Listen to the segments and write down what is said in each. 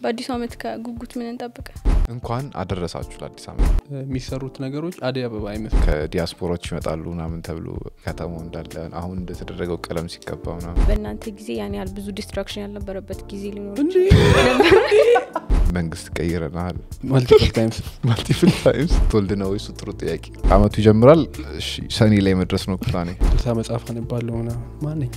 በአዲስ አመት ከጉጉት ምን እንጠብቅ እንኳን አደረሳችሁ ለአዲስ አመት የሚሰሩት ነገሮች አደይ አበባ አይመስል ከዲያስፖራዎች ይመጣሉና ምን ተብሎ ከተማው እንዳለ አሁን እንደተደረገው ቀለም ሲቀባውና በእናንተ ጊዜ ያን ያህል ብዙ ዲስትራክሽን ያልነበረበት ጊዜ ሊኖር መንግስት ቀይረናል multiple times ቶልድ ነው እሱ ጥሩ ጥያቄ አመቱ ይጀምራል እሺ ሰኔ ላይ መድረስ ነው ፕላኔ መጽሐፍ አንባለውና ማንኝ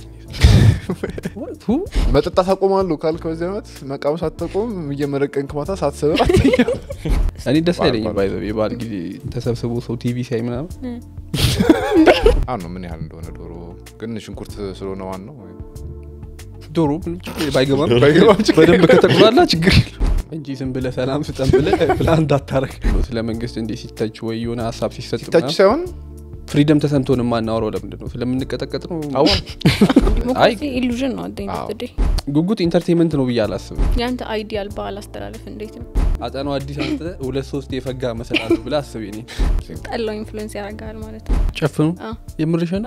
መጠጣት አቆማለሁ ካልክ በዚህ አመት መቃወስ አትቆም እየመረቀንክ ማታ ሳትሰብር አትኛ እኔ ደስ አይለኝም ባይዘው የባል ጊዜ ተሰብስቦ ሰው ቲቪ ሳይ ምናምን አሁን ምን ያህል እንደሆነ ዶሮ ግን ሽንኩርት ስለሆነ ዋን ነው ዶሮ ባይገባም በደንብ ከተቆላላ ችግር እንጂ ዝም ብለህ ሰላም ስጠን ብለህ ፕላን እንዳታረክ ስለ መንግስት እንዴ ሲታች ወይ የሆነ ሐሳብ ሲሰጥ ሲታች ሳይሆን ፍሪደም ተሰምቶን ማናወራው ለምንድን ነው ስለምንቀጠቀጥ ነው አሁን አይ ኢሉዥን ነው አደኝ ጉጉት ኢንተርቴይንመንት ነው ብያ አላስብም ያንተ አይዲያል ባል አስተላልፍ እንዴት ነው አጣናው አዲስ አንተ 2-3 የፈጋ መሰላል ብለ አስብ እኔ ጠላው ኢንፍሉዌንስ ያደርጋል ማለት ነው ጨፍኑ የምርሽን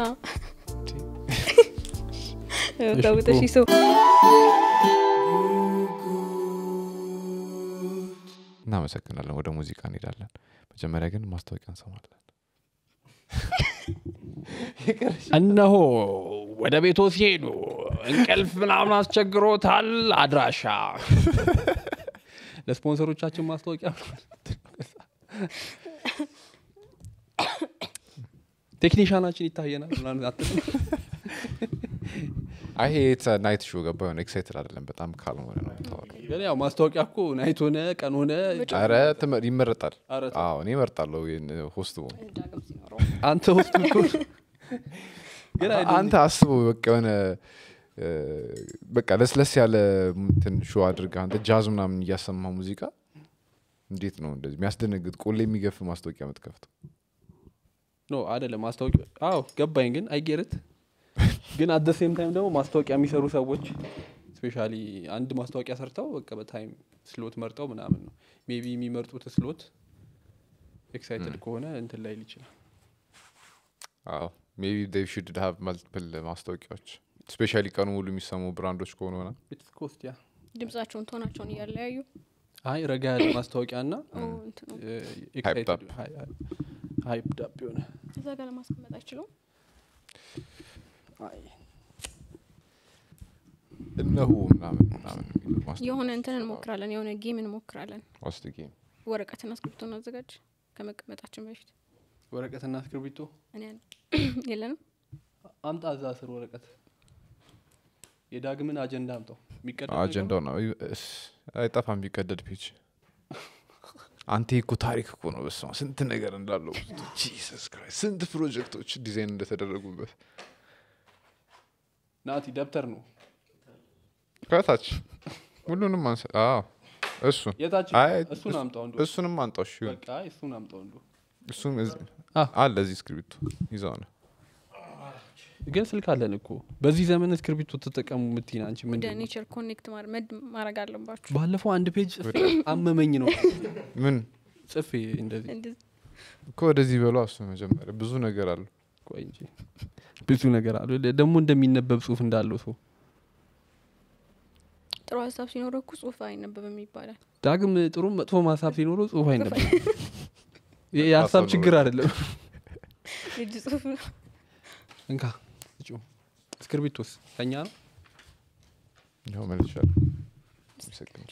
ታውተሽ ሰው እናመሰግናለን ወደ ሙዚቃ እንሄዳለን መጀመሪያ ግን ማስታወቂያ እንሰማለን እነሆ ወደ ቤቶ ሲሄዱ እንቅልፍ ምናምን አስቸግሮታል አድራሻ ለስፖንሰሮቻችን ማስታወቂያ ቴክኒሻናችን ይታየናል ምናምን አጥቶ አይ ሄት ናይት ሾው ገባው ኤክሳይትድ አይደለም በጣም ካልም ሆነ ነው ታውቃለህ ግን ያው ማስታወቂያ እኮ ናይት ሆነ ቀን ሆነ አረ ይመረጣል አዎ እኔ እመርጣለሁ ሆስት ነው አንተ ሆስት ብትሆን ግን አንተ አስበው በቃ የሆነ በቃ ለስለስ ያለ እንትን ሾው አድርጋ አንተ ጃዝ ምናምን እያሰማ ሙዚቃ እንዴት ነው እንደዚህ የሚያስደነግጥ ቆሌ የሚገፍ ማስታወቂያ መትከፍተው ኖ አይደለም ማስታወቂያ አዎ ገባኝ ግን አይገርት ግን at the same time ደግሞ ማስታወቂያ የሚሰሩ ሰዎች ስፔሻሊ አንድ ማስታወቂያ ሰርተው በቃ በታይም ስሎት መርጠው ምናምን ነው ሜቢ የሚመርጡት ስሎት ኤክሳይትድ ከሆነ እንትን ላይ ይችላል አዎ ሜቢ they should have multiple ማስታወቂያዎች ስፔሻሊ ቀኑ ሙሉ የሚሰሙ ብራንዶች ከሆነና it's cost ያ ድምጻቸውን ቶናቸውን ያለያዩ አይ ረጋ ያለ ማስታወቂያና ኤክሳይትድ ሃይፕ ዳፕ የሆነ እዛ ጋር ለማስቀመጥ አይችሉም አይ እነሆ ምናምን የሆነ እንትን እንሞክራለን የሆነ ጌም እንሞክራለን ዋስት ጌም ወረቀትና እስክሪብቶ እናዘጋጅ ከመቀመጣችን በፊት ወረቀትና እስክሪብቶ እኔ የለንም አምጣ እዛ ስር ወረቀት የዳግምን አጀንዳ አምጣው የሚቀደድ አጀንዳው ነው አይጣፋም ቢቀደድ ፔጅ አንተ እኮ ታሪክ እኮ ነው በስማ ስንት ነገር እንዳለው ጂሰስ ክራይስት ስንት ፕሮጀክቶች ዲዛይን እንደተደረጉበት ናቲ ደብተር ነው ከታች ሁሉንም አንተ እሱ እሱን አምጣው እንዶ እሱንም አንጣው እሺ በቃ እሱን አምጣው እንዶ እሱም አለ እዚህ እስክሪብቶ ይዛው ነው ግን ስልክ አለን እኮ በዚህ ዘመን እስክሪብቶ ተጠቀሙ ምትይና አንቺ ምን ወደ ኔቸር ኮኔክት ማድረግ አለባችሁ ባለፈው አንድ ፔጅ አመመኝ ነው ምን ጽፌ እንደዚህ እኮ ወደዚህ በለው አሱ መጀመሪያ ብዙ ነገር አለ ቆይ እንጂ ብዙ ነገር አለ ደግሞ እንደሚነበብ ጽሁፍ እንዳለው ሰው ጥሩ ሐሳብ ሲኖረው እኮ ጽሁፍ አይነበብም ይባላል ዳግም ጥሩ መጥፎ ሐሳብ ሲኖረው ጽሁፍ አይነበብም የሐሳብ ችግር አይደለም ልጅ ጽሁፍ እንካ እጩ እስክሪብቶስ ከኛ ነው ነው መልሻል ይሰከንል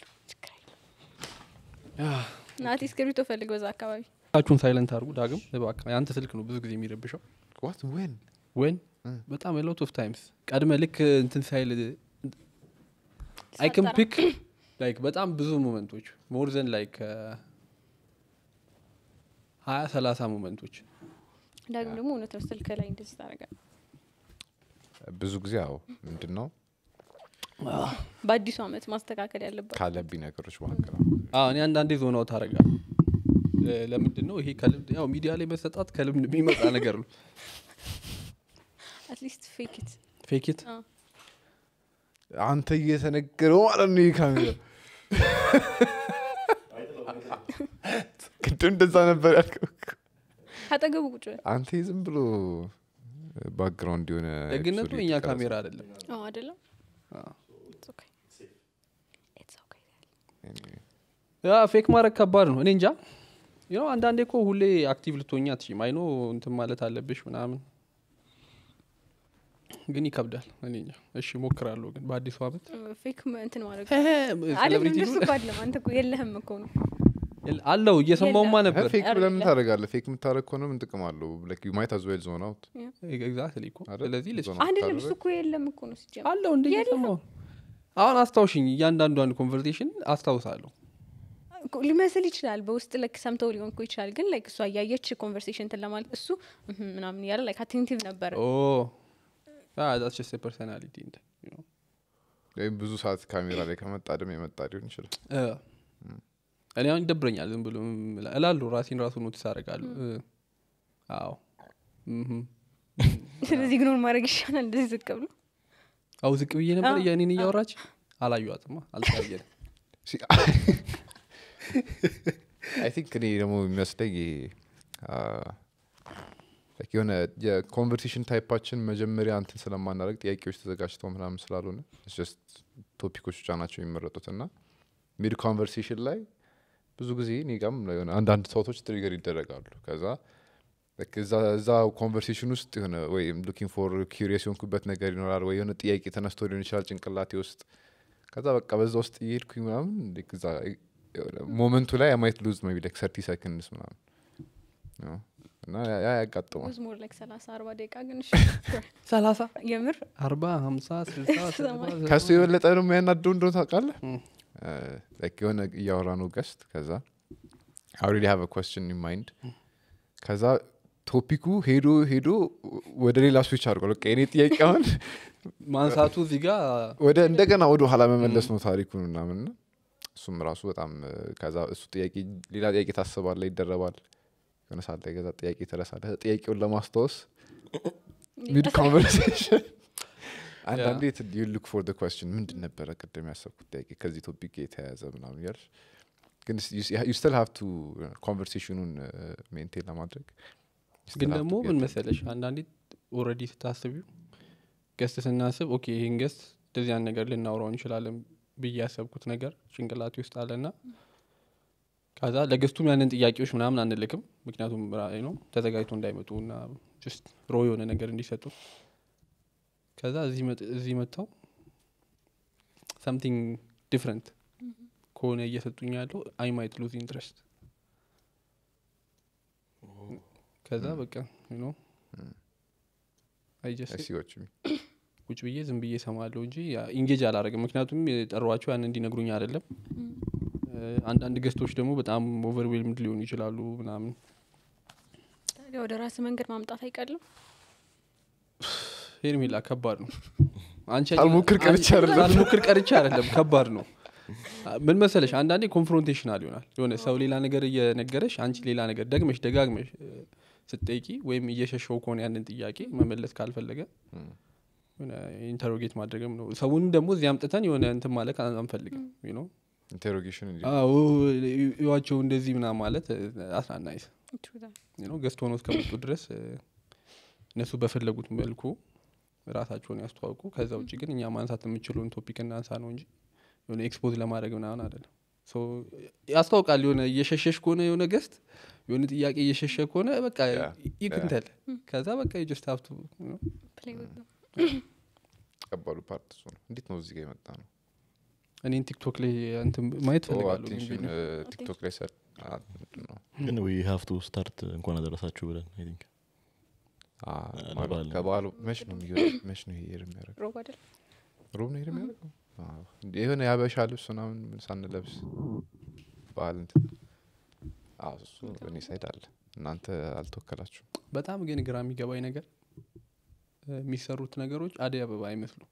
ናቲ እስክሪብቶ ፈልግ በዛ አካባቢ ታቹን ሳይለንት አድርጉ ዳግም እባክህ አንተ ስልክ ነው ብዙ ጊዜ የሚረብሸው what when በጣም a lot of times ቀድመ ልክ እንትን ሳይል I can pick like በጣም ብዙ ሞመንቶች more than like 20-30 ሞመንቶች ዳግም ደግሞ እውነት ነው ስልክ ላይ እንደዚህ ታረጋለህ ብዙ ጊዜ አዎ ምንድነው በአዲሱ አመት ማስተካከል ያለበት ካለብኝ ነገሮች ዋንከራ እኔ አንዳንዴ ዞናው ታረጋለህ ለምንድነው ይሄ ከልብ ያው ሚዲያ ላይ መሰጣት ከልብ የሚመጣ ነገር ነው at least fake it አንተ እየተነገረው ማለት ነው ይካሜራ ግን እንደዛ ነበር ያልከው አጠገቡ ቁጭ አንተ ዝም ብሎ ባክግራውንድ የሆነ ደግነቱ እኛ ካሜራ አይደለም አይደለም ያ ፌክ ማድረግ ከባድ ነው እኔ እንጃ አንዳንዴ እኮ ሁሌ አክቲቭ ልትሆኛ አትችይም አይኖ እንትን ማለት አለብሽ ምናምን ግን ይከብዳል እኔ እንጃ እሺ ሞክራለሁ ግን በአዲሱ አመት ፌክ እንትን ማድረግ ሴሌብሪቲ ነው አይደለም አንተ እኮ የለህም እኮ ነው አለው እየሰማውማ ነበር ፌክ ለምን ታደርጋለህ ፌክ የምታደርግ ከሆነ ምን ጥቅም አለው like you might as well zone out ኤግዛክትሊ እኮ ስለዚህ ልጅ አይደለም እሱ እኮ የለም እኮ ነው ሲጀምር አለው እንደ እየሰማው አሁን አስታውሽኝ እያንዳንዷን ኮንቨርሴሽን አስታውሳለሁ ሊመስል ይችላል በውስጥ ለክ ሰምተው ሊሆን እኮ ይችላል ግን like እሷ ያያየች ኮንቨርሴሽን ለማለት እሱ ምናምን ያለ like attentive ነበር that's just a personality ብዙ ሰዓት ካሜራ ላይ ከመጣ ደም የመጣ ሊሆን ይችላል እኔ አሁን ይደብረኛል ዝም ብሎ እላለሁ ራሴን ራሱ ኖቲስ አደርጋለሁ አዎ ስለዚህ ኢግኖር ማድረግ ይሻላል እንደዚህ ዝቅ ብሎ አው ዝቅ ብዬ ነበር ያኔን እያወራች አላዩአትማ አልታየንም I think እኔ ደግሞ የሚመስለኝ የሆነ የኮንቨርሴሽን ታይፓችን መጀመሪያ እንትን ስለማናደርግ ጥያቄዎች ተዘጋጅተው ምናምን ስላልሆነ just ቶፒኮች ብቻ ናቸው የሚመረጡት እና ሚድ ኮንቨርሴሽን ላይ ብዙ ጊዜ እኔ ጋርም አንዳንድ ሰውቶች ትሪገር ይደረጋሉ ከዛ እዛ ኮንቨርሴሽን ውስጥ የሆነ ወይ looking for curious የሆንኩበት ነገር ይኖራል ወይ የሆነ ጥያቄ ተነስቶ ሊሆን ይችላል ጭንቅላቴ ውስጥ ከዛ በቃ በዛ ውስጥ እየሄድኩኝ ምናምን እዛ ሞመንቱ ላይ I might lose maybe like 30 seconds ምናምን እና ያ ያጋጥማል was more like 30-40 ደቂቃ ግን 30 የምር 40 50 60 ከሱ የበለጠ ነው የሚያናደው እንደሆነ ታውቃለህ like የሆነ እያወራ ነው ገስት ከዛ I already have a question in mind ከዛ ቶፒኩ ሄዶ ወደ ሌላ ስዊች አድርጎ ለቀ እኔ ጥያቄውን ማንሳቱ እዚህ ጋር ወደ እንደገና ወደ ኋላ መመለስ ነው ታሪኩን ምናምን እሱም ራሱ በጣም ከዛ እሱ ጥያቄ ሌላ ጥያቄ ታስባለህ ይደረባል የሆነ ሰዓት ላይ ከዛ ጥያቄ ተረሳለህ ጥያቄውን ለማስታወስ ሚድ ኮንቨርሴሽን and then you look for the question ምንድን ነበር ቀደም ያሰብኩት ጥያቄ ከዚህ ቶፒክ የተያያዘ ምናምን ያልሽ ግን you still have to conversationን ሜንቴን ለማድረግ ግን ደግሞ ምን መሰለሽ አንዳንዴ ኦሬዲ ስታስቢው ገስት ስናስብ ኦኬ ይሄን ገስት እንደዚህ ያን ነገር ልናወራው እንችላለን ብዬ ያሰብኩት ነገር ጭንቅላቴ ውስጥ አለና ከዛ ለገስቱም ያንን ጥያቄዎች ምናምን አንልክም ምክንያቱም ተዘጋጅቶ እንዳይመጡና just ሮ የሆነ ነገር እንዲሰጡ ከዛ እዚህ መጣው something different ከሆነ እየሰጡኝ ያለው I might lose interest ከዛ በቃ I see what you mean ቁጭ ብዬ ዝም ብዬ ሰማለሁ እንጂ ኢንጌጅ አላደርግም ምክንያቱም የጠሯቸው ያን እንዲነግሩኝ አይደለም አንዳንድ ገስቶች ደግሞ በጣም ኦቨርዌልምድ ሊሆኑ ይችላሉ ምናምን ወደ ራስ መንገድ ማምጣት አይቀርም ሄርሜላ ከባድ ነው አንቺ አልሞክር ቀርቻ አይደለም ከባድ ነው ምን መሰለሽ አንዳንዴ ኮንፍሮንቴሽናል ይሆናል የሆነ ሰው ሌላ ነገር እየነገረሽ አንቺ ሌላ ነገር ደጋግመሽ ስትጠይቂ ወይም እየሸሸው ከሆነ ያንን ጥያቄ መመለስ ካልፈለገ ኢንተሮጌት ማድረግም ነው ሰውንም ደግሞ እዚህ አምጥተን የሆነ እንትን ማለት አንፈልግም ኢንተሮጌሽን ይዋቸው እንደዚህ ምናምን ማለት አስናናይስ ገስት ሆኖ እስከመጡ ድረስ እነሱ በፈለጉት መልኩ ራሳቸውን ያስተዋውቁ ከዛ ውጪ ግን እኛ ማንሳት የምንችለውን ቶፒክ እናንሳ ነው እንጂ የሆነ ኤክስፖዝ ለማድረግ ምናምን አይደለም ያስተዋውቃል የሆነ እየሸሸሽ ከሆነ የሆነ ገስት የሆነ ጥያቄ እየሸሸ ከሆነ በቃ ይክንተል ከዛ በቃ you just have to play with them ከባዱ ፓርት እሱ ነው እንዴት ነው እዚህ ጋር የመጣ ነው እኔን ቲክቶክ ላይ እንትን ማየት ፈልጋለሁ ቲክቶክ ላይ ሰር ግን we have to start እንኳን አደረሳችሁ ብለን I think ከባሉ መች ነው የሚያደርገው ሮብ አይደል ሮብ ነው የሚያደርገው የሆነ ያበሻ ልብስ ምናምን ሳንለብስ በዓል እንትን እሱ በእኔ ሳይድ አለ እናንተ አልተወከላችሁም በጣም ግን ግራ የሚገባኝ ነገር የሚሰሩት ነገሮች አደይ አበባ አይመስሉም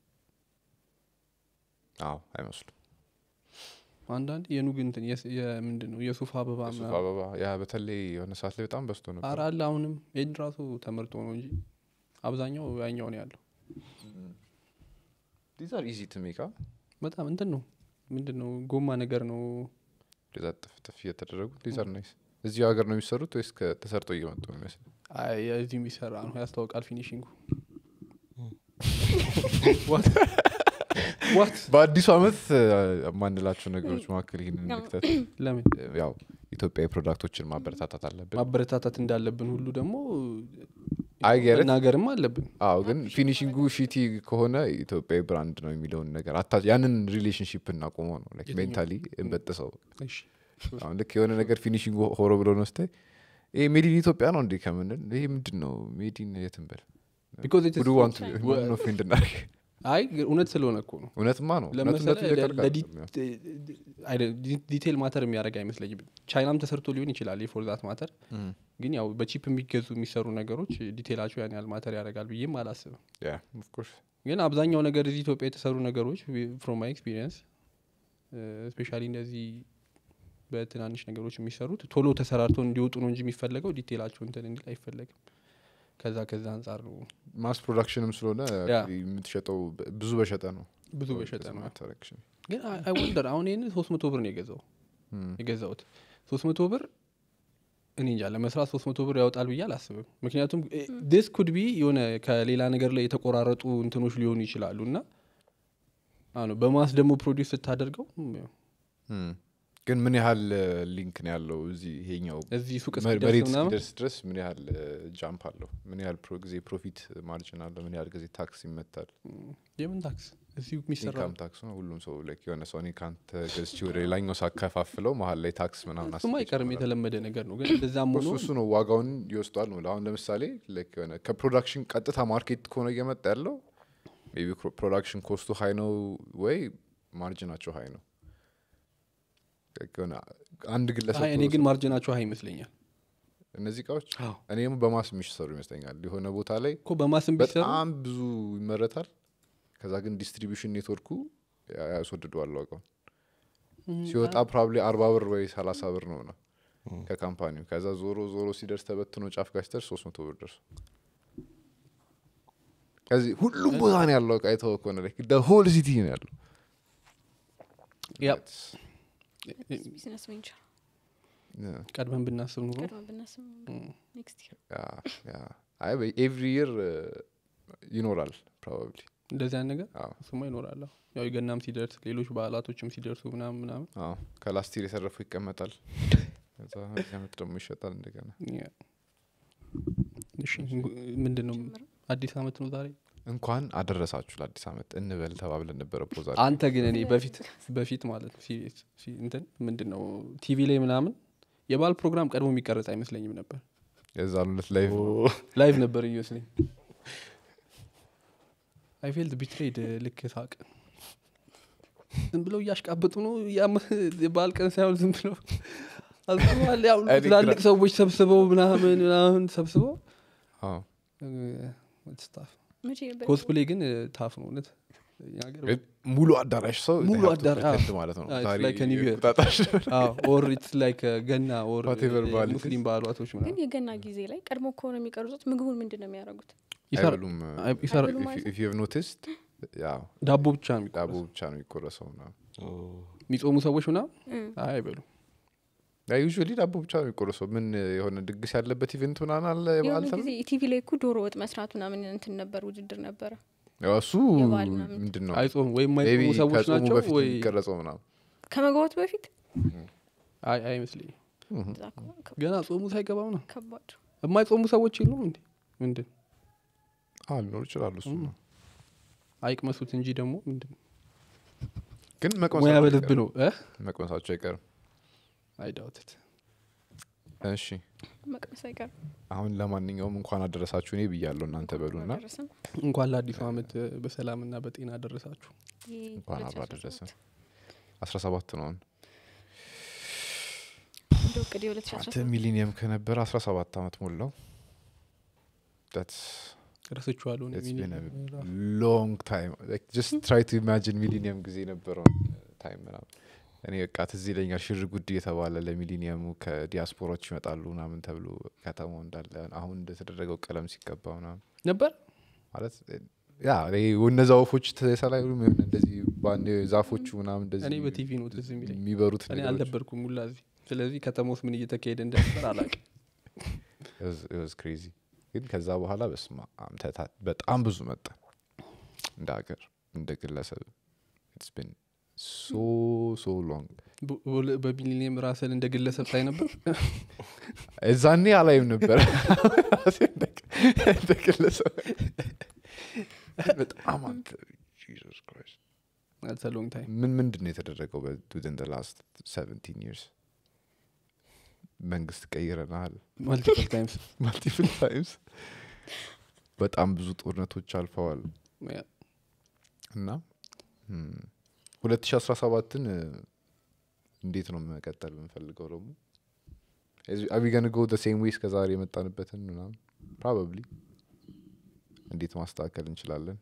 አይመስሉም አንዳንድ የኑግ እንትን ምንድነው የሱፍ አበባ ያ በተለይ የሆነ ሰዓት ላይ በጣም በዝቶ ነበር አራላ አሁንም ኤድ ራሱ ተመርጦ ነው እንጂ አብዛኛው ያኛው ነው ያለው these are easy to make በጣም እንትን ነው ምንድነው ጎማ ነገር ነው ለዛጥፍ እየተደረጉ these are nice እዚህ ሀገር ነው የሚሰሩት ወይስ ተሰርቶ እየመጡ ነው የሚመስለው እዚህ የሚሰራ ነው ያስተዋውቃል ፊኒሺንጉ what በአዲሱ አመት ማንላቸው ነገሮች መካከል ይሄንን ንክተት ለምን ያው ኢትዮጵያዊ ፕሮዳክቶችን ማበረታታት አለብን ማበረታታት እንዳለብን ሁሉ ደግሞ አይገርም ናገርም አለብን አዎ ግን ፊኒሺንጉ ሺቲ ከሆነ ኢትዮጵያዊ ብራንድ ነው የሚለውን ነገር ያንን ሪሌሽንሺፕ እናቆመው ነው ላይክ ሜንታሊ እንበጥሰው እሺ አሁን ልክ የሆነ ነገር ፊኒሺንጉ ሆሮ ብሎ ነው ስታይ ይሄ ሜድ ኢን ኢትዮጵያ ነው እንዴ ከምንል ይሄ ምንድነው ሜድ ኢን የትንበል because it is do want to no friend እና አይ እውነት ስለሆነ እኮ ነው እውነትማ ነው ዲቴል ማተር የሚያደርግ አይመስለኝም ቻይናም ተሰርቶ ሊሆን ይችላል ፎር ዛት ማተር ግን ያው በቺፕ የሚሰሩ ነገሮች ዲቴላቸው ያን ያህል ማተር ያደርጋል ብዬም አላስብም yeah of course ግን አብዛኛው ነገር እዚህ ኢትዮጵያ የተሰሩ ነገሮች from my experience especially እንደዚህ በትናንሽ ነገሮች የሚሰሩት ቶሎ ተሰራርተው እንዲወጡ ነው እንጂ የሚፈልገው ዲቴላቸው እንትን እንዲል አይፈልግም ከዛ አንፃር ነው ማስ ፕሮዳክሽንም ስለሆነ የምትሸጠው ብዙ በሸጠ ነው ግን አይ ወንደር አሁን ይሄን 300 ብር ነው የገዛሁት 300 ብር እኔ እንጃ ለመስራት 300 ብር ያወጣል ብዬ አላስብም ምክንያቱም this could be የሆነ ከሌላ ነገር ላይ የተቆራረጡ እንትኖች ሊሆኑ ይችላሉና አሁን በማስ ደግሞ ፕሮዲዩስ ስታደርገው ግን ምን ያህል ሊንክ ነው ያለው እዚህ ይሄኛው እዚህ ሱቅ እስኪደርስ ድረስ ምን ያህል ጃምፕ አለው ምን ያህል ጊዜ ፕሮፊት ማርጂን አለው ምን ያህል ጊዜ ታክስ ይመታል የምን ታክስ እዚህ የሚሰራው ኢንካም ታክስ ነው ሁሉም ሰው ላይክ የሆነ ሰው እኔ ካንተ ገዝቼ ወደ ሌላኛው ሳከፋፍለው መሀል ላይ ታክስ ምናምን እሱማ አይቀርም የተለመደ ነገር ነው ግን እንደዛም ሆኖ እሱ ነው ዋጋውን ይወስዳል ነው አሁን ለምሳሌ ላይክ የሆነ ከፕሮዳክሽን ቀጥታ ማርኬት ከሆነ እየመጣ ያለው ሜቢ ፕሮዳክሽን ኮስቱ ሃይ ነው ወይ ማርጂናቸው ሃይ ነው አንድ ግለሰብ እኔ ግን ማርጂናቸው ሃይ ይመስለኛል እነዚህ ቃዎች እኔም በማስ የሚሰሩ ይመስለኛል የሆነ ቦታ ላይ እኮ በማስም ቢሰሩ በጣም ብዙ ይመረታል ከዛ ግን ዲስትሪቢዩሽን ኔትወርኩ ያስወድደዋል ዋጋው ሲወጣ ፕሮባብሊ 40 ብር ወይ 30 ብር ነው ከካምፓኒው ከዛ ዞሮ ሲደርስ ተበትኖ ጫፍ ጋር ሲደርስ 300 ብር ደርሶ ከዚህ ሁሉም ቦታ ነው ያለው ቃይተው እኮ ነው the whole city ነው ያለው yep ቢዝነስ ቬንቸር ቀድመን ብናስብ ኑሮ next year ያ አይ every year ይኖራል probably እንደዚህ ነገር እሱማ ይኖራል ያው የገናም ሲደርስ ሌሎች በዓላቶችም ሲደርሱ ምናምን ከላስት ይር የተረፈው ይቀመጣል ከዛ ያመት ደግሞ ይሸጣል እንደገና እሺ ምንድነው አዲስ አመት ነው ዛሬ እንኳን አደረሳችሁ ለአዲስ አመት እንበል ተባብለን ነበር ፖዛል አንተ ግን እኔ በፊት ማለት ነው ሲሪየስ እንትን ምንድነው ቲቪ ላይ ምናምን የባል ፕሮግራም ቀድሞ የሚቀርጽ አይመስለኝም ነበር የዛሉለት ላይቭ ነበር ይመስለኝ I felt betrayed ልክ ሳቅ ዝም ብለው ያሽቃበጡ ነው የባል ቀን ሳይሆን ዝም ብለው አዝማል ያው ትላልቅ ሰዎች ሰብስበው ምናምን ሰብስበው ስታፍ ኮስፕሌይ ግን ታፍ ነው እውነት ሙሉ አዳራሽ ሰው ሙሉ አዳራሽ ማለት ነው or it's like ገና or ሙስሊም ባሏቶች ግን የገና ጊዜ ላይ ቀድሞ ከሆነ የሚቀርጹት ምግቡን ምንድነው የሚያደርጉት ይሰሩም if you have noticed ያው ዳቦ ብቻ ነው የሚቆረሰው የሚጾሙ ሰዎች ምናምን አይበሉ usually ዳቦ ብቻ ነው የሚቆረሰው ምን የሆነ ድግስ ያለበት ኢቨንት ምናምን አለ የባልተም ቲቪ ላይ እኮ ዶሮ ወጥ መስራት ምናምን እንትን ነበር ውድድር ነበር እሱ ምንድነው አይጾም ወይ ማይጾሙ ሰዎች ናቸው ወይ ይቀረጸው ምናምን ከመግባቱ በፊት አይመስልኝ ገና ጾሙ ሳይገባው ነው ከባድ የማይጾሙ ሰዎች የሉም እንዴ ምንድን አልኖር ይችላል እሱ አይቅመሱት እንጂ ደግሞ ምንድን ግን መቅመሳቸው አይቀርም I doubt it እሺ መቅመስ አይቀርም አሁን ለማንኛውም እንኳን አደረሳችሁ እኔ ብያለሁ እናንተ በሉና እንኳን ለአዲሱ አመት በሰላምና በጤና አደረሳችሁ እንኳን አደረሰን 17 ነው ዶክዲ 2017 ሚሊኒየም ከነበረ 17 አመት ሞላው that's ረስቻለሁ it's been a long time like just try to imagine millennium ጊዜ ነበረው ታይም ምናምን እኔ ወቃት እዚህ ለኛል ሽር ጉድ የተባለ ለሚሊኒየሙ ከዲያስፖራዎች ይመጣሉ ምናምን ተብሎ ከተማው እንዳለ አሁን እንደተደረገው ቀለም ሲቀባው ምናምን ነበር ማለት ያ እነዛው ወፎች ተሰላዩ ምን እንደዚህ ባንዴ ዛፎቹ ምናምን እንደዚህ እኔ በቲቪ ነው ተዚህ የሚበሩት እኔ አልነበርኩም ሙላዚ ስለዚህ ከተማውስ ምን እየተካሄደ እንደነበር አላውቅም it was crazy ግን ከዛ በኋላ በስማ በጣም ብዙ መጣ እንደ ሀገር እንደ ግለሰብ it's been so long በሚሊኒየም ራስን እንደ ግለሰብ ታይ ነበር እዛኔ አላይም ነበር እንደ ግለሰብ በጣም Jesus Christ that's a long time ምንድን ነው የተደረገው within the last 17 years መንግስት ቀይረናል multiple times በጣም ብዙ ጦርነቶች አልፈዋል እና 2017ን እንዴት ነው መቀጠል እንፈልገው ደግሞ are we going to go the same way ከዛሬ የመጣንበትን ምናምን probably እንዴት ማስተካከል እንችላለን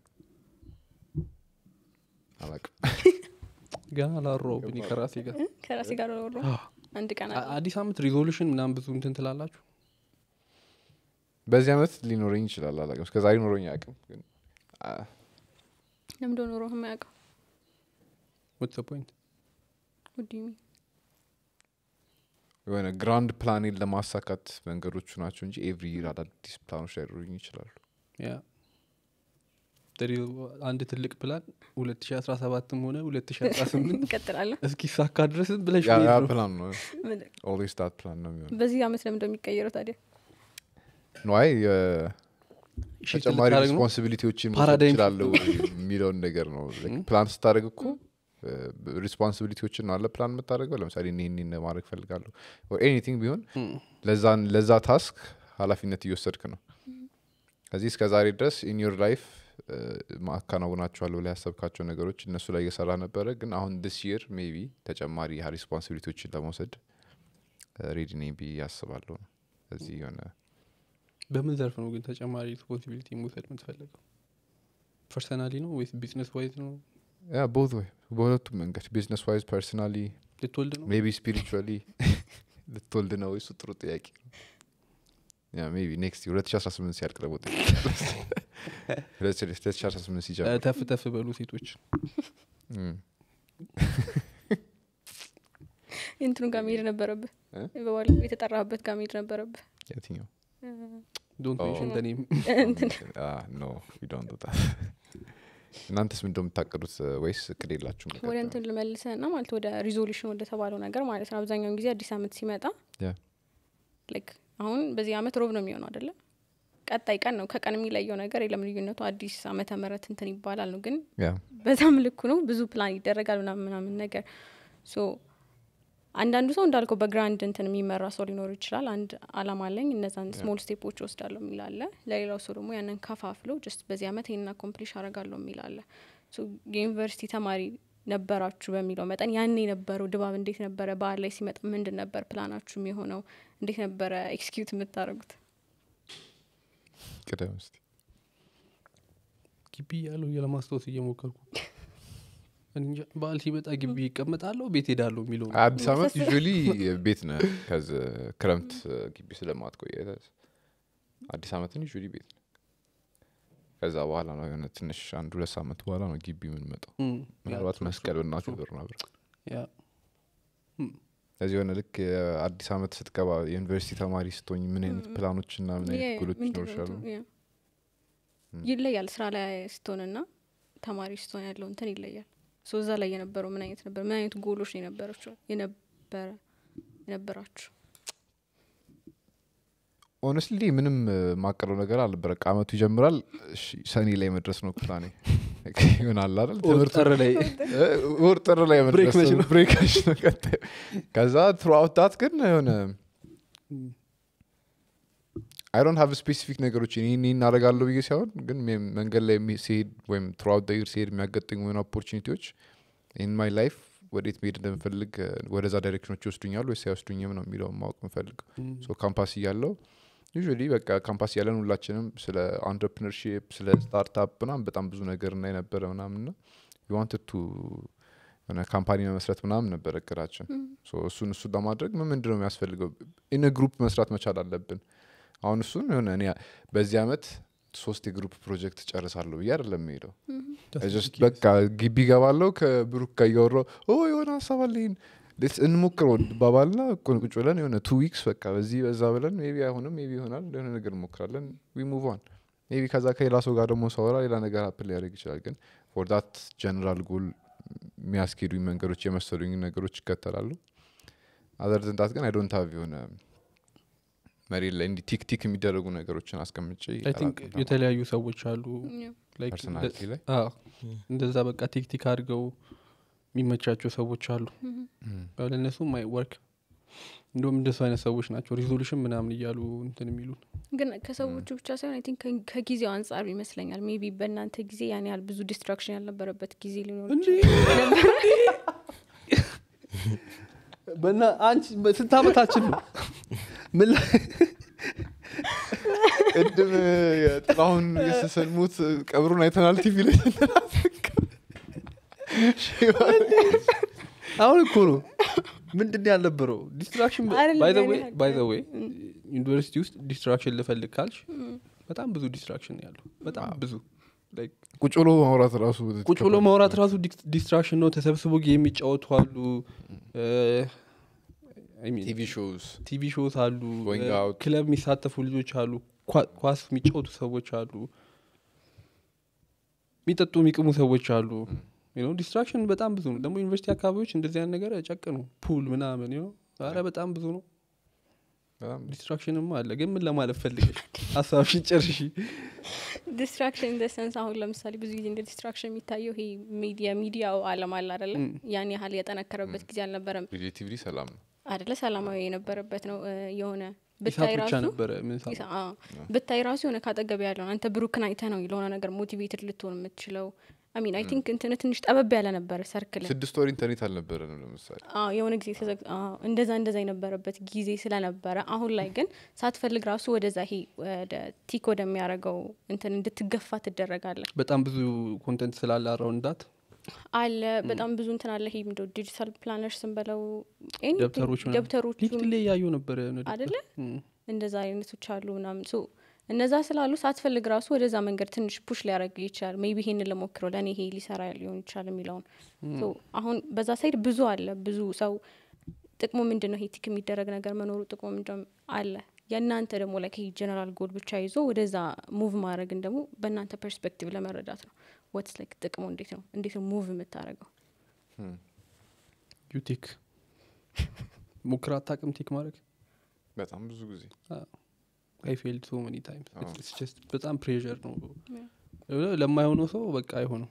አላውቅም ገና አላወራሁም እኔ ከራሴ ጋር አወራሁ አንድ ቀን አዲስ አመት ሪዞሉሽን ምናምን ብዙ እንትን ትላላችሁ በዚህ አመት ሊኖረኝ ይችላል አላውቅም እስከዛሬ ኖሮኝ አያውቅም ግን ለምን ዶኖሮ የማያውቀው what's the point what do you mean የሆነ ግራንድ ፕላኔን ለማሳካት መንገዶቹ ናቸው እንጂ ኤቭሪ ይር አዳዲስ ፕላኖች ላይኖሩኝ ይችላሉ ያ አንድ ትልቅ ፕላን 2017ም ሆነ 2018 እንቀጥላለን እስኪሳካ ድረስ ብለሽ ያ ፕላን ነው always that plan ነው የሚሆነው በዚህ አመት ለምን እንደሚቀየረው ታዲያ ነው አይ ተጨማሪ ሪስፖንሲቢሊቲዎችን ይችላል የሚለውን ነገር ነው ፕላን ስታደርግ እኮ ሪስፖንሲቢሊቲዎችን ነው አለ ፕላን የምታደርገው ለምሳሌ እኔ ማድረግ ፈልጋለሁ or anything ቢሆን ለዛ ታስክ ኃላፊነት እየወሰድክ ነው ከዚህ እስከዛሬ ድረስ in your life ማከናወናቸዋለሁ ላይ ያሰብካቸው ነገሮች እነሱ ላይ እየሰራ ነበረ ግን አሁን this year maybe ተጨማሪ ሪስፖንሲቢሊቲዎችን ለመውሰድ ሬዲ ነኝ ብዬ አስባለሁ እዚህ የሆነ በምን ዘርፍ ነው ግን ተጨማሪ ሪስፖንሲቢሊቲ መውሰድ የምትፈልገው ፐርሰናሊ ነው ወይስ ቢዝነስ ዋይዝ ነው ያ both way በሁለቱም መንገድ ቢዝነስ ዋይዝ ፐርሰናሊ ልትወልድ ነው maybe spiritually ልትወልድ ነው ወይስ ጥሩ ጥያቄ ያ maybe next year 2018 ሲያልቅ ደግሞ 2018 ሲጀምር ተፍ በሉ ሴቶች እንትኑ ጋር መሄድ ነበረብህ በኋላ የተጠራህበት ጋር መሄድ ነበረብህ የትኛው don't mention the name no we don't do that እናንተስ ምን እንደምታቀዱት ወይስ እቅድ የላችሁም ወደ እንትን ልመልሰና ማለት ወደ ሪዞሉሽን ወደ ተባለው ነገር ማለት ነው አብዛኛው ጊዜ አዲስ አመት ሲመጣ like አሁን በዚህ አመት ሮብ ነው የሚሆነው አይደለ ቀጣይ ቀን ነው ከቀን የሚለየው ነገር የለም ልዩነቱ አዲስ አመተ ምህረት እንትን ይባላል ነው ግን በዛም ልኩ ነው ብዙ ፕላን ይደረጋል ምናምን ነገር ሶ አንዳንዱ ሰው እንዳልከው በግራንድ እንትን የሚመራ ሰው ሊኖር ይችላል አንድ አላማ አለኝ እነዛን ስሞል ስቴፖች ወስዳለሁ የሚላለ ለሌላው ሰው ደግሞ ያንን ከፋፍሎ just በዚህ አመት ይሄን አኮምፕሊሽ አደርጋለሁ የሚላለ ሶ የዩኒቨርሲቲ ተማሪ ነበራችሁ በሚለው መጠን ያኔ የነበረው ድባብ እንዴት ነበረ በዓል ላይ ሲመጣ ምንድን ነበር ፕላናችሁ የሚሆነው እንዴት ነበረ ኤክስኪዩት የምታደርጉት ቀደም እስቲ ግቢ ያለው ለማስታወስ እየሞከርኩ እንጃ በዓል ሲመጣ ግቢ ይቀመጣለሁ ቤት ሄዳለሁ የሚለው አዲስ አመት ዩዥሊ ቤት ነው ከዛ ክረምት ግቢ ስለማትቆይ አዲስ አመትን ዩዥሊ ቤት ከዛ በኋላ ነው የሆነ ትንሽ አንድ ሁለት ሳምንት በኋላ ነው ግቢ የምንመጣው ምናልባት መስቀል እናከብር ነበር ያ እዚህ የሆነ ልክ አዲስ አመት ስትገባ ዩኒቨርሲቲ ተማሪ ስትሆኝ ምን አይነት ፕላኖች እና ምን አይነት ጎሎች ይኖርሻሉ ይለያል ስራ ላይ ስትሆንና ተማሪ ስትሆን ያለው እንትን ይለያል ሶ እዛ ላይ የነበረው ምን አይነት ነበር ምን አይነት ጎሎች ነው የነበራችሁ honestly ምንም ማቀረው ነገር አልነበረ አመቱ ይጀምራል ሰኔ ላይ መድረስ ነው ፕላኔ ይሆናል አይደል ትምህርት ላይ መድረስ ነው ብሬክሽ ነው ከዛ throughout that ግን የሆነ I don't have a specific ነገሮች እኔ እናደርጋለሁ ብዬ ሳይሆን ግን መንገድ ላይ ሲሄድ ወይም throughout the year ሲሄድ የሚያጋጥሙ የሆነ opportunities in my life ወዴት መሄድ እንደምፈልግ ወደዛ ዳይሬክሽኖች ይወስዱኛል ወይስ አይወስዱኝም ነው የሚለው ማወቅ የምፈልገው ሶ ካምፓስ ያለው usually በቃ ካምፓስ ያለን ሁላችንም ስለ entrepreneurship ስለ ስታርታፕ ምናምን በጣም ብዙ ነገር እና የነበረ ምናምንና we wanted to እና ካምፓኒ መስራት ምናምን ነበር እቅዳችን ሶ እሱን ለማድረግ ምንድነው የሚያስፈልገው in a group መስራት መቻል አለብን አሁን እሱን የሆነ እኔ በዚህ አመት 3 የግሩፕ ፕሮጀክት ጨርሳለሁ ብዬ አይደለም ሄደው just በቃ ግቢ ገባለሁ ከብሩክ ጋር ያወራው የሆነ ሐሳብ አለኝ እንሞክረው ባባልና ቁጭ ብለን የሆነ 2 weeks በቃ በዚህ በዛ ብለን maybe አይሆንም maybe ይሆናል የሆነ ነገር እንሞክራለን we move on maybe ከዛ ከሌላ ሰው ጋር ደግሞ ሳወራ ሌላ ነገር አፕል ያደርግ ይችላል ግን for that general goal የሚያስኬዱኝ መንገዶች የመሰሉኝ ነገሮች ይከተላሉ other than that ግን I don't have የሆነ መሬት ላይ እንዲ ቲክ የሚደረጉ ነገሮችን አስቀምጬ I think የተለያዩ ሰዎች አሉ like personality ላይ እንደዛ በቃ ቲክ አድርገው የሚመቻቸው ሰዎች አሉ ያው ለነሱ ማይ ወርክ እንደውም እንደሱ አይነት ሰዎች ናቸው ሪዞሉሽን ምናምን እያሉ እንትን የሚሉን ግን ከሰዎቹ ብቻ ሳይሆን አይ ቲንክ ከጊዜው አንፃር ይመስለኛል ሜቢ በእናንተ ጊዜ ያን ያህል ብዙ ዲስትራክሽን ያልነበረበት ጊዜ ሊኖር ይችላል በእና አንቺ ስንት ዓመታችን ነው ምን እድም የጥላሁን የሰሰልሙት ቀብሩን አይተናል ቲቪ ላይ አሁን እኮ ነው ምንድነው ያልነበረው ዲስትራክሽን by the way ዩኒቨርሲቲ ውስጥ ዲስትራክሽን ልፈልግ ካልሽ በጣም ብዙ ዲስትራክሽን ያለው በጣም ብዙ like ቁጭ ብሎ ማውራት ራሱ ዲስትራክሽን ነው ተሰብስቦ ጌም የሚጫወቱ አሉ I mean TV shows አሉ ክለብ የሚሳተፉ ልጆች አሉ ኳስ የሚጫወቱ ሰዎች አሉ የሚጠጡ የሚቅሙ ሰዎች አሉ you know distraction በጣም ብዙ ነው ደግሞ ዩኒቨርሲቲ አካባቢዎች እንደዚህ አይነት ነገር ጨቅኑ ፑል ምናምን you know አረ በጣም ብዙ ነው ዲስትራክሽንም አለ ግን ምን ለማለት ፈልገሽ ሐሳብሽን ጨርሺ ዲስትራክሽን in the sense አሁን ለምሳሌ ብዙ ጊዜ እንደ ዲስትራክሽን የሚታየው ይሄ ሚዲያው ዓለም አለ አይደለ ያን ያህል የጠነከረበት ጊዜ አልነበረም ሪሌቲቭሊ ሰላም ነው አይደለ ሰላማዊ የነበረበት ነው የሆነ ብታይ ራሱ የሆነ ካጠገብ ያለው አንተ ብሩክን አይተህ ነው የሆነ ነገር ሞቲቬትድ ልትሆን የምትችለው I mean I think ትንሽ ጠበብ ያለ ነበር ሰርክል 6 ወር ኢንተርኔት አልነበረም ለምሳሌ የሆነ ጊዜ እንደዛ የነበረበት ጊዜ ስለነበረ አሁን ላይ ግን ሳትፈልግ ራሱ ወደዛ ይሄ ወደ ቲክ ወደሚያረጋው እንትን እንድትገፋ ትደረጋለህ በጣም ብዙ ኮንቴንት ስላለ አራውንድ ዳት አለ በጣም ብዙ እንትን አለ ይሄ ምንድነው ዲጂታል ፕላነርስ እንበለው ደብተሮች ሊትሊ ያዩ ነበር አይደለ እንደዛ አይነቶች አሉ ምናምን ሶ እነዛ ስላሉ ሳትፈልግ ራሱ ወደዛ መንገድ ትንሽ ፑሽ ሊያረግ ይችላል ሜቢ ይሄን ለሞክረው ለኔ ይሄ ሊሰራ ሊሆን ይችላል የሚለውን ሶ አሁን በዛ ሳይድ ብዙ አለ ብዙ ሰው ጥቅሙ ምንድነው ይሄ ቲክ የሚደረግ ነገር መኖሩ ጥቅሙ ምንድነው አለ የናንተ ደግሞ like ጀነራል ጎል ብቻ ይዞ ወደዛ ሙቭ ማድረግ እንደሞ በእናንተ ፐርስፔክቲቭ ለመረዳት ነው what's like ጥቅሙ እንዴት ነው ሙቭ የምታረገው you ቲክ ሙክራት ታቅም ቲክ ማድረግ በጣም ብዙ ጊዜ I failed so many times it's just በጣም pressure ነው ለማይሆነው ሰው በቃ አይሆንም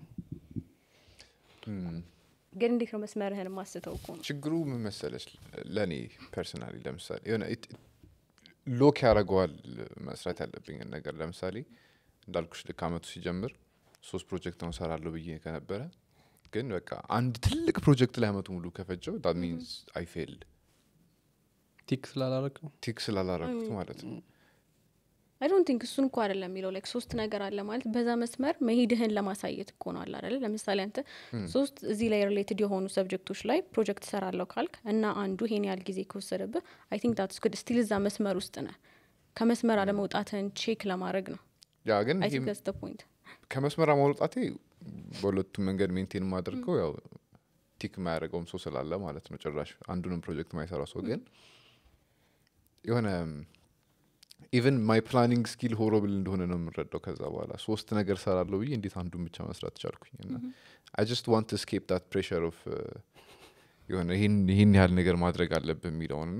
ግን እንዴት ነው መስመርህን ማስተው እኮ ነው ችግሩ ምን መሰለሽ ለኔ ፐርሰናሊ ለምሳሌ የሆነ ሎክ ያረጋዋል መስራት ያለብኝ ነገር ለምሳሌ እንዳልኩሽ ለካመቱ ሲጀምር 3 ፕሮጀክት ነው ሰራለሁ ብዬ ከነበረ ግን በቃ አንድ ትልቅ ፕሮጀክት ላይ አመቱ ሙሉ ከፈጀው that means I failed ቲክ ስላላረኩት ማለት ነው I don't think እሱን እንኳን አይደለም የሚለው like 3 ነገር አለ ማለት በዛ መስመር መሄድህን ለማሳየት እኮ ነው አይደል ለምሳሌ አንተ 3 እዚህ ላይ ሪሌትድ የሆኑ ሰብጀክቶች ላይ ፕሮጀክት ሰራለሁ ካልክ እና አንዱ ይሄን ያህል ጊዜ ከወሰደብህ I think that's good still እዛ መስመር ውስጥ ነህ ከመስመር አለመውጣትህን ቼክ ለማድረግ ነው ያ ግን I think that's the point ከመስመር ማውጣቴ በሁለቱም መንገድ ሜንቴን ማድረገው ያው ቲክ ማያረጋውም ሰው ስላለ ማለት ነው ጭራሽ አንዱንም ፕሮጀክት ማይሰራ ሰው ግን የሆነ even my planning skill horrible እንደሆነ ነው የምረዳው ከዛ በኋላ 3 ነገር ሰራለሁ ብዬ እንዴት አንዱን ብቻ መስራት ቻልኩኝና I just want to escape that pressure of የሆነ ይሄን ያህል ነገር ማድረግ አለብኝ የሚለውና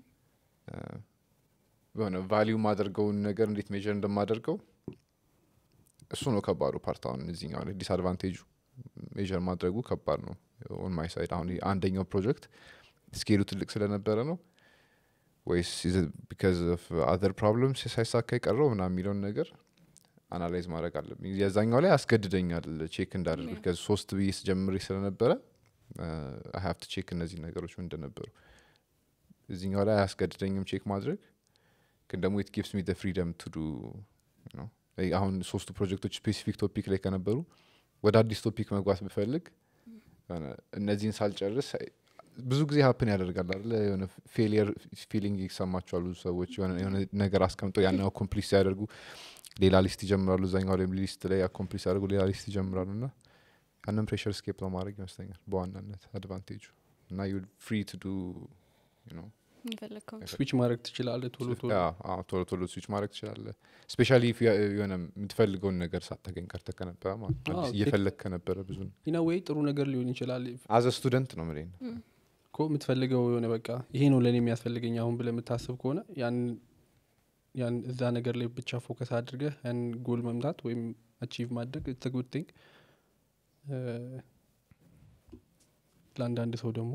የሆነ ቫልዩ ማድረገው ነገር እንዴት ሜጀር እንደማደርገው እሱ ነው ከባዱ ፓርት አሁን እዚህኛው ላይ ዲስአድቫንቴጁ ሜጀር ማድረጉ ከባድ ነው on my side አሁን አንደኛው ፕሮጀክት ስኬሉ ትልቅ ስለነበረ ነው ወይስ is it because of other problems ሳይሳካ ይቀረው እና የሚለው ነገር አናላይዝ ማድረግ አለብኝ የዛኛው ላይ አስገድደኛል ቼክ እንዳደርግ because 3 ቢስ ጀምሬ ስለነበረ I have to check እነዚህ ነገሮች ምን እንደነበሩ እዚህኛው ላይ አስገድደኝም ቼክ ማድረግ ግን ደግሞ it gives me the freedom to do you know አሁን 3 ፕሮጀክቶች ስፔሲፊክ ቶፒክ ላይ ከነበሩ ወደ አዲስ ቶፒክ መግባት ብፈልግ እነዚህን ሳልጨርስ ብዙ ጊዜ ሀፕን ያደርጋል አይደል የሆነ ፌሊየር ፊሊንግ ይሰማቸዋል ብዙ ሰዎች የሆነ ነገር አስቀምጠው ያናው ኮምፕሊት ያደርጉ ሌላ ሊስት ይጀምራሉ እዛኛው ላይ ሊስት ላይ ኮምፕሊት ያደርጉ ሌላ ሊስት ይጀምራሉና ያንን ፕሬሸር ስኬፕ ለማድረግ ይመስለኛል በዋናነት አድቫንቴጁ እና you free to do you know ይፈልከው ስዊች ማድረግ ትችላለህ ቶሎ ቶሎ ስዊች ማድረግ ትችላለህ ስፔሻሊ የሆነ የምትፈልገውን ነገር ሳታገኝ ቀርተህ ከነበረ ማለት ነው እየፈለክ ከነበረ ብዙ ኢና ወይ ጥሩ ነገር ሊሆን ይችላል አዘ ስቱደንት ነው ማለት ነው እኮ የምትፈልገው የሆነ በቃ ይሄ ነው ለኔ የሚያስፈልገኝ አሁን ብለህ የምታስብ ከሆነ ያን እዛ ነገር ላይ ብቻ ፎከስ አድርገህ ያን ጎል መምታት ወይም አቺቭ ማድረግ it's a good thing ለአንዳንድ ሰው ደግሞ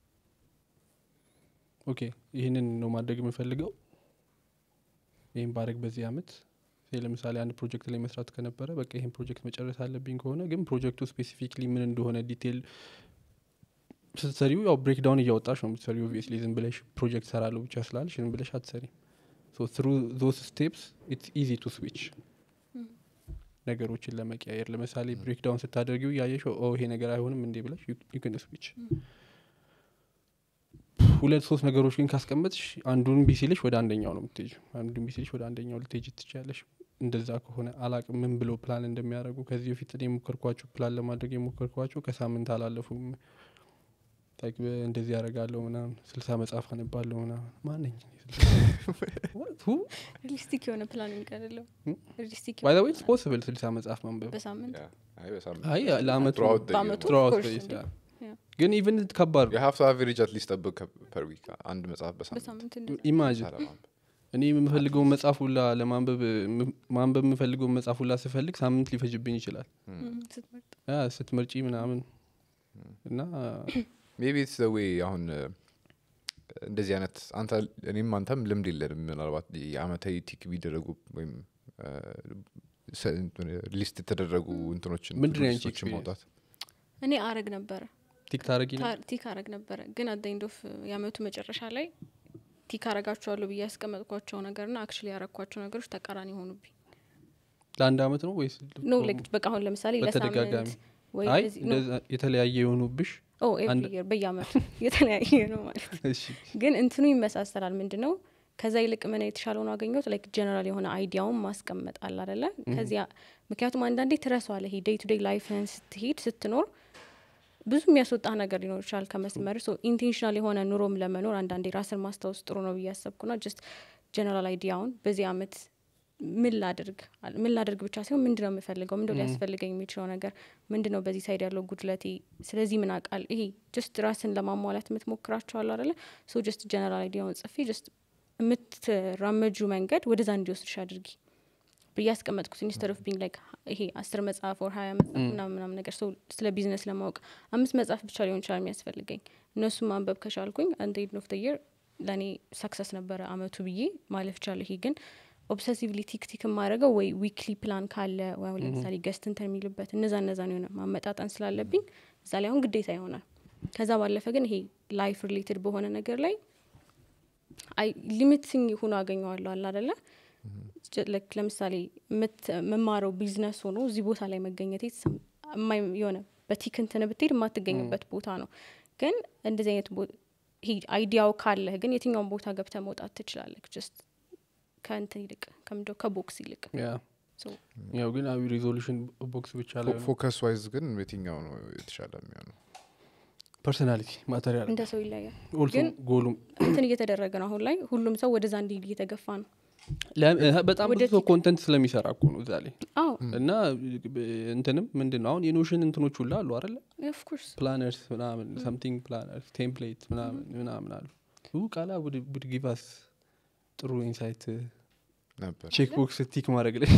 ኦኬ ይሄንን ነው ማድረግ የምፈልገው ይሄን ባረግ በዚህ አመት ለምሳሌ አንድ ፕሮጀክት ላይ መስራት ከነበረ በቃ ይሄን ፕሮጀክት መጨረስ አለብኝ ከሆነ ግን ፕሮጀክቱ ስፔሲፊክሊ ምን እንደሆነ ዲቴል ስትሰሪው ያው ብሬክ ዳውን እያወጣሽ ነው የምትሰሪው obviously ዝም ብለሽ ፕሮጀክት ሰራለሁ ብቻ ስላልሽ ዝም ብለሽ አትሰሪ so through those steps it's easy to switch ነገሮችን ለመቀያየር ለምሳሌ ብሬክ ዳውን ስታደርጊው ያየሽ ይሄ ነገር አይሆንም እንዴ ብለሽ you can switch ሁለት ሶስት ነገሮች ግን ካስቀመጥሽ አንዱን ቢሲልሽ ወደ አንደኛው ነው የምትሄጂው አንዱን ቢሲልሽ ወደ አንደኛው ልትሄጂ ትችያለሽ እንደዛ ከሆነ አላቅም ምን ብሎ ፕላን እንደሚያደርጉ ከዚህ በፊት እኔ የሞከርኳቸው ፕላን ለማድረግ የሞከርኳቸው ከሳምንት አላለፉም ታይክ እንደዚህ ያደርጋለሁ ምናምን 60 መጽሐፍ አነባለሁ ምናምን ማንኝ ሪሊስቲክ የሆነ ፕላኒንግ አይደለም ሪሊስቲክ by the way it's possible 60 መጽሐፍ ማንበብ በሳምንት አይ ለአመቱ በአመቱ ግን even ከባድ you have to average at least a book per week አንድ መጽሐፍ በሳምንት imagine እኔ የምፈልገው መጽሐፍ ሁላ ለማንበብ ማንበብ የምፈልገው መጽሐፍ ሁላ ስፈልግ ሳምንት ሊፈጅብኝ ይችላል ስትመርጪ ምናምን እና maybe it's the way አሁን እንደዚህ አይነት እኔም አንተም ልምድ የለንም ምናልባት የአመታዊ ቲክ ቢደረጉ ወይም ሊስት የተደረጉ እንትኖችን ምንድነው ማውጣት እኔ አረግ ነበር ቲክ አረግ ነበር ግን at the end of ያመቱ መጨረሻ ላይ ቲክ አረጋቸዋለሁ ብዬ ያስቀመጥኳቸው ነገርና actually ያረኳቸው ነገሮች ተቃራኒ ሆኑብኝ ለአንድ አመት ነው ወይስ ነው በቃ አሁን ለምሳሌ ለሳምንት ወይ የተለያየ የሆኑብሽ every year በየአመቱ የተለያየ ነው ማለት እሺ ግን እንትኑ ይመሳሰላል ምንድነው ከዛ ይልቅ ምን የተሻለው ነው አገኘሁት like general የሆነ አይዲያውን ማስቀመጥ አለ አይደለ ከዚያ ምክንያቱም አንዳንዴ ትረሳዋለህ day to day lifeን ስትኖር ብዙ የሚያስወጣ ነገር ሊኖር ይችላል ከመስመር so intentional የሆነ ኑሮም ለመኖር አንዳንዴ ራስን ማስታወስ ጥሩ ነው ብያሰብኩና just general አይዲያውን በዚህ አመት ምን ላድርግ ብቻ ሳይሆን ምንድነው የምፈልገው ምንድነው ሊያስፈልገኝ የሚችለው ነገር ምንድነው በዚህ ሳይድ ያለው ጉድለቴ ስለዚህ ምን አቃል ይሄ just ራስን ለማሟላት የምትሞክራቸው አለ አይደለ so just general አይዲያውን ጽፌ just የምትራመጁ መንገድ ወደዛ እንዲወስድሽ አድርጊ በያስቀመጥኩት instead of being like ይሄ 10 መጽሐፍ or 20 መጽሐፍ ምናምን ነገር so ስለ ቢዝነስ ለማወቅ 5 መጽሐፍ ብቻ ሊሆን ይችላል የሚያስፈልገኝ እነሱ ማንበብ ከቻልኩኝ at the end of the year ለኔ ሰክሰስ ነበር አመቱ ብዬ ማለፍ ይችላል ይሄ ግን ኦብሰሲቭሊ ቲክ ማድረገው ወይ ዊክሊ ፕላን ካለ ወይ ለምሳሌ ገስት እንትን የሚልበት እነዛ ነው ማመጣጣን ስላለብኝ እዛ ላይ አሁን ግዴታ ይሆናል ከዛ ባለፈ ግን ይሄ ላይፍ ሪሌትድ በሆነ ነገር ላይ አይ ሊሚቲንግ ሆኖ አገኘዋለሁ አለ አይደለ ለምሳሌ መማረው ቢዝነስ ሆኖ እዚህ ቦታ ላይ መገኘት የሆነ በቲክ እንትን ብትሄድ የማትገኝበት ቦታ ነው ግን እንደዚህ አይነት ይሄ አይዲያው ካለ ግን የትኛውን ቦታ ገብተህ መውጣት ትችላለህ just ካንተ ይልቅ ከምንድነው ከቦክስ ይልቅ ያው ግን አዊ ሪዞሉሽን ቦክስ ብቻ ላይ ፎከስ ዋይዝ ግን የትኛው ነው የተሻለ የሚሆነው ፐርሰናሊቲ ማተሪያል እንደ ሰው ይለያል ግን ጎሉም እንትን እየተደረገ ነው አሁን ላይ ሁሉም ሰው ወደዛ እንዲል እየተገፋ ነው በጣም ብዙ ኮንቴንት ስለሚሰራ እኮ ነው እዛ ላይ እና እንትንም ምንድነው አሁን የኖሽን እንትኖች ሁሉ አሉ አይደል of course planners ምናምን something planners templates ምናምን አሉ ቃላ would give us ጥሩ ኢንሳይት ነበር ቼክ ቦክስ ቲክ ማድረግ ላይ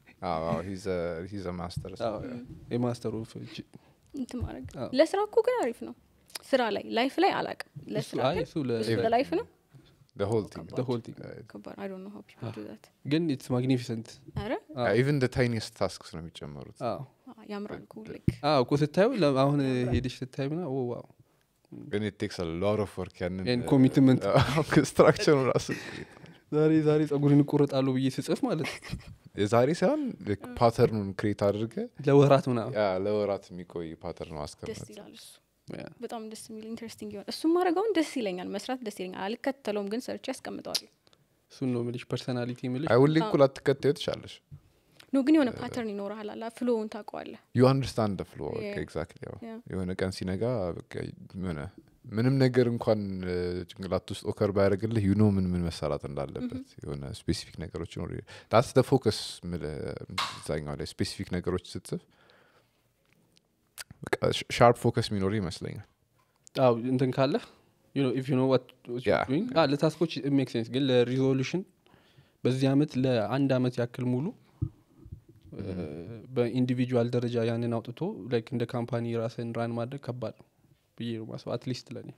he's a master የማስተር ኦፍ እንትን ማድረግ ለስራ እኮ ግን አሪፍ ነው ስራ ላይ ላይፍ ላይ አላቅም ለስራ ለላይፍ ነው the whole thing I don't know how people do that ግን it's magnificent አረ even the tiniest tasks ነው የሚጨመሩት ያምራል እኮ እኮ ስታዩ አሁን ሄድሽ ስታዩና ዋው ግን it takes a lot of work and commitment structure ራሱ ዛሬ ጸጉርን ቆርጣለሁ ብዬ ስጽፍ ማለት የዛሬ ሳይሆን ፓተርኑን ክሬት አድርገ ለወራት ምናምን ለወራት የሚቆይ ፓተርን አስቀምጥ ደስ ይላል እሱ በጣም ደስ የሚል ኢንተረስቲንግ ይሆን እሱ ማረጋውን ደስ ይለኛል መስራት ደስ ይለኛል አልከተለውም ግን ሰርቼ ያስቀምጣለሁ እሱ ነው ምልሽ ፐርሰናሊቲ ምልሽ አይውልኝ ኩላት ተከታዩ ትቻለሽ ነው ግን የሆነ ፓተርን ይኖርሃል አላ ፍሎውን ታውቀዋለህ you understand the flow exactly የሆነ ቀን ሲነጋ በቃ የሆነ ምንም ነገር እንኳን ጭንቅላት ውስጥ ኦከር ባያደርግልህ ዩ ኖ ምን መሰራት እንዳለበት የሆነ ስፔሲፊክ ነገሮች ነው that's the focus ዛኛው ላይ ስፔሲፊክ ነገሮች ስትጽፍ ሻርፕ ፎከስ ሚኖር ይመስለኛል አው እንትን ካለ you know if you know what you're doing ለታስኮች it makes sense ግን ለሪዞሉሽን በዚህ አመት ለአንድ አመት ያክል ሙሉ በኢንዲቪጁዋል ደረጃ ያንን አውጥቶ ላይክ እንደ ካምፓኒ ራስን ራን ማድረግ ከባድ ነው ብዬ ነው ማስብ አትሊስት ለኔ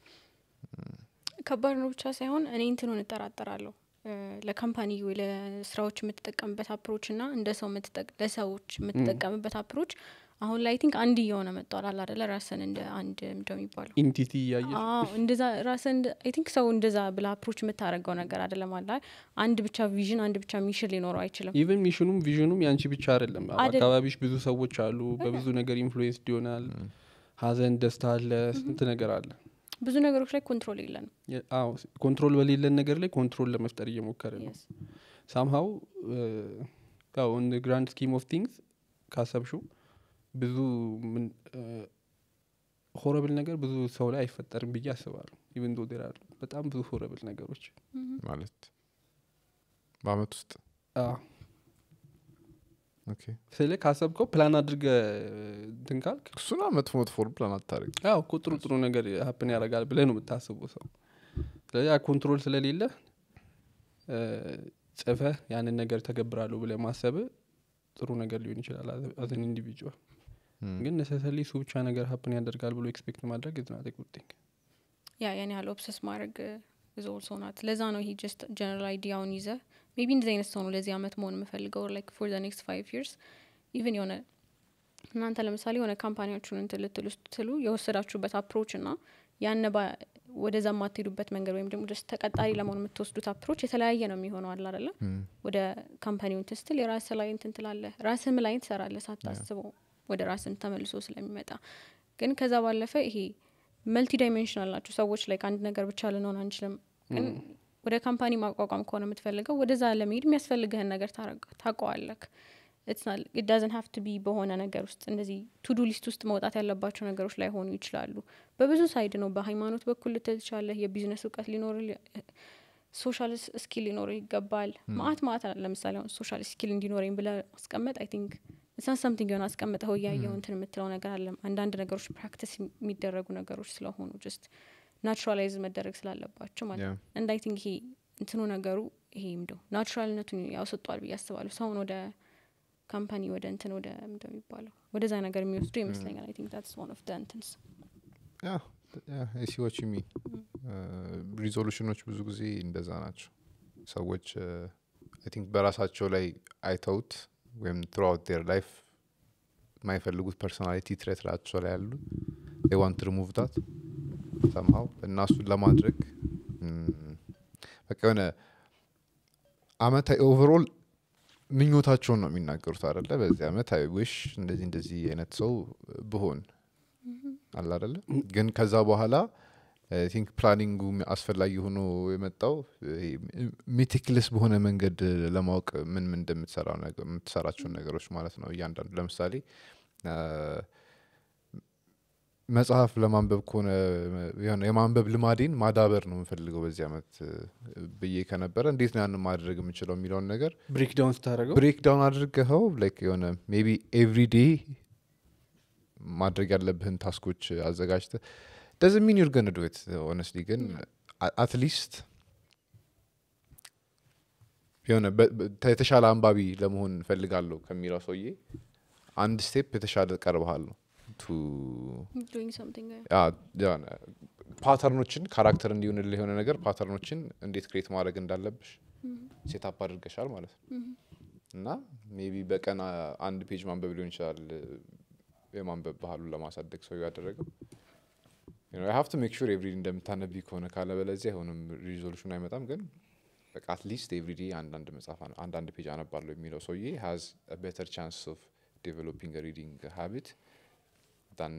ከባድ ነው ብቻ ሳይሆን እኔ እንትኑን እጠራጠራለሁ ለካምፓኒ ወይ ለስራዎች የምትጠቀምበት አፕሮች እና እንደ ሰው ለሰዎች የምትጠቀምበት አፕሮች አሁን ላይ ቲንክ አንድ የሆነ መጥቷል አይደለ ራስን እንደ አንድ እንደሚባለው ኢንቲቲ ያየሽ እንደዛ ራስን አይ ቲንክ ሰው እንደዛ ብላ አፕሮች የምታረጋው ነገር አይደለም አላ አንድ ብቻ ቪዥን አንድ ብቻ ሚሽን ሊኖረው አይችልም ኢቭን ሚሽኑም ቪዥኑም ያንቺ ብቻ አይደለም አካባቢሽ ብዙ ሰዎች አሉ በብዙ ነገር ኢንፍሉዌንስ ይሆናል ሀዘን ደስታ አለ ስንት ነገር አለ ብዙ ነገሮች ላይ ኮንትሮል የለንም አዎ ኮንትሮል በሌለን ነገር ላይ ኮንትሮል ለመፍጠር እየሞከረ ነው somehow ያው in the grand scheme of things ካሰብሽው ብዙ ሆረብል ነገር ብዙ ሰው ላይ አይፈጠርም ብዬ አስባለሁ even though there are በጣም ብዙ ሆረብል ነገሮች ማለት በአመት ውስጥ ኦኬ ስለዚህ ካሰብከው ፕላን አድርገ እንትን ካልክ እሱና መጥፎ ፕላን አታርግ አዎ ጥሩ ነገር ሀፕን ያደርጋል ብለህ ነው የምታስበው ሰው ስለዚህ ኮንትሮል ስለሌለ ጽፈህ ያንን ነገር ተገብራለሁ ብለህ ማሰብ ጥሩ ነገር ሊሆን ይችላል as an individual ግን necessarily እሱ ብቻ ነገር ሀፕን ያደርጋል ብሎ ኤክስፔክት ማድረግ is not a good thing ያኔ ያለው ኦብሰስ ማድረግ is also not ለዛ ነው he just general idea on ይዘ maybe እንደዚህ አይነት ሰው ነው ለዚህ አመት መሆን የምፈልገው like for the next 5 years even የሆነ እናንተ ለምሳሌ የሆነ ካምፓኒያችሁን እንትልትሉ የወሰዳችሁበት አፕሮች እና ያነ ወደዛ ማትሄዱበት መንገድ ወይም ደግሞ just ተቀጣሪ ለመሆን የምትወስዱት አፕሮች የተለያየ ነው የሚሆነው አይደል ወደ ካምፓኒው ተስትል የራስ ላይ እንትን ትላለህ ራስህም ላይ ትሰራለህ ሳታስበው ወደ ራስን ተመልሶ ስለሚመጣ ግን ከዛ ባለፈ ይሄ መልቲ ዳይሜንሽናል ናቸው ሰዎች ላይ አንድ ነገር ብቻ ልንሆን አንችልም ግን ወደ ካምፓኒ ማቋቋም ከሆነ የምትፈልገው ወደዛ ለመሄድ የሚያስፈልግህን ነገር ታውቀዋለህ it doesn't have to be በሆነ ነገር ውስጥ እንደዚህ to do list ውስጥ መውጣት ያለባቸው ነገሮች ላይ ሆኑ ይችላሉ በብዙ ሳይድ ነው በሃይማኖት በኩል ልትቻለህ የቢዝነስ እውቀት ሊኖር ሶሻል ስኪል ሊኖር ይገባል ማአት ለምሳሌ አሁን ሶሻል ስኪል እንዲኖረኝ ብለ አስቀመጥ I think it's not something you አስቀምጠው ያየው እንትን የምትለው ነገር አለ አንዳንድ ነገሮች ፕራክቲስ የሚደረጉ ነገሮች ስለሆኑ just ናቹራላይዝ መደረግ ስላለባቸው ማለት ነው and I think ይሄ እንትኑ ነገሩ ይሄ ምንድነው ናቹራልነቱን ያውስጧል ብዬ አስባለሁ ሰውን ወደ ካምፓኒ ወደ እንትን ወደ እንደሚባለው ወደዛ ነገር የሚወስዱ ይመስለኛል I think that's one of the intents I see what you mean ሪዞሉሽኖች ብዙ ጊዜ እንደዛ ናቸው ሰዎች I think በራሳቸው ላይ አይተውት ወይም throughout their life ማይፈልጉት personality trait ራቸው ላይ ያሉ they want to remove that somehow እናሱን ለማድረግ በቃ የሆነ አመት overall ምኞታቸውን ነው የሚናገሩት አይደለ በዚህ አመት I wish እንደዚህ አይነት ሰው ብሆን አለ አይደለ ግን ከዛ በኋላ I think ፕላኒንጉ አስፈላጊ ሆኖ የመጣው ሜቲክለስ በሆነ መንገድ ለማወቅ ምን እንደምትሰራው ነገር የምትሰራቸው ነገሮች ማለት ነው እያንዳንዱ ለምሳሌ መጽሐፍ ለማንበብ ከሆነ የማንበብ ልማዴን ማዳበር ነው የምፈልገው በዚህ አመት ብዬ ከነበረ እንዴት ነው ያን ማድረግ የምችለው የሚለው ነገር ብሬክ ዳውን አድርገው like የሆነ maybe every day ማድረግ ያለብህን ታስኮች አዘጋጅተህ doesn't mean you're going to do it honestly ግን at least የሆነ የተሻለ አንባቢ ለመሆን ፈልጋለሁ ከሚለው ሰውዬ አንድ ስቴፕ የተሻለ ቀርበሃል ነው to doing something ፓተርኖችን ካራክተር እንዲሆንልህ የሆነ ነገር ፓተርኖችን እንዴት ክሬት ማድረግ እንዳለብሽ ሴት አፕ አድርገሻል ማለት ነው እና ሜቢ በቀን አንድ ፔጅ ማንበብ ሊሆን ይችላል የማንበብ ባህሉን ለማሳደግ ሰው ያደረገው you know I have to make sure every day እንደምታነቢ ከሆነ ካለ በለዚህ አይሆንም ሪዞሉሽን አይመጣም ግን በቃ at least every day አንዳንድ መጽሐፍ አንዳንድ ፔጅ አነባለሁ የሚለው ሰውዬ has a better chance of developing a reading habit than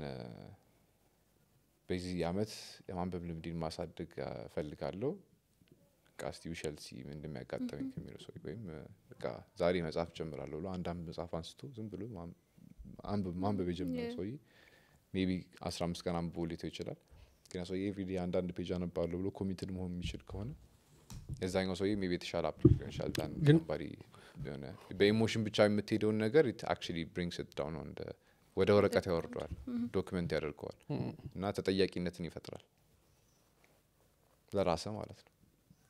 በዚህ አመት የማንበብ ልምድን ማሳደግ ፈልጋለሁ ካስቲ ዊሸልሲ እንደሚያጋጥመኝ ከሚለው ሰው ወይም በቃ ዛሬ መጽሐፍ ጀምራለሁ ብሎ አንዳንድ መጽሐፍ አንስቶ ዝም ብሎ ማንበብ የጀመረ ሰው ሜቢ 15 ቀን አንብቦ ሊተው ይችላል ግን ሰው ኤቭሪዴ አንዳንድ ፔጅ አነባለሁ ብሎ ኮሚትድ መሆን የሚችል ከሆነ የዛኛው ሰውዬ ሜቢ የተሻለ አፕሊኬሽን ይሻል ዳን somebody የሆነ በኢሞሽን ብቻ የምትሄደውን ነገር it actually brings it down on the ወደ ወረቀት ያወርደዋል ዶክመንት ያደርገዋል እና ተጠያቂነትን ይፈጥራል ለራስ ማለት ነው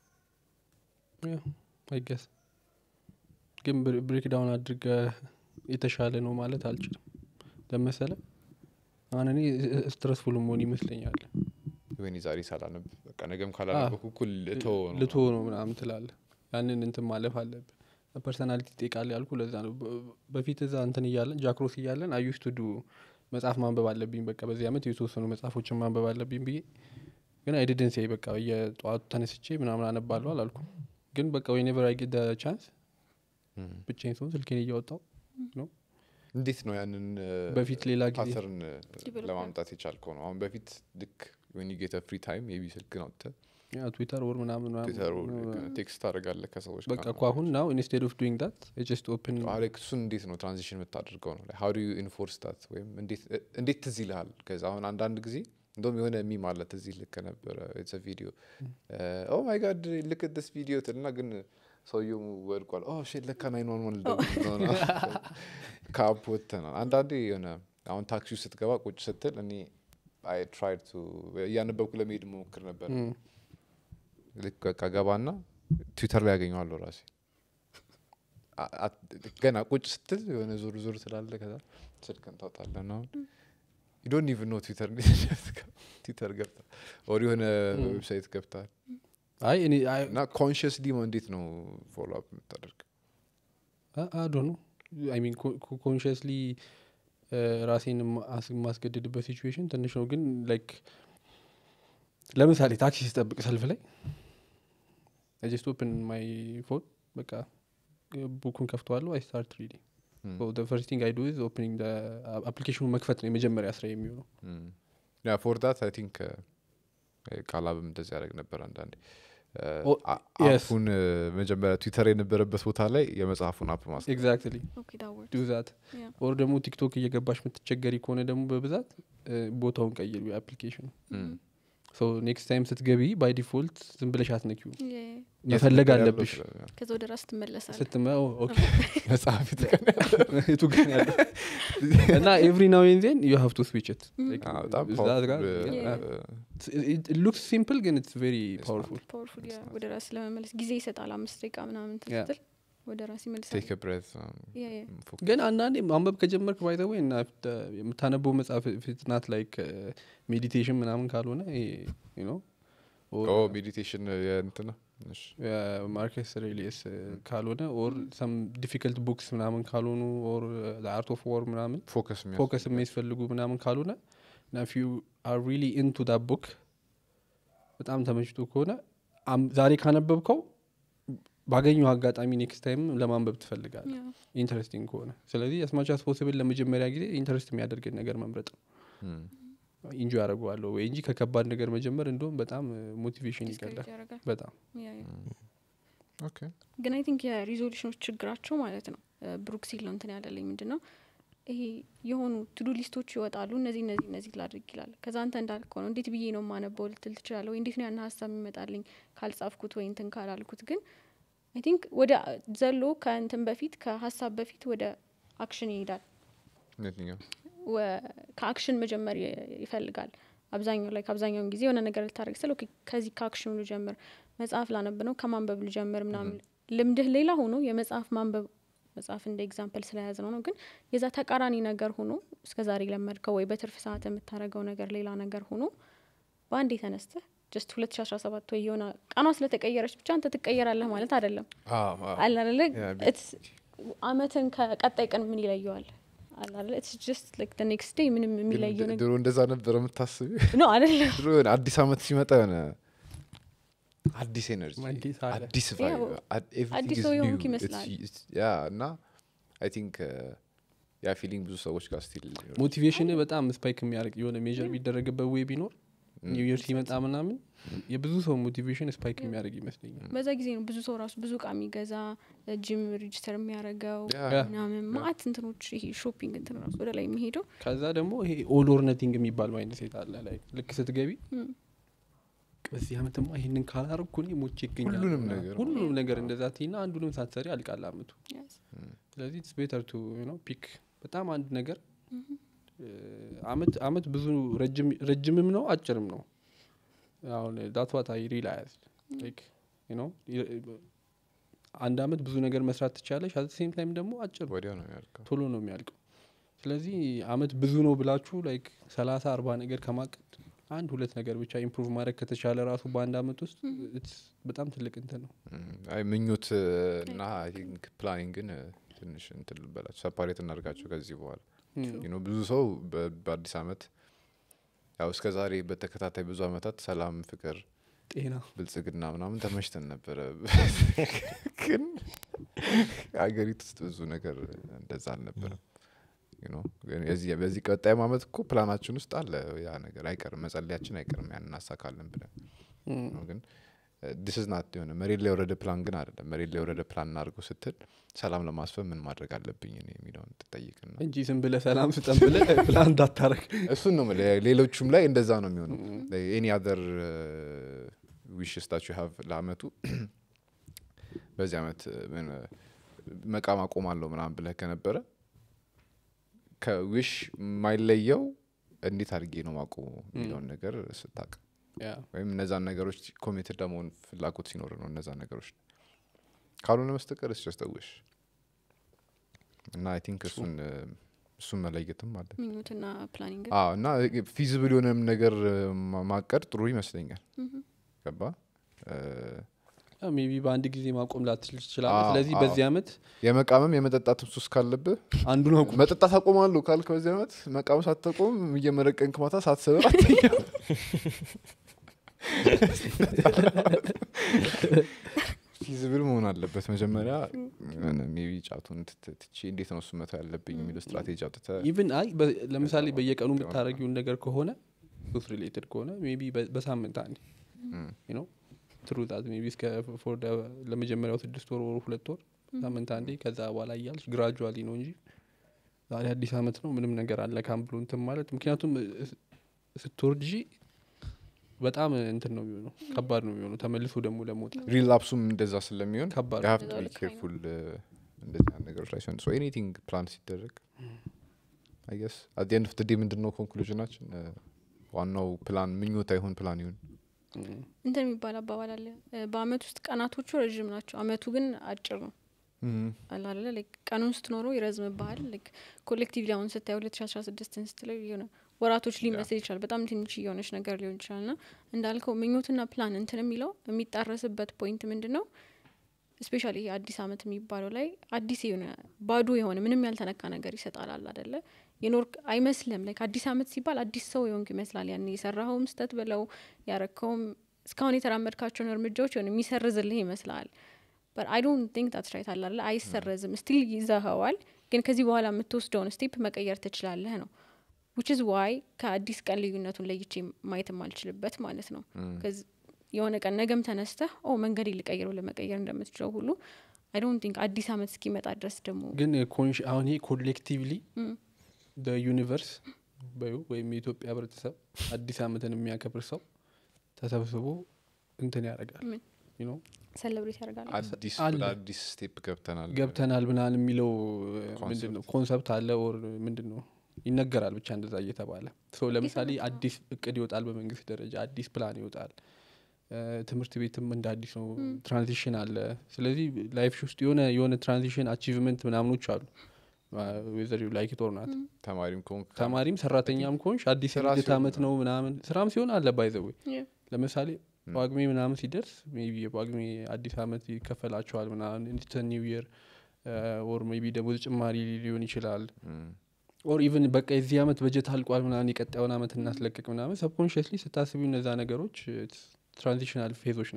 I guess ግን ብሬክ ዳውን አድርገ የተሻለ ነው ማለት አልችልም ለምሳሌ አሁን እኔ ስትረስፉል መሆን ይመስለኛል ወይኔ ዛሬ ሳላነብ በቃ ነገም ካላነበብኩ እኩል ልቶ ነው ምናምን ትላለህ ያንን እንትን ማለፍ አለብህ ፐርሰናሊቲ ጠይቃለህ ያልኩ ለዛ ነው በፊት እዛ እንትን እያለን ጃክሮስ እያለን አይ ዩዝድ ቱ ዱ መጽሐፍ ማንበብ አለብኝ በቃ በዚህ አመት የተወሰኑ መጽሐፎችን ማንበብ አለብኝ ብዬ ግን አይ ዲድንት ሴይ በቃ የጧቱ ተነስቼ ምናምን አነባለሁ አላልኩም ግን በቃ whenever I get the chance ብቻዬን ስሆን ስልኬን እያወጣሁ ነው እንዴት ነው ያንን በፊት ሌላ ጊዜ ፓተርን ለማምጣት የቻልከው ነው አሁን በፊት ልክ when you get a free time maybe ስልክን አውጥተህ ትዊተር ወር ምናምን ትዊተር ቴክስት አደርጋለህ ከሰዎች በቃ አሁን now instead of doing that I just open እሱን እንዴት ነው ትራንዚሽን የምታደርገው ነው how do you enforce that ወይም እንዴት ትዝ ይልሃል ከዛ አሁን አንዳንድ ጊዜ እንደውም የሆነ ሚም አለ ትዝ ይልክ ነበር it's a video oh my god look at this video እና ግን ሰውየው ወድቋል oh shit ለካ 911 ነው ካፖተና አንዳንዴ የሆነ አሁን ታክሲ ውስጥ ስትገባ ቁጭ ስትል እኔ I tried to ያነበብኩ ለመሄድ ሞክር ነበር ልክ ከገባና ትዊተር ላይ ያገኘዋለሁ ራሴ ገና ቁጭ ስትል የሆነ ዞር ስላለ ከዛ ስልክን ታውጣለህ ነው you don't even know ትዊተር ገብታ or የሆነ ዌብሳይት ገብታ እና consciously እንዴት ነው ፎሎ አፕ የምታደርገው I don't know I mean consciously ራሴን ማስገደድበት ሲቹዌሽን ትንሽ ነው ግን ላይክ ለምሳሌ ታክሲ ስጠብቅ ሰልፍ ላይ I just open my phone በቃ ቡኩን ከፍተዋለሁ I start reading so the first thing I do is opening the application መክፈት ነው የመጀመሪያ ስራ የሚሆነው yeah for that I think ቃላብም እንደዚህ ያደርግ ነበር አንዳንዴ አፑን መጀመሪያ ትዊተር የነበረበት ቦታ ላይ የመጽሐፉን አፕ ማስቀመጥ exactly do that or ደግሞ ቲክቶክ እየገባሽ የምትቸገሪ ከሆነ ደግሞ በብዛት ቦታውን ቀይሩ የአፕሊኬሽኑ so next time ስትገቢ by default ዝም ብለሽ አትነኪው መፈለግ አለብሽ ከዛ ወደ ራስ ትመለሳለህ ስትመው okay መጽሐፍ ይተቀናል እና every now and then you have to switch it it looks simple ግን it's very powerful ወደ ራስ ለመመለስ ጊዜ ይሰጣል 5 ደቂቃ ምናምን ትስትል ወደ ራስ ይመልሳል take a breath ግን አንዳንዴ ማንበብ ከጀመርክ by the way እና የምታነበው መጽሐፍ it's not like meditation ምናምን ካልሆነ you know or meditation እንትና እሺ ማርከስ ሪሊስ ካልሆነ or some difficult books ምናምን ካልሆኑ or the art of war ምናምን ፎከስ የሚያስፈልጉ ምናምን ካልሆነ now if you are really into that book በጣም ተመችቶ ከሆነ ዛሬ ካነበብከው ባገኘው አጋጣሚ ኔክስት ታይም ለማንበብ ትፈልጋለህ ኢንተረስቲንግ ከሆነ ስለዚህ as much as possible ለመጀመሪያ ጊዜ ኢንተረስት የሚያደርገን ነገር መምረጥ ነው ኢንጆይ አደርገዋለሁ ወይ እንጂ ከከባድ ነገር መጀመር እንደውም በጣም ሞቲቬሽን ይገላል በጣም ኦኬ ግን አይ ቲንክ የሪዞሉሽኖች ችግራቸው ማለት ነው ብሩክ ሲል ነው እንትን ያለልኝ ምንድነው ይሄ የሆኑ ቱዱ ሊስቶች ይወጣሉ እነዚህ ላድርግ ይላል ከዛ አንተ እንዳልከው ነው እንዴት ብዬ ነው ማነበው ልትል ትችላለህ ወይ እንዴት ነው ያን ሐሳብ የሚመጣልኝ ካልጻፍኩት ወይ እንትን ካላልኩት ግን I think ወደ ዘሎ ከእንትን በፊት ከሐሳብ በፊት ወደ አክሽን ይሄዳል ከአክሽን መጀመር ይፈልጋል አብዛኛው ጊዜ የሆነ ነገር ልታደርግ ስለ ኦኬ ከዚህ ከአክሽኑ ልጀምር መጽሐፍ ላነብ ነው ከማንበብ ልጀምር ምናምን ልምድህ ሌላ ሆኖ የመጽሐፍ ማንበብ መጽሐፍ እንደ ኤግዛምፕል ስለያዘ ነው ግን የዛ ተቃራኒ ነገር ሆኖ እስከዛሬ ለመድከው ወይ በትርፍ ሰዓት የምታረጋው ነገር ሌላ ነገር ሆኖ በአንዴ ተነስተህ just 2017 ወይ የሆነ ቀኗ ስለተቀየረች ብቻ አንተ ትቀየራለህ ማለት አይደለም አላለ it's አመትን ከቀጣይ ቀን ምን ይለየዋል አላለ it's just like the next day ምንም የሚለየው ነገር ድሮ እንደዛ ነበር የምታስቢው ነው አይደለም ድሮ አዲስ አመት ሲመጣ የሆነ አዲስ ኤነርጂ አዲስ ቫይብ አዲስ ሰው የሆንክ ይመስላል ያ እና I think ያ ፊሊንግ ብዙ ሰዎች ጋር ስቲል ሞቲቬሽን በጣም ስፓይክ የሚያደርግ የሆነ ሜጀር ቢደረግበት ወይ ቢኖር ኒው ይር ሲመጣ ምናምን የብዙ ሰው ሞቲቬሽን ስፓይክ የሚያደርግ ይመስለኛል በዛ ጊዜ ነው ብዙ ሰው ራሱ ብዙ እቃ የሚገዛ ጂም ሬጂስተር የሚያደርገው ምናምን ማአት እንትኖች ይሄ ሾፒንግ እንትን ራሱ ወደ ላይ የሚሄደው ከዛ ደግሞ ይሄ ኦል ኦር ነቲንግ የሚባል ማይንድ ሴት አለ ላይ ልክ ስትገቢ በዚህ አመትማ ይሄንን ካላረኩ እኔ ሞቼ ይገኛል ሁሉንም ነገር እንደዛ ትይና አንዱንም ሳትሰሪ አልቃል አመቱ ስለዚህ ኢትስ ቤተር ቱ ዩ ኖ ፒክ በጣም አንድ ነገር አመት ብዙ ረጅምም ነው አጭርም ነው አሁን that's what I realized like you know አንድ አመት ብዙ ነገር መስራት ትችላለሽ at the same time ደግሞ አጭር ወዲያው ነው የሚያልቀው ቶሎ ነው የሚያልቀው ስለዚህ አመት ብዙ ነው ብላችሁ like 30 40 ነገር ከማቀድ አንድ ሁለት ነገር ብቻ ኢምፕሩቭ ማድረግ ከተቻለ ራሱ በአንድ አመት ውስጥ በጣም ትልቅ እንትን ነው አይ ምኞት እና አይ ቲንክ ፕላኒንግ ግን ትንሽ እንትን ልበላችሁ ሰፓሬት እናርጋቸው ከዚህ በኋላ you know ብዙ ሰው በአዲስ አመት ያው እስከ ዛሬ በተከታታይ ብዙ አመታት ሰላም ፍቅር ጤና ብልጽግና ምናምን ተመሽተን ነበር ግን አገሪቱ ውስጥ ብዙ ነገር እንደዛ አልነበረም you know በዚህ ቀጣይ አመት እኮ ፕላናችን ውስጥ አለ ያ ነገር አይቀርም መጸለያችን አይቀርም ያን እናሳካለን ብለን ነው ግን this is not የሆነ መሬት ላይ ወረደ ፕላን ግን አይደለም መሬት ላይ ወረደ ፕላን እናድርገው ስትል ሰላም ለማስፈን ምን ማድረግ አለብኝ እኔ የሚለውን ትጠይቅና እንጂ ዝም ብለህ ሰላም ስጠን ብለህ ፕላን እንዳታረግ እሱን ነው ሌሎቹም ላይ እንደዛ ነው የሚሆነው any other wishes that you have ለአመቱ በዚህ አመት መቃም አቆማለሁ ምናምን ብለህ ከነበረ ከዊሽ ማይለየው እንዴት አድርጌ ነው ማቆም የሚለውን ነገር ስታውቅ ወይም እነዛን ነገሮች ኮሚትድ ለመሆን ፍላጎት ሲኖር ነው እነዛን ነገሮች ካልሆነ መስተቀር it's just a wish እና I think እሱን መለየትም አለ ምኞትና ፕላኒንግ እና ፊዚብል የሆነም ነገር ማቀድ ጥሩ ይመስለኛል ገባ ሜቢ በአንድ ጊዜ ማቆም ላትችል ይችላል ስለዚህ በዚህ አመት የመቃመም የመጠጣት ሱስ ካለብህ አንዱን አቁም መጠጣት አቆማለሁ ካልክ በዚህ አመት መቃመም ሳትቆም እየመረቀንክ ማታ ሳትሰበብ አትኛ ፊዚብል መሆን አለበት መጀመሪያ ሜቢ ጫቱን ትቼ እንዴት ነው እሱ መተው ያለብኝ የሚለው ስትራቴጂ አውጥተህ ኢቭን አይ ለምሳሌ በየቀኑ የምታረጊውን ነገር ከሆነ ሱስ ሪሌትድ ከሆነ ሜቢ በሳምንት አንዴ you know through that maybe እስከ for ለመጀመሪያው 6 ወር 2 ወር ሳምንት አንዴ ከዛ በኋላ ያልሽ ግራጁዋሊ ነው እንጂ ዛሬ አዲስ አመት ነው ምንም ነገር አለ ካምፕሉ እንትን ማለት ምክንያቱም ስትወርጂ በጣም እንትን ነው የሚሆነው ከባድ ነው የሚሆነው ተመልሶ ደግሞ ለመውጣት ሪላፕሱም እንደዛ ስለሚሆን ከባድ you have to be careful እንደዚህ ነገሮች ላይ so anything plan ሲደረግ I guess at the end of the day ምንድነው ኮንክሉዥናችን ዋናው ፕላን ምኞት አይሆን ፕላን ይሁን እንትን የሚባል አባባል አለ በአመት ውስጥ ቀናቶቹ ረጅም ናቸው አመቱ ግን አጭር ነው አላለ like ቀኑን ስትኖረው ይረዝምብሃል like ኮሌክቲቭሊ አሁን ስታየው 2016 ስትለው የሆነ ወራቶች ሊመስል ይችላል በጣም ትንሽ የሆነች ነገር ሊሆን ይችላልና እንዳልከው ምኞትና ፕላን እንትን የሚለው የሚጣረስበት ፖይንት ምንድነው ስፔሻሊ አዲስ አመት የሚባለው ላይ አዲስ የሆነ ባዶ የሆነ ምንም ያልተነካ ነገር ይሰጣል አይደለ የኖርክ አይመስልም like አዲስ አመት ሲባል አዲስ ሰው የሆንክ ይመስላል ያን የሰራኸው ምስተት ብለው ያረከው እስካሁን የተራመድካቸው እርምጃዎች የሆነ የሚሰርዝልህ ይመስላል but I don't think that's right አይደለ አይሰርዝም still ይዘኸዋል ግን ከዚህ በኋላ የምትወስደውን ስቴፕ መቀየር ትችላለህ ነው which is why ከአዲስ ቀን ልዩነቱን ለይቼ ማየት ማልችልበት ማለት ነው cuz የሆነ ቀን ነገም ተነስተህ መንገድ ይልቀየር ለመቀየር እንደምትችለው ሁሉ I don't think አዲስ አመት እስኪመጣ ድረስ ደግሞ ግን አሁን ይሄ ኮሌክቲቭሊ the universe ወይም የኢትዮጵያ ህብረተሰብ አዲስ አመትን የሚያከብር ሰው ተሰብስቦ እንትን ያደርጋል you know ሴሌብሬት ያደርጋል አዲስ ስቴፕ ገብተናል ብናል የሚለው ምንድነው ኮንሰፕት አለ or ምንድነው ይነገራል ብቻ እንደዛ እየተባለ ሶ ለምሳሌ አዲስ እቅድ ይወጣል በመንግስት ደረጃ አዲስ ፕላን ይወጣል ትምህርት ቤትም እንደ አዲስ ነው ትራንዚሽን አለ ስለዚህ ላይፍ ውስጥ የሆነ ትራንዚሽን አቺቭመንት ምናምኖች አሉ whether you like it or not ተማሪም ሰራተኛም ኮንሽ አዲስ የልደት አመት ነው ምናምን ስራም ሲሆን አለ by the way ለምሳሌ ጳጉሜ ምናምን ሲደርስ ሜቢ ጳጉሜ አዲስ አመት ይከፈላቸዋል ምናምን it's a new year or maybe ደግሞ ጭማሪ ሊሆን ይችላል or even በቃ የዚህ አመት በጀት አልቋል ምናምን የቀጣዩን አመት እናስለቅቅ ምናምን subconsciously ስታስቡ እነዛ ነገሮች ትራንዚሽናል ፌዞች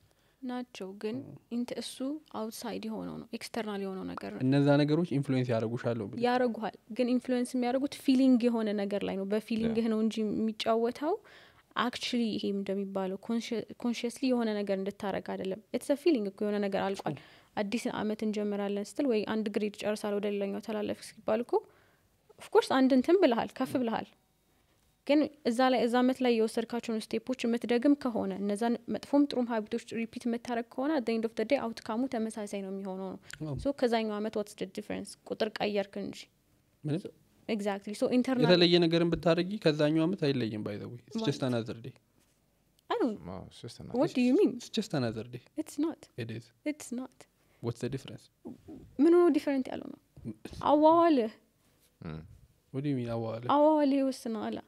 ናቸው ግን እሱ አውትሳይድ የሆነው ነው ኤክስተርናል የሆነው ነገር ነው እነዛ ነገሮች ኢንፍሉዌንስ ያደርጉሻል ያደርጉሃል ግን ኢንፍሉዌንስ የሚያደርጉት ፊሊንግ የሆነ ነገር ላይ ነው በፊሊንግህ ነው እንጂ የሚጫወተው actually ይሄም እንደሚባለው consciously የሆነ ነገር እንድታረግ አይደለም it's a feeling እኮ የሆነ ነገር አልቋል አዲስ አመት እንጀምራለን ስትል ወይ አንድ ግሬድ ጨርሳል ወደ ሌላኛው ተላለፍ ሲባል እኮ of course አንድ እንትን ብለሃል ከፍ ብለሃል ግን እዛ ላይ እዛ አመት ላይ የወሰድካቸውን ስቴፖች የምትደግም ከሆነ እነዛን መጥፎም ጥሩም ሀቢቶች ሪፒት የምታረግ ከሆነ at the end of the day አውትካሙ ተመሳሳይ ነው የሚሆነው ነው so ከዛኛው አመት what's the difference ቁጥር ቀየርክ እንጂ exactly so internal የተለየ ነገርን ብታረጊ ከዛኛው አመት አይለይም by the way it's just another day I don't No, it's just another. what do you mean it's just another day it's not it is it's not what's the difference ምን ነው ዲፈረንት ያለው ነው አዋዋለ what do you mean አዋዋለ ይወስናል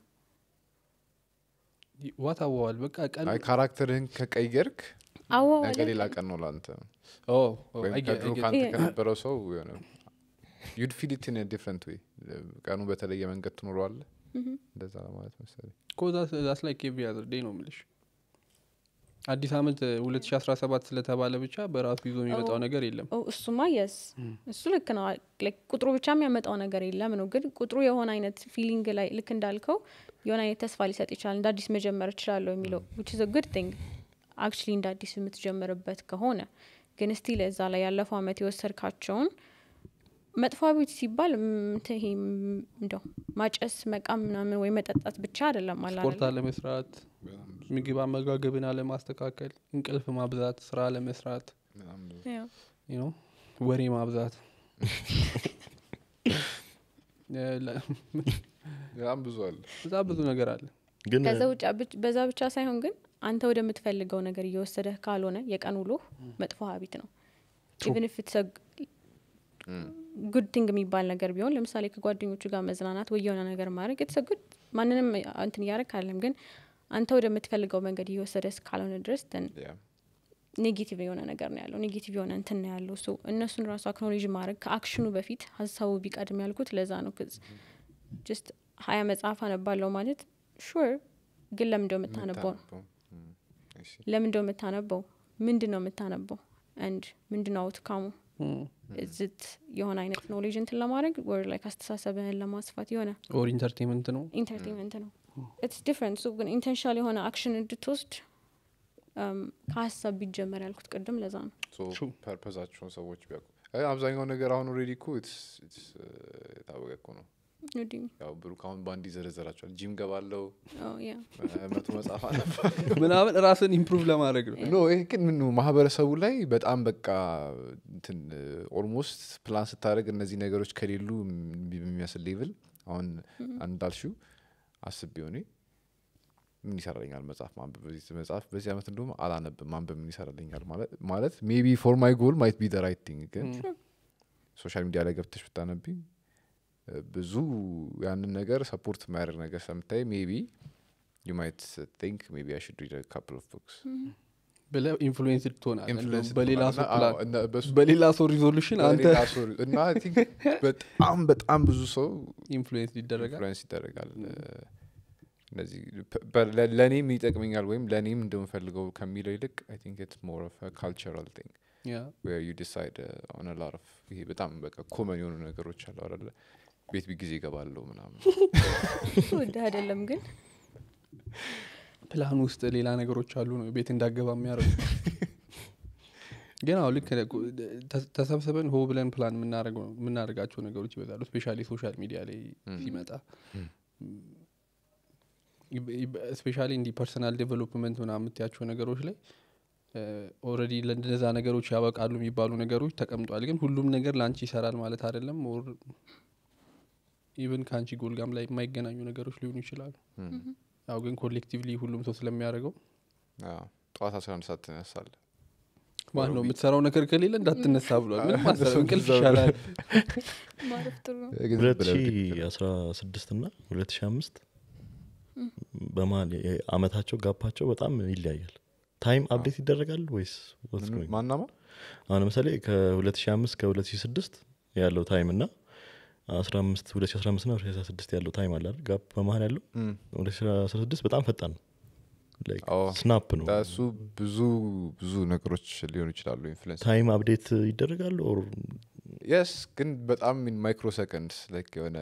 what አዋዋል በቃ ቀን አይ ካራክተርህን ከቀየርክ አዋዋለ ነገ ሌላ ቀን ነው ላንተ I get ካንተ ከነበረው ሰው የሆነ you'd feel it in a different way ቀኑ በተለየ መንገድ ትኖረዋለህ እንደዛ ማለት መሰለኝ that's like every other day ነው የምልሽ አዲስ አመት 2017 ስለተባለ ብቻ በራሱ ይዞ የሚመጣው ነገር የለም እሱማ yes እሱ ልክ ነው like ቁጥሩ ብቻ የሚያመጣው ነገር የለም ነው ግን ቁጥሩ የሆነ አይነት ፊሊንግ ላይ ልክ እንዳልከው የሆነ አይነት ተስፋ ሊሰጥ ይችላል እንደ አዲስ መጀመር ይችላል የሚለው which is a good thing actually እንደ አዲስ የምትጀምርበት ከሆነ ግን ስቲል እዛ ላይ ያለፈው አመት የወሰድካቸውን መጥፎ ቤት ሲባል ይሄ እንደው ማጨስ መቃም ምናምን ወይ መጠጣት ብቻ አይደለም ማለት ስፖርት አለመስራት ምግብ አመጋገብን አለማስተካከል እንቅልፍ ማብዛት ስራ አለመስራት you know ወሬ ማብዛት በጣም ብዙ ነገር አለ ግን በዛ ብቻ ሳይሆን ግን አንተ ወደምትፈልገው ነገር እየወሰደህ ካልሆነ የቀን ውሎ መጥፎ ሀቢት ነው even if it's a good thing የሚባል ነገር ቢሆን ለምሳሌ ከጓደኞቹ ጋር መዝናናት ወይ የሆነ ነገር ማድረግ it's a good ማንንም እንትን ያረክ አይደለም ግን አንተ ወደምትፈልገው መንገድ እየወሰደህ ካልሆነ ድረስ then ኔጌቲቭ የሆነ ነገር ነው ያለው ኔጌቲቭ የሆነ እንትን ነው ያለው so እነሱን ራሱ አክኖሌጅ ማድረግ ከአክሽኑ በፊት ሀሳቡ ቢቀድም ያልኩት ለዛ ነው cuz just 20 መጽሐፍ አነባለሁ ማለት sure ግን ለምንድነው የምታነበው ለምንድነው የምታነበው ምንድነው የምታነበው and ምንድነው አውትካሙ is it የሆነ አይነት ኖሌጅ እንትን ለማድረግ or like አስተሳሰብህን ለማስፋት የሆነ or entertainment ነው it's different so ግን ኢንቴንሽናል የሆነ አክሽን እንድትወስድ ከሀሳብ ቢጀመር ያልኩት ቅድም ለዛ ነው so ፐርፐዛቸውን ሰዎች ቢያውቁ አብዛኛው ነገር አሁን already እኮ it's ታወቀ እኮ ነው ያው ብሩክ አሁን ባንዲ ዘረዘራቸዋል ጂም ገባለው መቶ መጽሐፍ አነባለሁ ምናምን ራስን ኢምፕሩቭ ለማድረግ ነው ኖ ይሄ ግን ምን ማህበረሰቡ ላይ በጣም በቃ እንትን ኦልሞስት ፕላን ስታደርግ እነዚህ ነገሮች ከሌሉ የሚያስል ሌቭል አሁን አንዳልሽው አስቤው እኔ ምን ይሰራልኛል መጽሐፍ ማንበብ በዚህ አመት እንደውም አላነብም ማንበብ ምን ይሰራልኛል ማለት maybe for my goal might be the right thing ግን ሶሻል ሚዲያ ላይ ገብተሽ ብታነቢ ብዙ ያንን ነገር ሰፖርት ማድረግ ነገር ሰምታይ maybe you might think maybe I should read a couple of books በለ ኢንፍሉዌንስድ ትሆናለህ በሌላ ሰው ሪዞሉሽን አንተ እና I think በጣም ብዙ ሰው ኢንፍሉዌንስ ይደረጋል እነዚህ ለኔም ይጠቅመኛል ወይም ለኔም እንደምፈልገው ከሚለው ይልቅ I think it's more of a cultural thing where you decide on a lot of ይሄ በጣም በቃ ኮመን የሆኑ ነገሮች አሉ አይደል ቤት ቢጊዜ ይገባለው ምናምን ወደ አይደለም ግን ፕላን ውስጥ ሌላ ነገሮች አሉ ነው ቤት እንዳገባ የሚያረጉ ግን አሁን ልክ ተሰብስበን ሆ ብለን ፕላን የምናደርጋቸው ነገሮች ይበዛሉ ስፔሻሊ ሶሻል ሚዲያ ላይ ሲመጣ ስፔሻሊ እንዲ ፐርሰናል ዴቨሎፕመንት ምናምን የምትያቸው ነገሮች ላይ ኦልሬዲ ለእንደዛ ነገሮች ያበቃሉ የሚባሉ ነገሮች ተቀምጧል ግን ሁሉም ነገር ላንቺ ይሰራል ማለት አይደለም ኦር ኢቭን ካንቺ ጎልጋም ላይ የማይገናኙ ነገሮች ሊሆኑ ይችላሉ ያው ግን ኮሌክቲቭሊ ሁሉም ሰው ስለሚያደርገው ጠዋት 11 ሰዓት ተነሳለ ማን ነው የምትሰራው ነገር ከሌለ እንዳትነሳ ብሏል ምንም አሰብ እንቅልፍ ይሻላል ማረፍ ጥሩ ነው 2016 እና 2005 በማል አመታቸው ጋፓቸው በጣም ይለያያል ታይም አፕዴት ይደረጋል ወይስ ማናማ አሁን ለምሳሌ ከ2005 ከ2006 ያለው ታይም እና 2015 እና 2016 ያለው ታይም አለ አይደል ጋፕ በመሃል ያለው 2016 በጣም ፈጣን ነው ላይክ ስናፕ ነው ታሱ ብዙ ነገሮች ሊሆኑ ይችላሉ ኢንፍሉዌንስ ታይም አፕዴት ይደረጋል ኦር yes ግን በጣም in microseconds like የሆነ